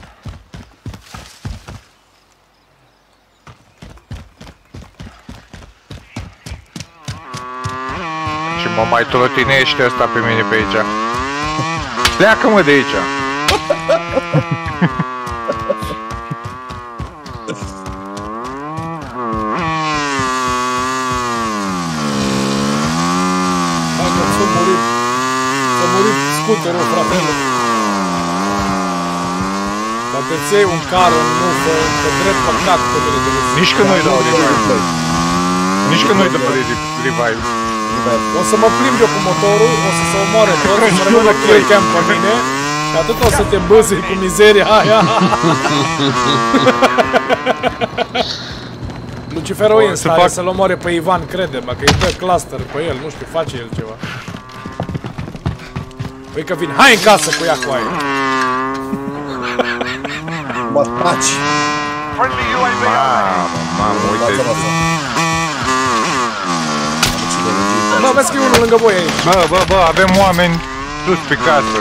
Speaker 13: Și mă mai trotinește ăsta pe mine pe aici. Pleacă-mă de aici.
Speaker 1: S-a murit scuterul, fratele. Dacă îți iei un car în mufă, pe drept pe cap pe mine de râs.
Speaker 13: Nici că nu-i dau revive. Nici că nu-i dau revive.
Speaker 1: O să mă plimb eu cu motorul, o să se omoare tot, o să rămână kill cam pe mine și atât o să te băzui cu mizeria aia. Lucifer o e în stare să-l omoare pe Ivan, crede-mă, că îi dă cluster pe el, nu știu, face el ceva. Păi că vine, hai în casă cu ea cu aia.
Speaker 5: Mă taci.
Speaker 13: Mamă, uite.
Speaker 1: Bă, vezi că e unul lângă voi aici.
Speaker 13: Bă, avem oameni sus pe casă.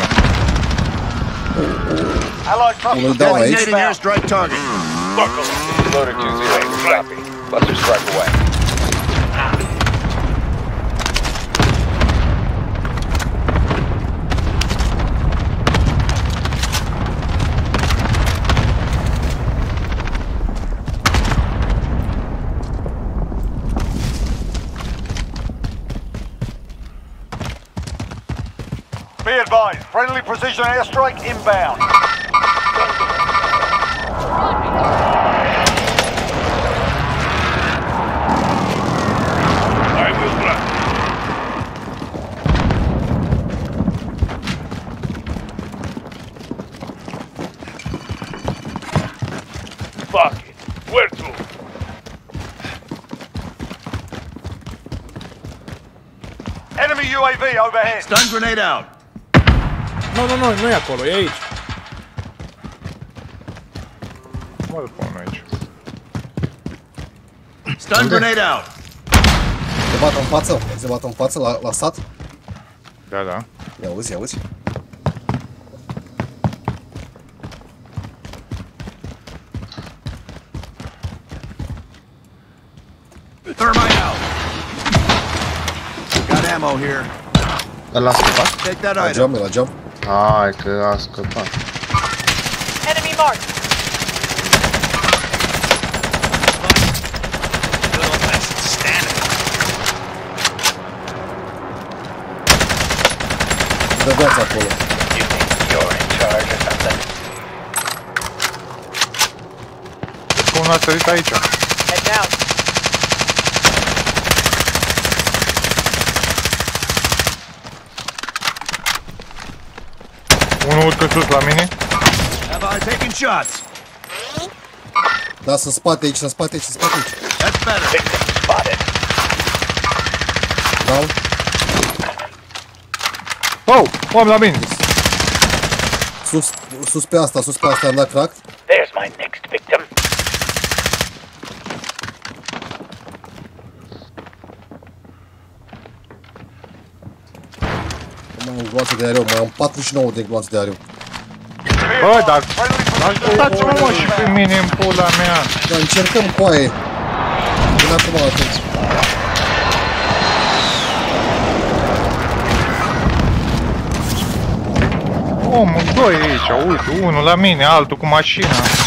Speaker 5: Unul dau aici.
Speaker 11: Loader 2-0, copy. Buster strike away.
Speaker 4: Be advised, friendly precision airstrike inbound.
Speaker 9: I will run. Fuck it. Where to?
Speaker 4: Enemy UAV overhead.
Speaker 12: Stun grenade out.
Speaker 1: Nu e acolo, e aici.
Speaker 13: Mă duc până aici.
Speaker 12: Stun grenade out.
Speaker 5: Se bată în față la sat?
Speaker 13: Da.
Speaker 5: Ia auzi.
Speaker 12: Thermite out. Got ammo here.
Speaker 2: L-a scăpat?
Speaker 12: Take that item.
Speaker 5: La jump.
Speaker 2: Hai că a scăpat.
Speaker 14: Enemy marked.
Speaker 5: pe viață acolo.
Speaker 13: Că unul a sărit aici.
Speaker 14: Head down.
Speaker 13: Unul urcă sus la mine.
Speaker 12: Have I taken shots?
Speaker 5: Da, sunt spate aici, sunt spate aici, sunt spate aici.
Speaker 12: That's better.
Speaker 10: Spotted.
Speaker 5: Down.
Speaker 13: Oh, om la mine.
Speaker 5: Sus pe asta, am dat crack.
Speaker 10: There's my next victim.
Speaker 5: Mai am gloanțe de aereu, mai am 49 de gloanțe de aereu.
Speaker 13: Bă, dar ajutați-mă mă și pe mine în pula mea.
Speaker 5: Da, încercăm coaie. Până acum atunci.
Speaker 13: Omul, doi aici, uite, unul la mine, altul cu mașina.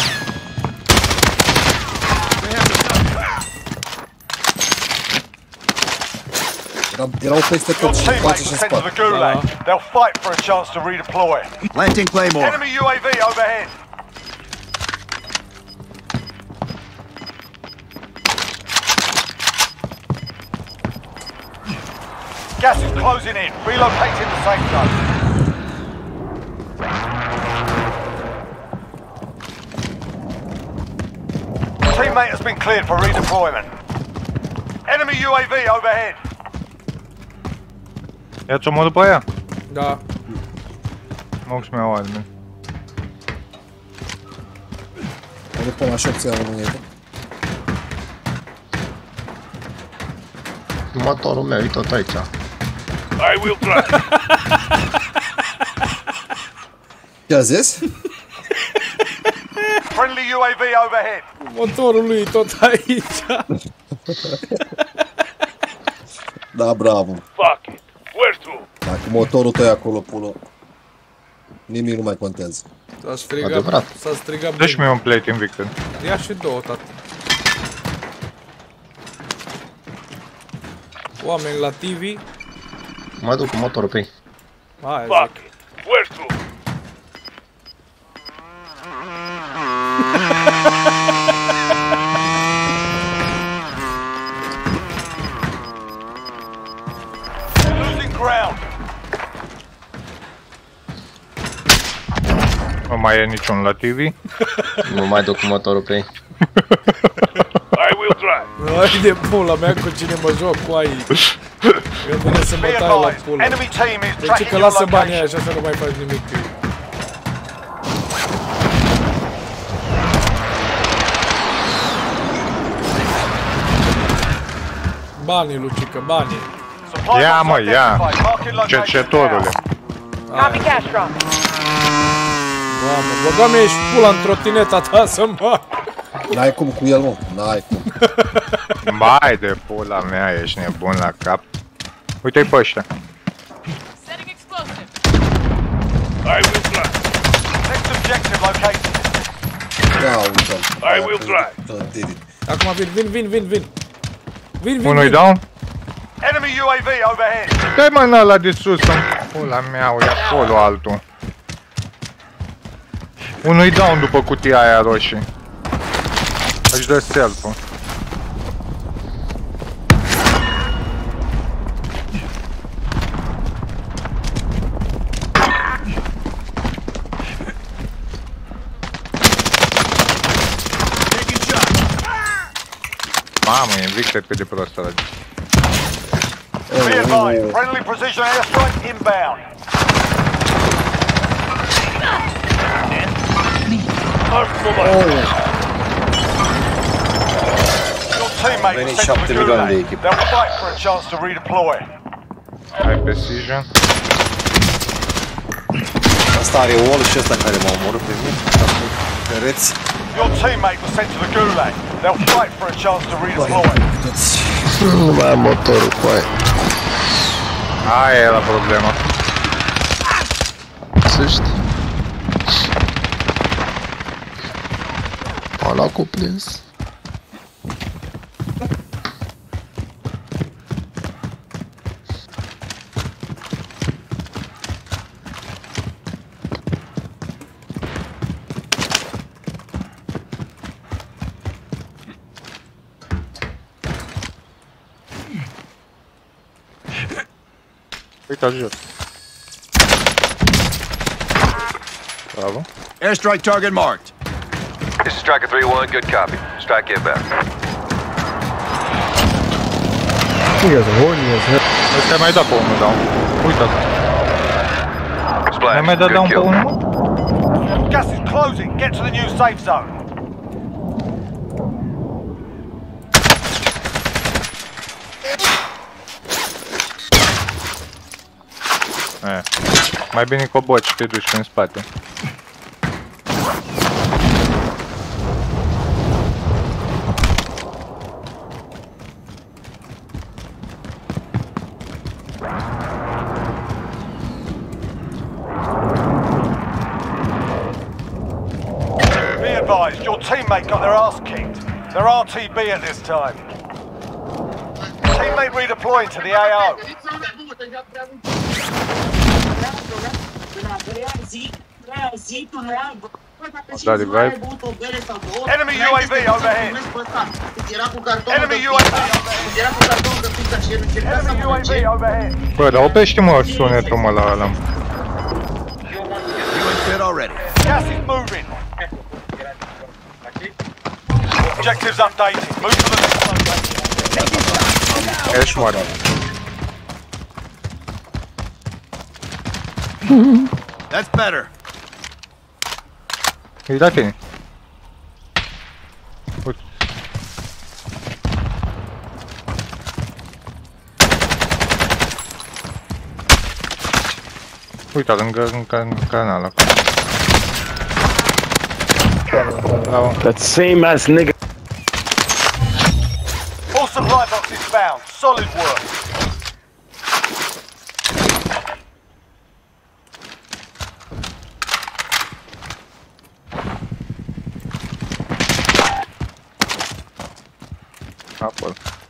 Speaker 5: Erau peste tot și în față și în spate.
Speaker 4: They'll fight for a chance to redeploy.
Speaker 12: Planting Claymore.
Speaker 4: Enemy UAV overhead. Gas is closing in. Relocating the safe zone. Teammate has been cleared for redeployment. Enemy UAV overhead.
Speaker 13: Ia-ți omul după aia?
Speaker 1: Da.
Speaker 13: Mă să-mi iau arme.
Speaker 5: Mă duc până la șopția în România.
Speaker 2: Motorul meu e tot aici.
Speaker 9: I will try.
Speaker 5: Ce a zis?
Speaker 4: Friendly UAV overhead.
Speaker 1: Motorul lui e tot aici.
Speaker 5: Da, bravo.
Speaker 9: Fuck it. Where to?
Speaker 5: Dacă motorul tău e acolo, pulă, nimic nu mai contează.
Speaker 1: S-a strigat,
Speaker 2: Adevărat.
Speaker 1: s-a strigat.
Speaker 13: Dă-și mie un plate Invicted.
Speaker 1: Ia și două, tată. Oameni la TV.
Speaker 2: Mă duc cu motorul pe ei.
Speaker 1: Hai,
Speaker 9: Fuck it. Where to?
Speaker 4: Losing ground.
Speaker 13: Nu mai e niciun la TV.
Speaker 2: Nu mai duc cu motorul pe ei.
Speaker 9: I will try.
Speaker 1: Hai de pula mea cu cine mă joc cu ai. Eu vine să mă
Speaker 4: Be
Speaker 1: tai la
Speaker 4: advised,
Speaker 1: pula.
Speaker 4: enemy team is
Speaker 1: Deci
Speaker 4: tracking
Speaker 1: că
Speaker 4: your
Speaker 1: lasă banii aia
Speaker 4: location.
Speaker 1: așa să nu mai faci nimic cu ei. Banii, Lucică, banii.
Speaker 4: Supply
Speaker 13: Ia
Speaker 4: box
Speaker 13: mă, ia.
Speaker 4: identified. Marking location
Speaker 13: Cercetorule.
Speaker 4: now.
Speaker 14: Copy cash drop.
Speaker 1: Doamne, băga-mi ești pula în trotineta ta să mă...
Speaker 5: N-ai cum cu el, mă, n-ai cum.
Speaker 13: Bai de pula mea, ești nebun la cap. Uite-i pe ăștia.
Speaker 14: Setting explosive.
Speaker 9: I will try.
Speaker 4: Next objective located.
Speaker 5: Ia uite-l.
Speaker 9: I will try.
Speaker 1: Acum vin. Vin.
Speaker 13: Unul-i down?
Speaker 4: Enemy UAV overhead.
Speaker 13: Dai mă ăla de sus, în pula mea, e acolo altul. Unul-i down după cutia aia roșie. Aș dă self-ul. Mamă, e Invicted pe de prost ăla.
Speaker 4: Be advised, friendly precision airstrike inbound. Your teammate
Speaker 5: Venit
Speaker 4: was sent to
Speaker 5: 7
Speaker 4: the
Speaker 5: milioane de
Speaker 4: gulag.
Speaker 5: echipă.
Speaker 4: They'll fight for a chance to redeploy.
Speaker 13: Ai precision.
Speaker 5: Asta are wall și ăsta care m-a omorât pe mine. Pereți.
Speaker 4: Your teammate was sent to the gulag. They'll fight for a chance to redeploy.
Speaker 2: Nu mai am motorul cu aia.
Speaker 13: Aia e la problema.
Speaker 2: Să știi. Ala cuplins.
Speaker 13: Uite-l jos. Bravo.
Speaker 12: Airstrike target marked.
Speaker 11: This is Striker 3-1, good copy. Strike inbound.
Speaker 13: Ăsta mai dat pe unul, da. Uite-l.
Speaker 11: Splash,
Speaker 13: Mai dat
Speaker 11: good
Speaker 13: pe
Speaker 11: kill.
Speaker 13: unul?
Speaker 4: Gas is closing. Get to the new safe zone.
Speaker 13: Mai bine coboci și te duci în spate.
Speaker 4: Be advised, your teammate got their ass kicked. They're RTB at this time. Teammate redeploying to the AO.
Speaker 13: Da, revive.
Speaker 4: Enemy UAV overhead. Enemy UAV overhead. Enemy UAV overhead.
Speaker 13: Bă, dar oprește-mă sunetul mă la ăla.
Speaker 4: Gas is moving. Objectives updated. Move to the next location.
Speaker 13: Ești moare.
Speaker 12: That's better.
Speaker 13: E la tine. Uite. Uite, lângă canal acolo. Bravo.
Speaker 16: That same ass nigga.
Speaker 4: All supply boxes found. Solid work.
Speaker 13: Acolo.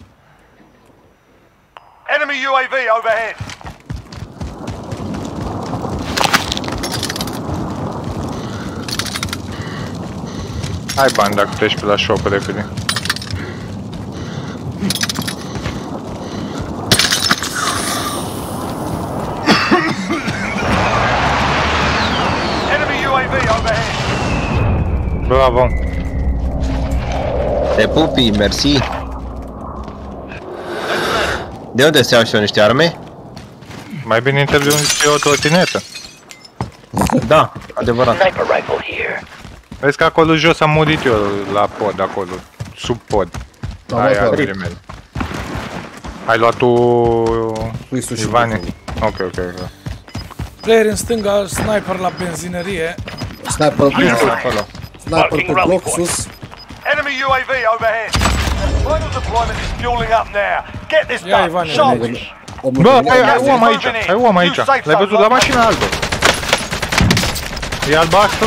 Speaker 4: Enemy UAV overhead.
Speaker 13: Hai bani dacă treci pe la shop repede.
Speaker 4: Enemy UAV overhead.
Speaker 13: Bravo.
Speaker 5: Te pupi, mersi. De unde se iau și eu niște arme?
Speaker 13: Mai bine interviuni pe o trotinetă.
Speaker 5: Da, adevărat.
Speaker 13: Vezi că acolo jos am murit eu la pod, acolo, sub pod. Aia armele mele. Ai luat tu, Ivane? Ok.
Speaker 1: Player în stânga, sniper la benzinărie.
Speaker 5: Sniper acolo. Sniper pe bloc sus.
Speaker 4: Enemy UAV overhead. Final deployment is fueling up now. Get this
Speaker 1: Ia,
Speaker 4: done.
Speaker 1: Ivane,
Speaker 4: Sharpish.
Speaker 13: Bă, ai om aici, ai om aici. L-ai văzut la mașina albă. E albastru?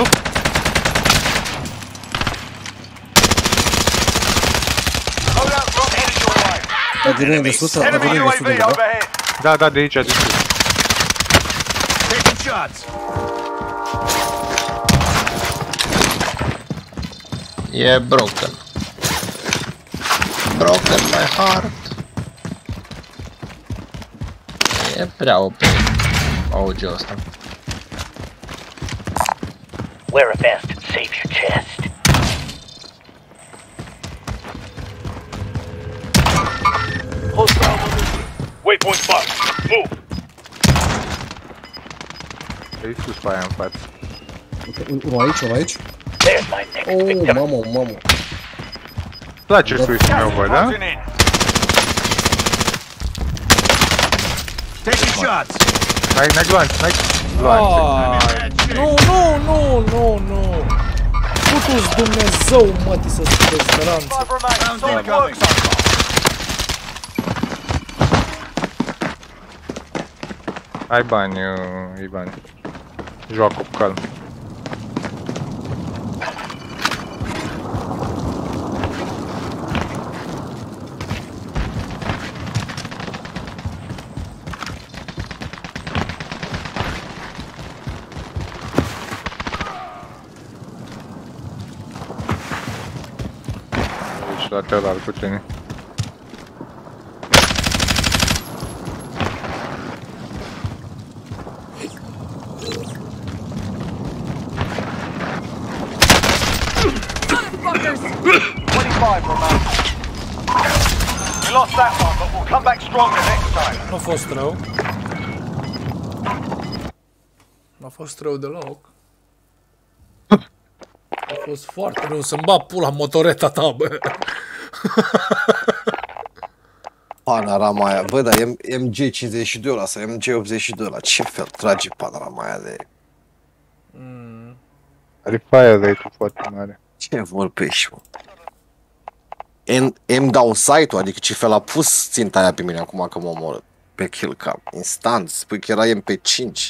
Speaker 5: Da, din de sus, da, din de sus, da?
Speaker 13: Da, de aici, de sus.
Speaker 12: Taking shots.
Speaker 5: E broken. Broken my heart. E prea OP audio ăsta.
Speaker 10: Wear a vest and save your chest.
Speaker 9: Waypoint spot. Move.
Speaker 13: E sus pe aia în față.
Speaker 5: Unul aici. Oh, mamă.
Speaker 13: Place suisul meu, bă, da?
Speaker 12: Taking shots.
Speaker 13: N-ai gloanțe.
Speaker 1: Nu. Putu-ți Dumnezeu, mătii, să scuteți speranță.
Speaker 13: Ai bani, Ivan. Joacă cu calm. Aici lateral cu tine.
Speaker 4: 5 remain. We lost that one, but we'll come back stronger next time.
Speaker 1: Nu a fost rău. Nu a fost rău deloc. A fost foarte rău să-mi bag pula motoreta ta, bă.
Speaker 5: Panorama aia, bă, dar MG52 ăla sau MG82 ăla, ce fel trage panorama aia de...
Speaker 13: Are fire rate-ul foarte mare.
Speaker 5: Ce vorbești, mă? M dau site-ul, adică ce fel a pus ținta aia pe mine acum că mă omoră pe kill cam. Instant, spui că era MP5.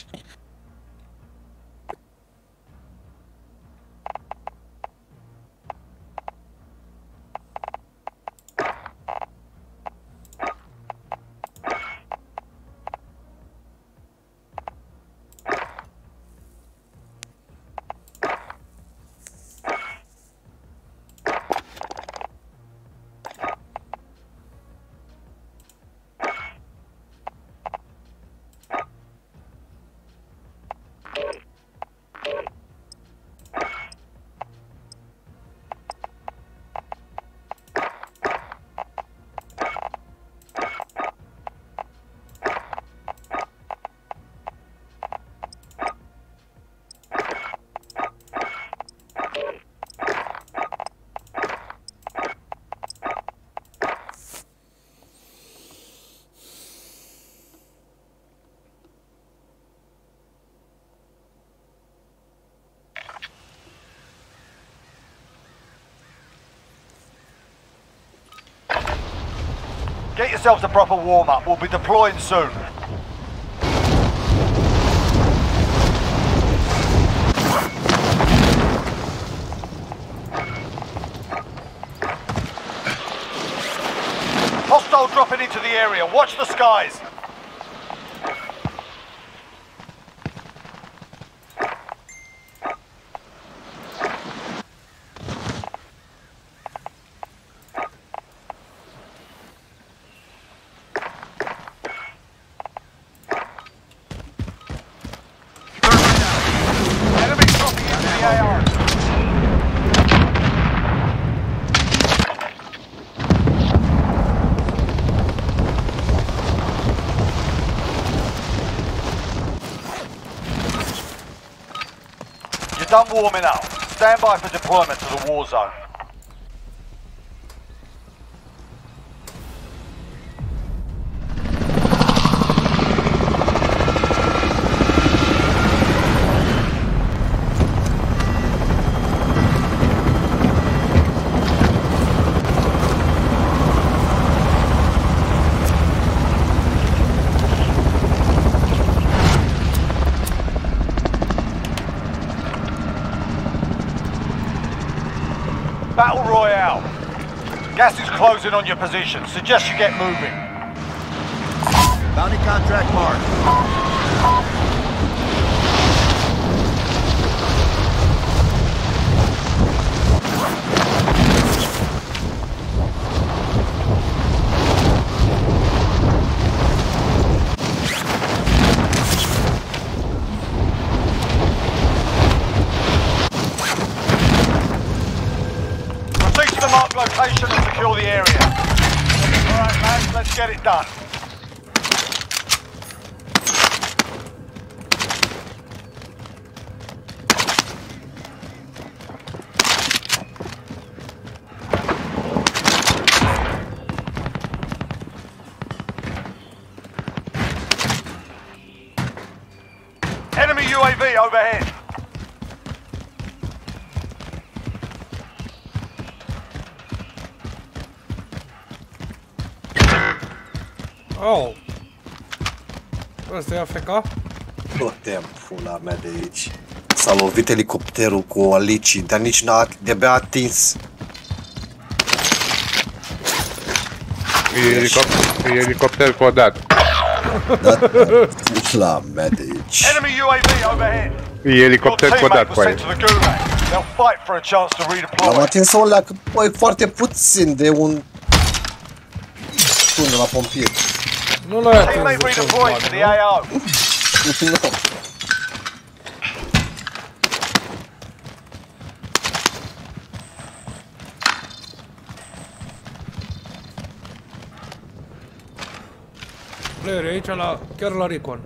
Speaker 4: Get yourselves a proper warm-up. We'll be deploying soon. Hostile dropping into the area. Watch the skies. Done warming up. Stand by for deployment to the war zone. Battle Royale. Gas is closing on your position. Suggest you get moving.
Speaker 12: Bounty contract marked.
Speaker 4: Location and secure the area. Alright lads, let's get it done. Enemy UAV overhead.
Speaker 1: Oh. Ăsta e AFK?
Speaker 5: Totem pula mea de aici. S-a lovit elicopterul cu alicii, dar nici n-a, de-abia atins.
Speaker 13: E elicopter codat.
Speaker 5: Da, pula mea de aici.
Speaker 4: Enemy UAV overhead.
Speaker 13: E elicopter codat cu aia.
Speaker 4: They'll fight for a chance to redeploy.
Speaker 5: Am atins o leacă, băi, foarte puțin de un... Până la pompieri.
Speaker 1: Nu l-ai atins
Speaker 4: Teammate redeploying to the AO.
Speaker 5: Nu.
Speaker 1: Player e aici, chiar la Recon.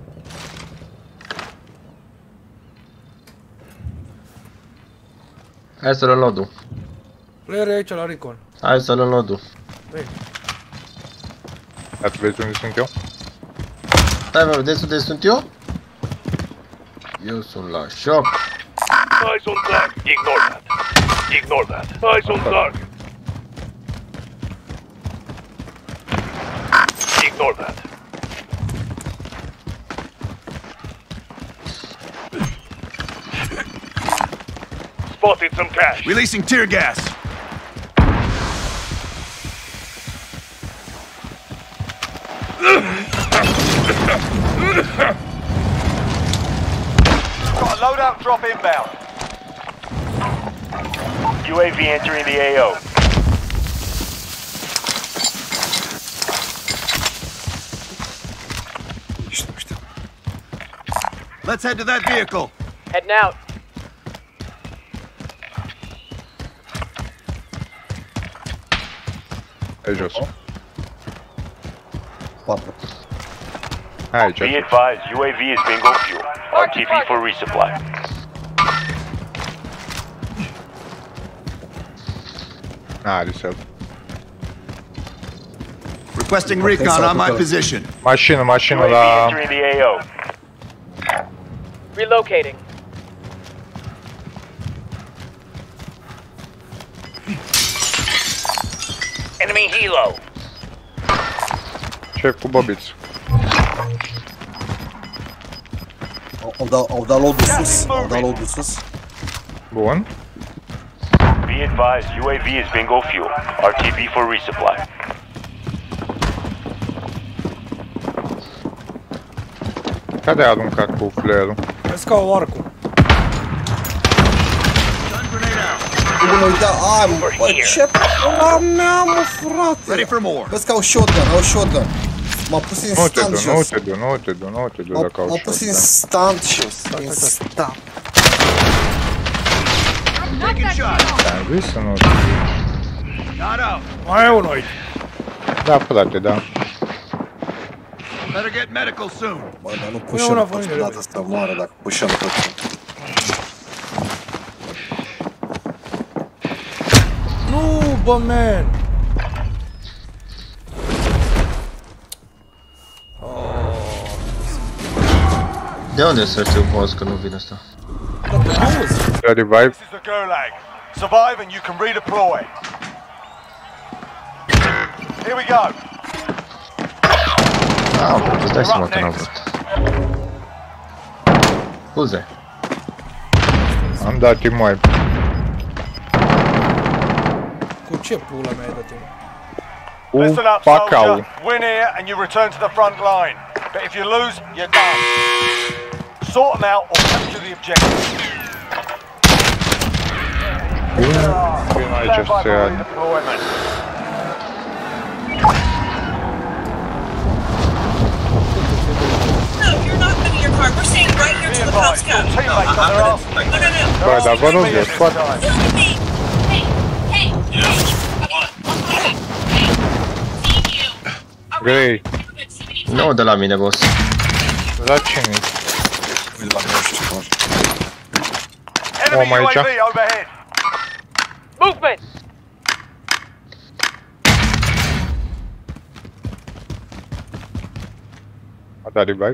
Speaker 2: Hai să-l înlodu.
Speaker 1: Player e aici, la Recon.
Speaker 2: Hai să-l înlodu.
Speaker 1: Vei.
Speaker 13: Dar tu vezi unde sunt eu?
Speaker 2: Stai, mă, vedeți unde sunt eu? Eu sunt la shop.
Speaker 9: Eyes on target. Ignore that. Ignore that. Eyes on target. Ignore that. Spotted some cash.
Speaker 12: Releasing tear gas.
Speaker 4: Got a loadout drop inbound.
Speaker 9: UAV entering the AO.
Speaker 12: Let's head to that vehicle.
Speaker 14: Heading out.
Speaker 13: Hai jos.
Speaker 5: 4.
Speaker 13: Hai aici.
Speaker 9: Be advised, UAV is bingo fuel. RTB for resupply.
Speaker 13: Reset.
Speaker 12: Requesting recon on my position.
Speaker 13: Mașină
Speaker 9: UAV
Speaker 13: la...
Speaker 9: entering the AO.
Speaker 14: Relocating.
Speaker 10: Enemy helo.
Speaker 13: Șef cu bobiț.
Speaker 5: Au dat load-ul sus. Au dat load-ul sus.
Speaker 13: Bun.
Speaker 9: Be advised, UAV is bingo fuel. RTB for resupply.
Speaker 13: Care a aruncat cu flare-ul?
Speaker 1: Vezi ca o arcu.
Speaker 5: Bună, uite, bă, ce pula mea, mă, frate! Vezi că au shotgun, M-a pus instant jos.
Speaker 13: Nu te du dacă au
Speaker 5: M-a pus instant jos, instant.
Speaker 13: Am zis să nu...
Speaker 1: Mai e unul aici.
Speaker 13: Da, frate, da.
Speaker 12: Better get medical soon.
Speaker 5: Bă, dar nu pușăm toți odată să moară dacă pușăm toți.
Speaker 1: Nu, bă, man!
Speaker 2: De unde să știu, boss, că nu vine asta?
Speaker 13: Revive.
Speaker 4: This is the Gulag. Survive and you can redeploy. Here we go.
Speaker 2: Îți dai seama că n-am vrut. Scuze.
Speaker 13: Am dat team wipe.
Speaker 1: Cu ce pula mea ai dat timp?
Speaker 4: Listen up, soldier. Win here and you return to the front line. But if you lose, you're done. Sort them out or capture the objective.
Speaker 13: Vin aici să ia.
Speaker 16: We're staying right here till the cops come.
Speaker 13: Bă, dar vă rog eu, scoate. Grey.
Speaker 2: Nu de la mine, boss.
Speaker 13: La cine?
Speaker 5: La mine știu.
Speaker 4: Enemy UAV overhead.
Speaker 14: Movement.
Speaker 13: A dat revive?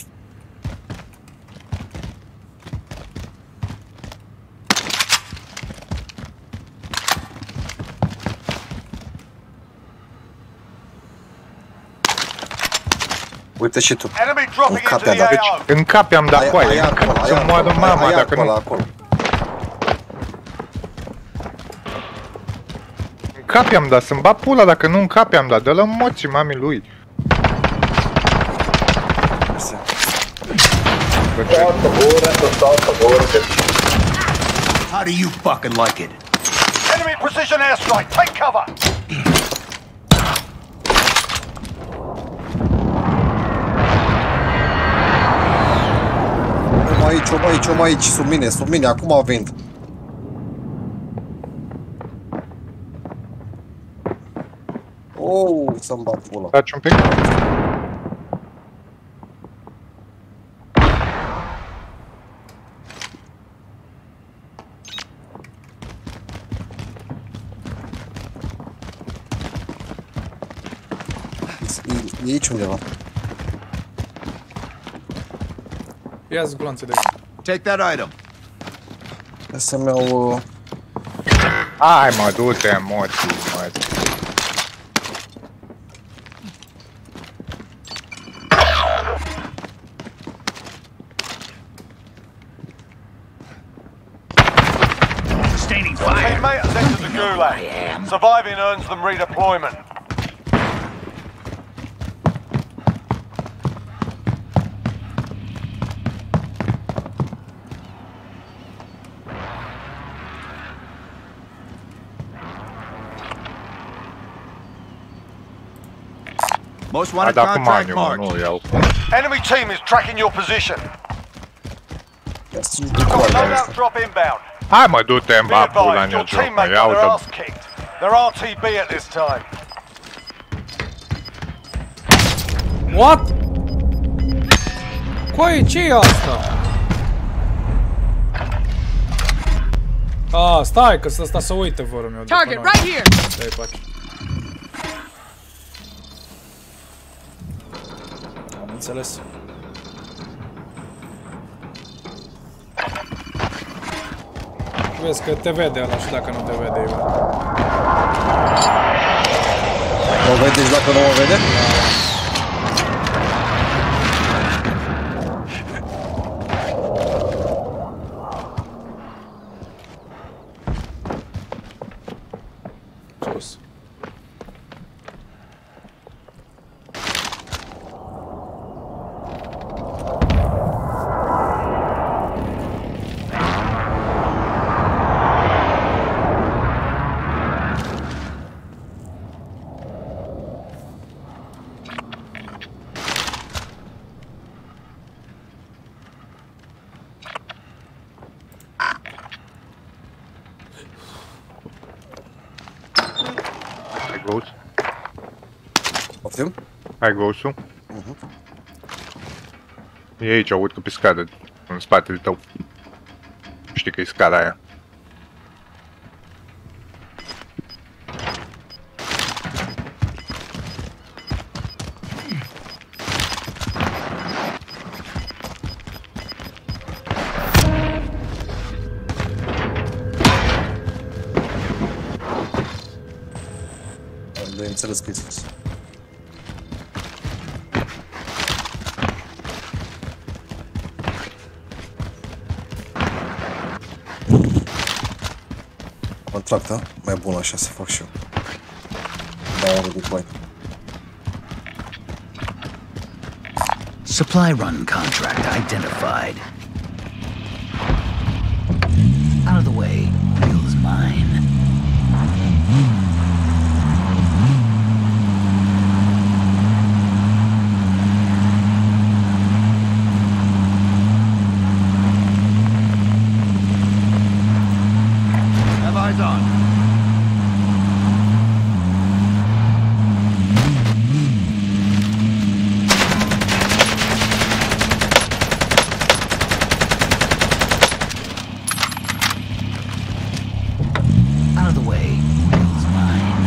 Speaker 5: Uite și tu.
Speaker 4: În
Speaker 5: cap i-a dat.
Speaker 13: În cap i-am dat coaie. Să moară mama dacă nu... În cap i-am dat, să-mi bat pula dacă nu în cap i-am dat. Dă-l în moții mamii lui.
Speaker 12: How do you fucking like it?
Speaker 4: Enemy precision airstrike. Take cover.
Speaker 5: Om aici, sub mine, acum a venit. Să-mi bat pula.
Speaker 13: Taci un pic?
Speaker 5: aici undeva.
Speaker 1: Ia-ți gloanțe de
Speaker 12: Take that item.
Speaker 5: Hai să-mi iau...
Speaker 13: Hai mă, du-te, moții, mă.
Speaker 4: Sustaining fire. Teammate has entered the gulag. Surviving earns them redeployment.
Speaker 12: Most wanted contract marked.
Speaker 4: Enemy team is tracking your position. Got loadout drop inbound.
Speaker 13: Hai mă, du-te în
Speaker 4: Be
Speaker 13: bapul la
Speaker 4: advised, your
Speaker 13: joc, mă,
Speaker 4: teammate
Speaker 13: ia
Speaker 4: got their
Speaker 13: uite.
Speaker 4: ass kicked. They're RTB at this time.
Speaker 1: What? Coaie, ce-i asta? Ah, stai, că ăsta să uite, voră meu.
Speaker 15: Target right here.
Speaker 1: Stai pe aici. Am înțeles. Vezi că te vede ăla și dacă nu te vede, eu.
Speaker 5: O vedeți dacă nu o vede?
Speaker 1: Sus.
Speaker 5: Poftim?
Speaker 13: Hai ghost-ul. E aici, urcă pe scadă, în spatele tău. Știi că e scara aia.
Speaker 5: De înțeles că e sus. Contract, da? Mai bun așa să fac și eu. Da, de bani.
Speaker 6: Supply run contract identified. Out of the way, fuel is mine.
Speaker 12: Have eyes on.
Speaker 6: Out of the way, fuel is mine.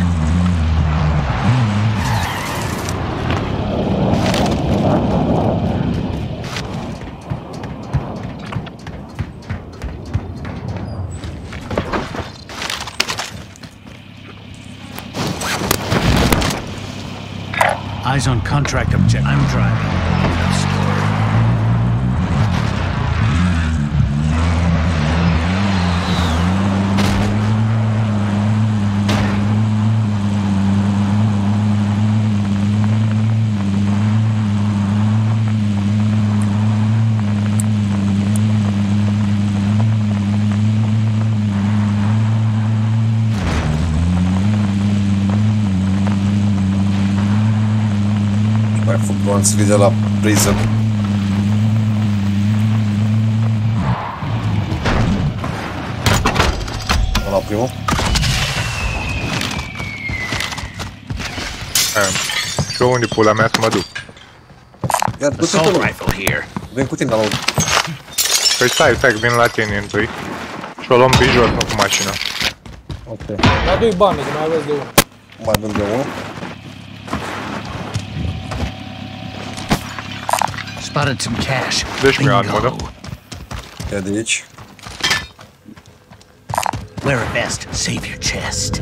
Speaker 6: Eyes on contract object. I'm driving. Enough story.
Speaker 5: Mai fug gloanțele de la priză. La primul.
Speaker 13: Și eu unde pula mea să mă duc?
Speaker 5: Ia, du-te pe lui. Vin cu tine la unul.
Speaker 13: Păi stai, că vin la tine întâi. Și o luăm pe jos, nu cu mașina.
Speaker 5: Ok.
Speaker 1: Da, doi bani, că mai aveți de unul.
Speaker 5: Mai avem de unul.
Speaker 6: Spotted some cash.
Speaker 13: Deci mi-a armură.
Speaker 5: Ia de aici.
Speaker 6: Wear a vest. Save your chest.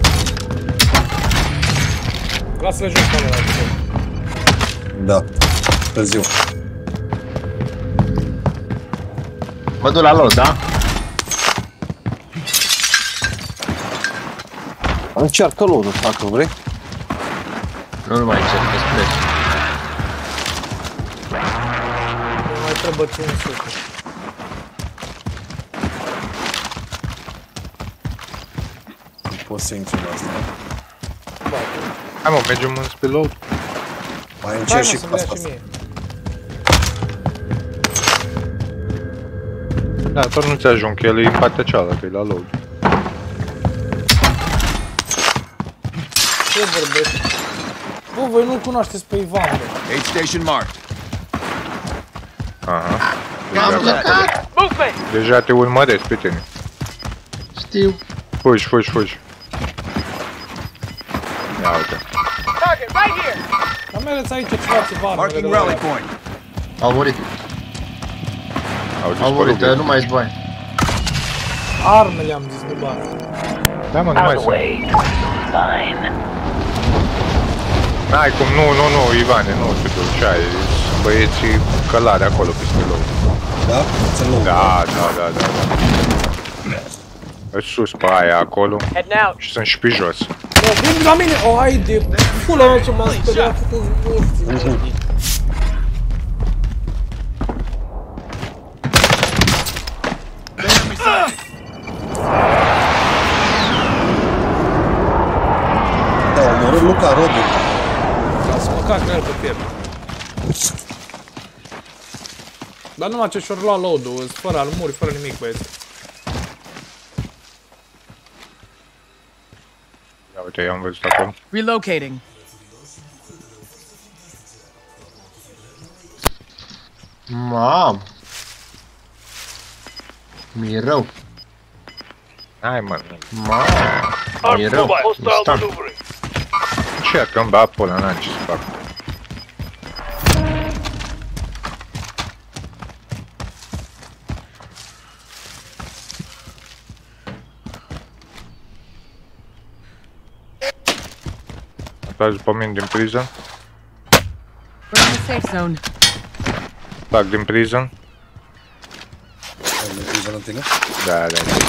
Speaker 1: Lasă-le jos pe ăla.
Speaker 5: Da. Târziu.
Speaker 2: Mă duc la load, da?
Speaker 5: Încearcă load-ul, dacă vrei.
Speaker 2: Nu mai încerc, despre.
Speaker 1: Nu mai trebuie ce un suc.
Speaker 5: Nu poți să intri în asta.
Speaker 13: Hai mă, mergem în spre load.
Speaker 5: Mai încerc și cu asta.
Speaker 13: Da, tot nu ți ajung, că el e în partea cealaltă, e la load.
Speaker 1: Ce vorbești? Bă, voi nu-l cunoașteți pe Ivan, bă.
Speaker 12: Aid station marked.
Speaker 13: Aha.
Speaker 14: Movement!
Speaker 13: Deja te urmăresc pe tine.
Speaker 2: Știu.
Speaker 13: Fugi, fugi, fugi. Ia uite.
Speaker 14: Target right here!
Speaker 1: Dar mergeți aici ceva vară.
Speaker 12: Marking rally point.
Speaker 2: Au murit. Au murit, dar nu mai ești bani.
Speaker 1: Armele am zis, nu bani.
Speaker 13: Da, mă, nu mai sunt. N-ai cum, nu, Ivane, nu te duci, ai băieții călare acolo peste loc.
Speaker 5: Da?
Speaker 13: Da. Sus pe aia acolo și sunt și pe jos.
Speaker 1: Vin la mine! O, hai de pula mea ce m-am speriat.
Speaker 5: Da, omorât Luca Rodu.
Speaker 1: L-a smăcat cu el pe piept. Dar numai ce și-or lua load-ul, fără armuri, fără nimic, băieți.
Speaker 13: Ia uite, i-am văzut acolo.
Speaker 15: Relocating.
Speaker 2: Mam. Mi-e rău.
Speaker 13: Hai, mă.
Speaker 2: Mi-e rău. Instant.
Speaker 13: Încercăm, bă, apă-ăla, n-am ce să fac. Tragi după mine din prison.
Speaker 15: We're in the safe zone.
Speaker 13: Trag din prison.
Speaker 5: Din prison în tine?
Speaker 13: Da.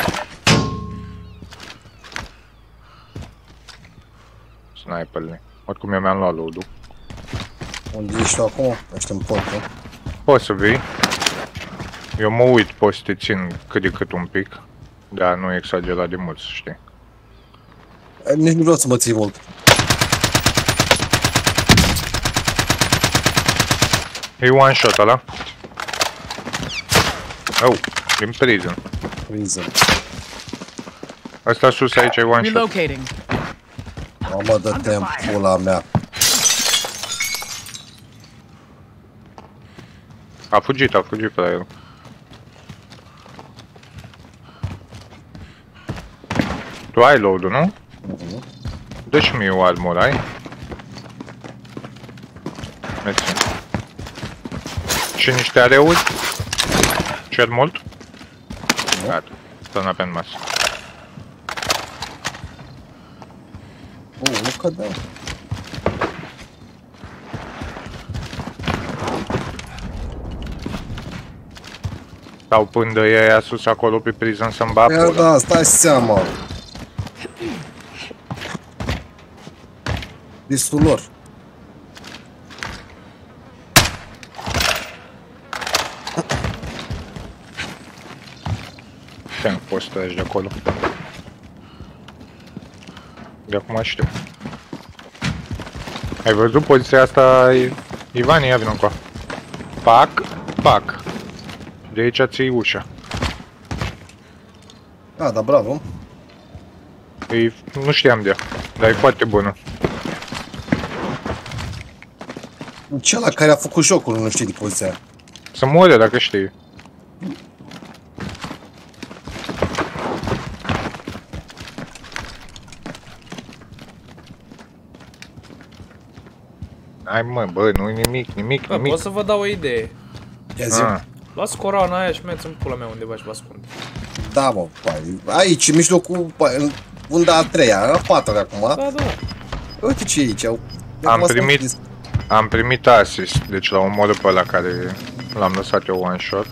Speaker 13: Sniperle. Oricum eu mi-am luat load-ul.
Speaker 5: Unde ești tu acum? Ești în port, nu?
Speaker 13: Poți să vii. Eu mă uit, poți să te țin cât de cât un pic. Dar nu exagerat de mult, să știi.
Speaker 5: Nici nu vreau să mă ții mult.
Speaker 13: E one shot ăla. Oh, din prison. Asta sus aici e one shot.
Speaker 15: Relocating.
Speaker 5: Mamă, dă-te în pula mea.
Speaker 13: A fugit pe la el. Tu ai load-ul, nu? Dă-și mie o armură, ai? Mersi. Și niște areuri? Cer mult? Gata, stăna pe masă.
Speaker 5: Nu cădea.
Speaker 13: Sau până aia sus acolo pe prison să-mi bapă.
Speaker 5: Ia da, stai seama. Distul lor.
Speaker 13: Ce-am fost tragi de acolo? De acum știu. Ai văzut poziția asta, Ivan, ia vină încoa. Pac. De aici ții ușa.
Speaker 5: Da, da, bravo.
Speaker 13: Nu știam de ea, dar e foarte bună.
Speaker 5: Cela care a făcut jocul nu știe de poziția aia.
Speaker 13: Să moare dacă știi. Hai mă, bă, nu-i nimic.
Speaker 1: Pot să vă dau o idee.
Speaker 5: Ia zi.
Speaker 1: Luați coroana aia și mergeți în pula mea undeva și vă ascunde.
Speaker 5: Da, mă, aici, în mijlocul, în unda a treia, a patra acum.
Speaker 1: Da, da.
Speaker 5: Uite ce e aici.
Speaker 13: Am primit assist, deci l-am omorât pe ăla care l-am lăsat eu one shot.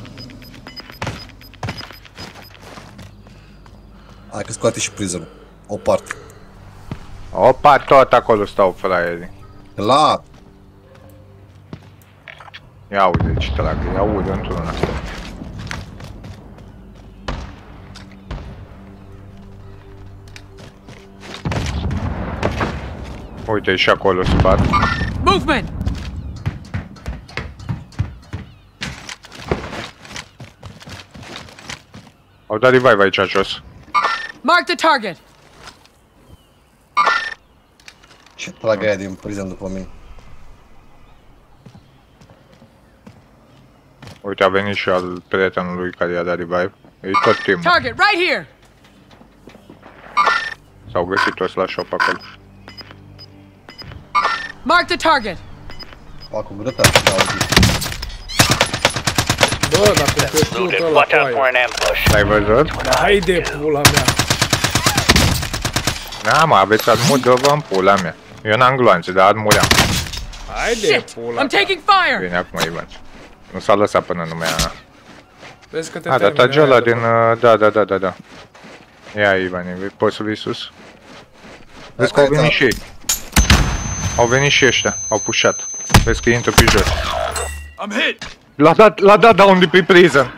Speaker 5: Hai că scoate și prizonul. O parte.
Speaker 13: Opa, tot acolo stau fraierii.
Speaker 5: La.
Speaker 13: Ia uite ce tragă, ia uite într-un asta. Uite și acolo spart.
Speaker 15: Movement!
Speaker 13: Au dat revive aici jos.
Speaker 15: Mark the target!
Speaker 5: Ce trag aia din prison după mine?
Speaker 13: Uite, a venit și al prietenului care i-a dat revive. E tot timpul.
Speaker 15: Target right here!
Speaker 13: S-au găsit toți la shop acolo.
Speaker 15: Mark the target!
Speaker 5: Fac cu grăta și dau zi.
Speaker 1: Bă, dacă te șut ăla cu aia.
Speaker 13: L-ai văzut?
Speaker 1: Haide, pula mea.
Speaker 13: Da, mă, aveți armuri, dă-vă în pula mea. Eu n-am gloanțe, dar armuri am.
Speaker 1: Haide, pula.
Speaker 15: I'm taking fire!
Speaker 13: Bine, acum Ivan. Nu s-a lăsat până nu mi-a...
Speaker 1: Vezi că te
Speaker 13: dar trage ăla din... Da. Ia, Ivan, poți să vii sus? Vezi că au venit și ei. Au venit și ăștia, au pușat. Vezi că intră pe jos.
Speaker 12: I'm hit!
Speaker 13: L-a dat down de pe prison.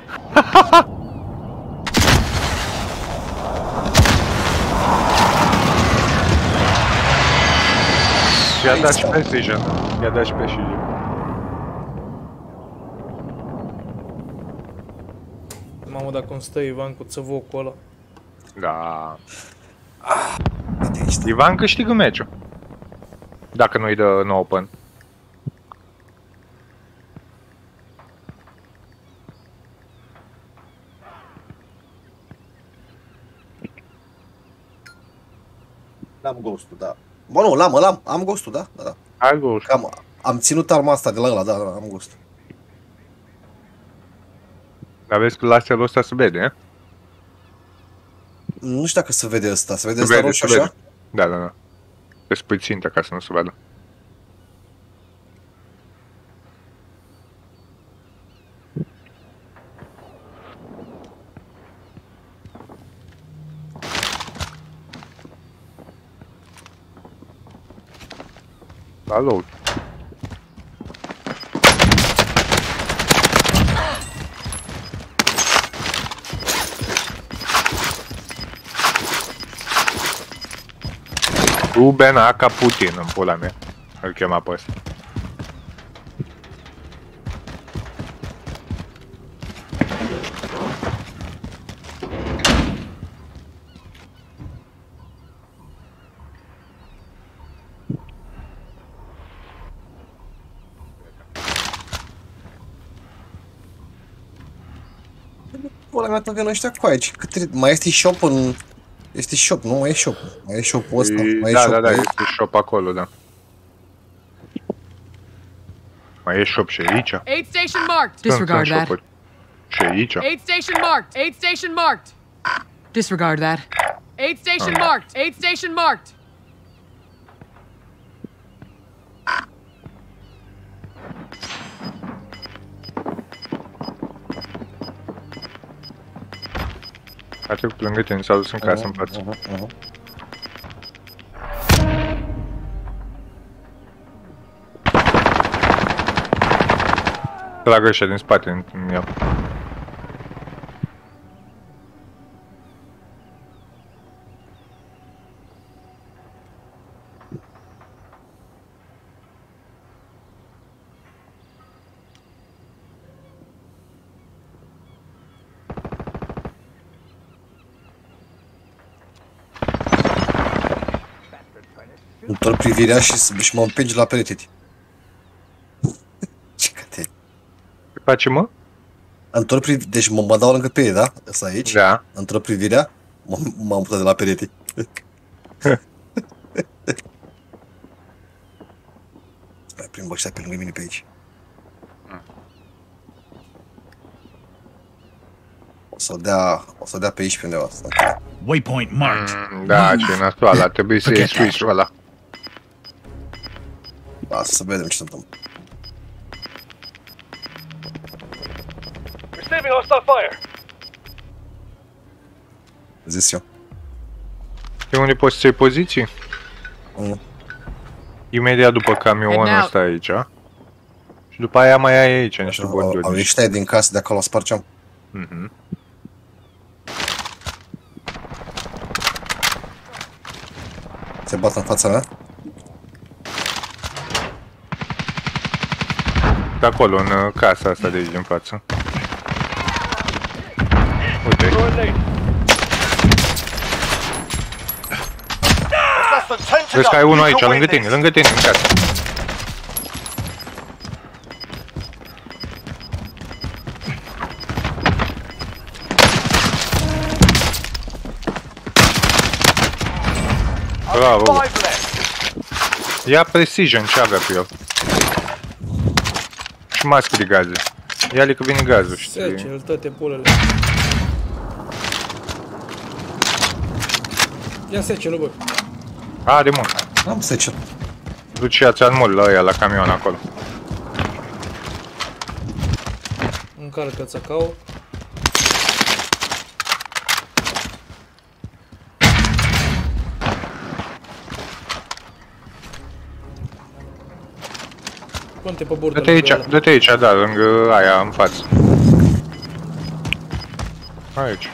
Speaker 13: I-a dat și precision. I-a dat și precision.
Speaker 1: Mamă, dacă cum stă Ivan cu țăvocul ăla.
Speaker 13: Da. Ivan câștigă meciul. Dacă nu-i dă în open.
Speaker 5: L-am ghost-ul, da. Bă, nu, am ghost-ul, da.
Speaker 13: Ai ghost.
Speaker 5: Am ținut arma asta de la ăla, da, am ghost.
Speaker 13: Dar vezi că laserul ăsta se vede, e?
Speaker 5: Nu știu dacă se vede ăsta, se vede ăsta roșu așa?
Speaker 13: Da. Te spui țintă ca să nu se vadă. Salut! Ruben Aka Putin, în pula mea. Îl chema pe ăsta.
Speaker 5: Pula mea, tot vin ăștia cu aici. Mai este shop în... Este shop, nu? Mai e shop. Mai e shop-ul ăsta.
Speaker 13: Da, este shop acolo, da. Mai e shop și aici.
Speaker 15: Aid station marked. Disregard that.
Speaker 13: Și aici.
Speaker 15: Aid station marked. Aid station marked. Disregard that. Aid station marked. Aid station marked.
Speaker 13: A trecut lângă tine, s-a dus în casă în față. Trag ăștia din spate în el.
Speaker 5: Întorc privirea și mă împingi la perete. Ce căte.
Speaker 13: Face, mă?
Speaker 5: Întorc privirea, deci mă dau lângă pe ei, da? Ăsta aici?
Speaker 13: Da.
Speaker 5: Întorc privirea, m-am putat de la perete. Mai prind ăștia pe lângă mine pe aici. O să dea pe aici pe undeva.
Speaker 12: Waypoint marked.
Speaker 13: Da, ce nasoală, ar trebui să iei switch-ul ăla.
Speaker 5: Da, să vedem ce se întâmplă.
Speaker 4: Receiving hostile fire.
Speaker 5: Zis eu.
Speaker 13: Pe unde poți să iei poziții? Imediat după camionul ăsta aici. Și după aia mai ai aici niște borduri.
Speaker 5: Au ieșit din casă de acolo, spargeam. Se bat în fața mea?
Speaker 13: De acolo, în casa asta de aici din față. Uite. Vezi că ai unul aici, lângă tine, în casă. Bravo. Ia precision, ce avea pe el. Și mască de gaze. Ia-le că vine gazul, știi?
Speaker 1: Sece-l toate pulele. Ia sece-l, bă.
Speaker 13: A, de mult.
Speaker 5: Am sece.
Speaker 13: Duci ia-ți armuri la ăia, la camion acolo.
Speaker 1: Încarcă-ți acau. Pune-te pe bordă.
Speaker 13: Dă-te aici, da, lângă aia, în față. Aici.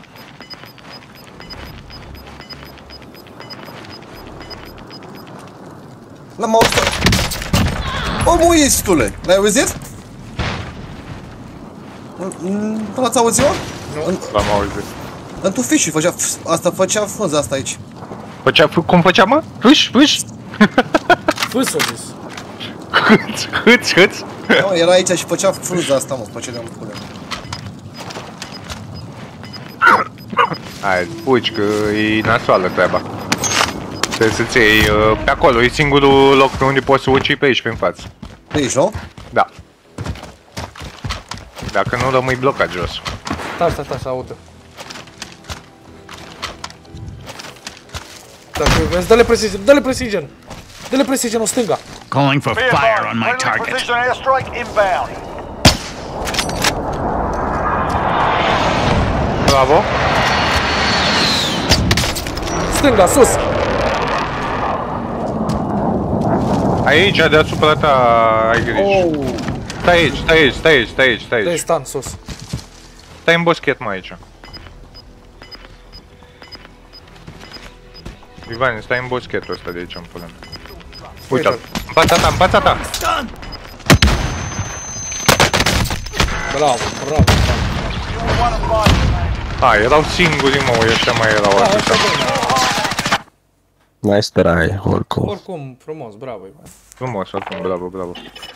Speaker 5: L-am auzit. Omul istule, l-ai auzit? Nu l-ați auzit, mă?
Speaker 13: Nu, l-am auzit.
Speaker 5: În tufișul făcea, făcea frunza asta aici.
Speaker 13: Cum făcea, mă? Hâș?
Speaker 1: Fâs, o zis.
Speaker 13: Hâț?
Speaker 5: Da, era aici și făcea frunza asta, mă, făcea de-am pune.
Speaker 13: Hai, puci, că e nasoală treaba. Trebuie să-ți iei pe acolo, e singurul loc pe unde poți să ucii pe aici, pe-n față.
Speaker 5: Pe aici, nu?
Speaker 13: Da. Dacă nu, rămâi blocat jos.
Speaker 1: Stai, să audă. Dacă vezi, dă-le precision! Dă-le precision în stânga!
Speaker 12: Calling for fire on my target.
Speaker 4: Precision airstrike inbound.
Speaker 13: Bravo!
Speaker 1: Stânga, sus!
Speaker 13: Aici, deasupra ta, ai grijă. Stai aici.
Speaker 1: Dă-i stand, sus.
Speaker 13: Stai în boschet, mă, aici. Ivan, stai în boschetul ăsta de aici, în pula mea. Uite-l, în fața ta!
Speaker 1: Bravo.
Speaker 13: Erau singuri, mă, ăștia mai erau atâta.
Speaker 2: Mai sperai, oricum.
Speaker 1: Oricum, frumos, bravo, Ivan.
Speaker 13: Frumos, oricum, bravo.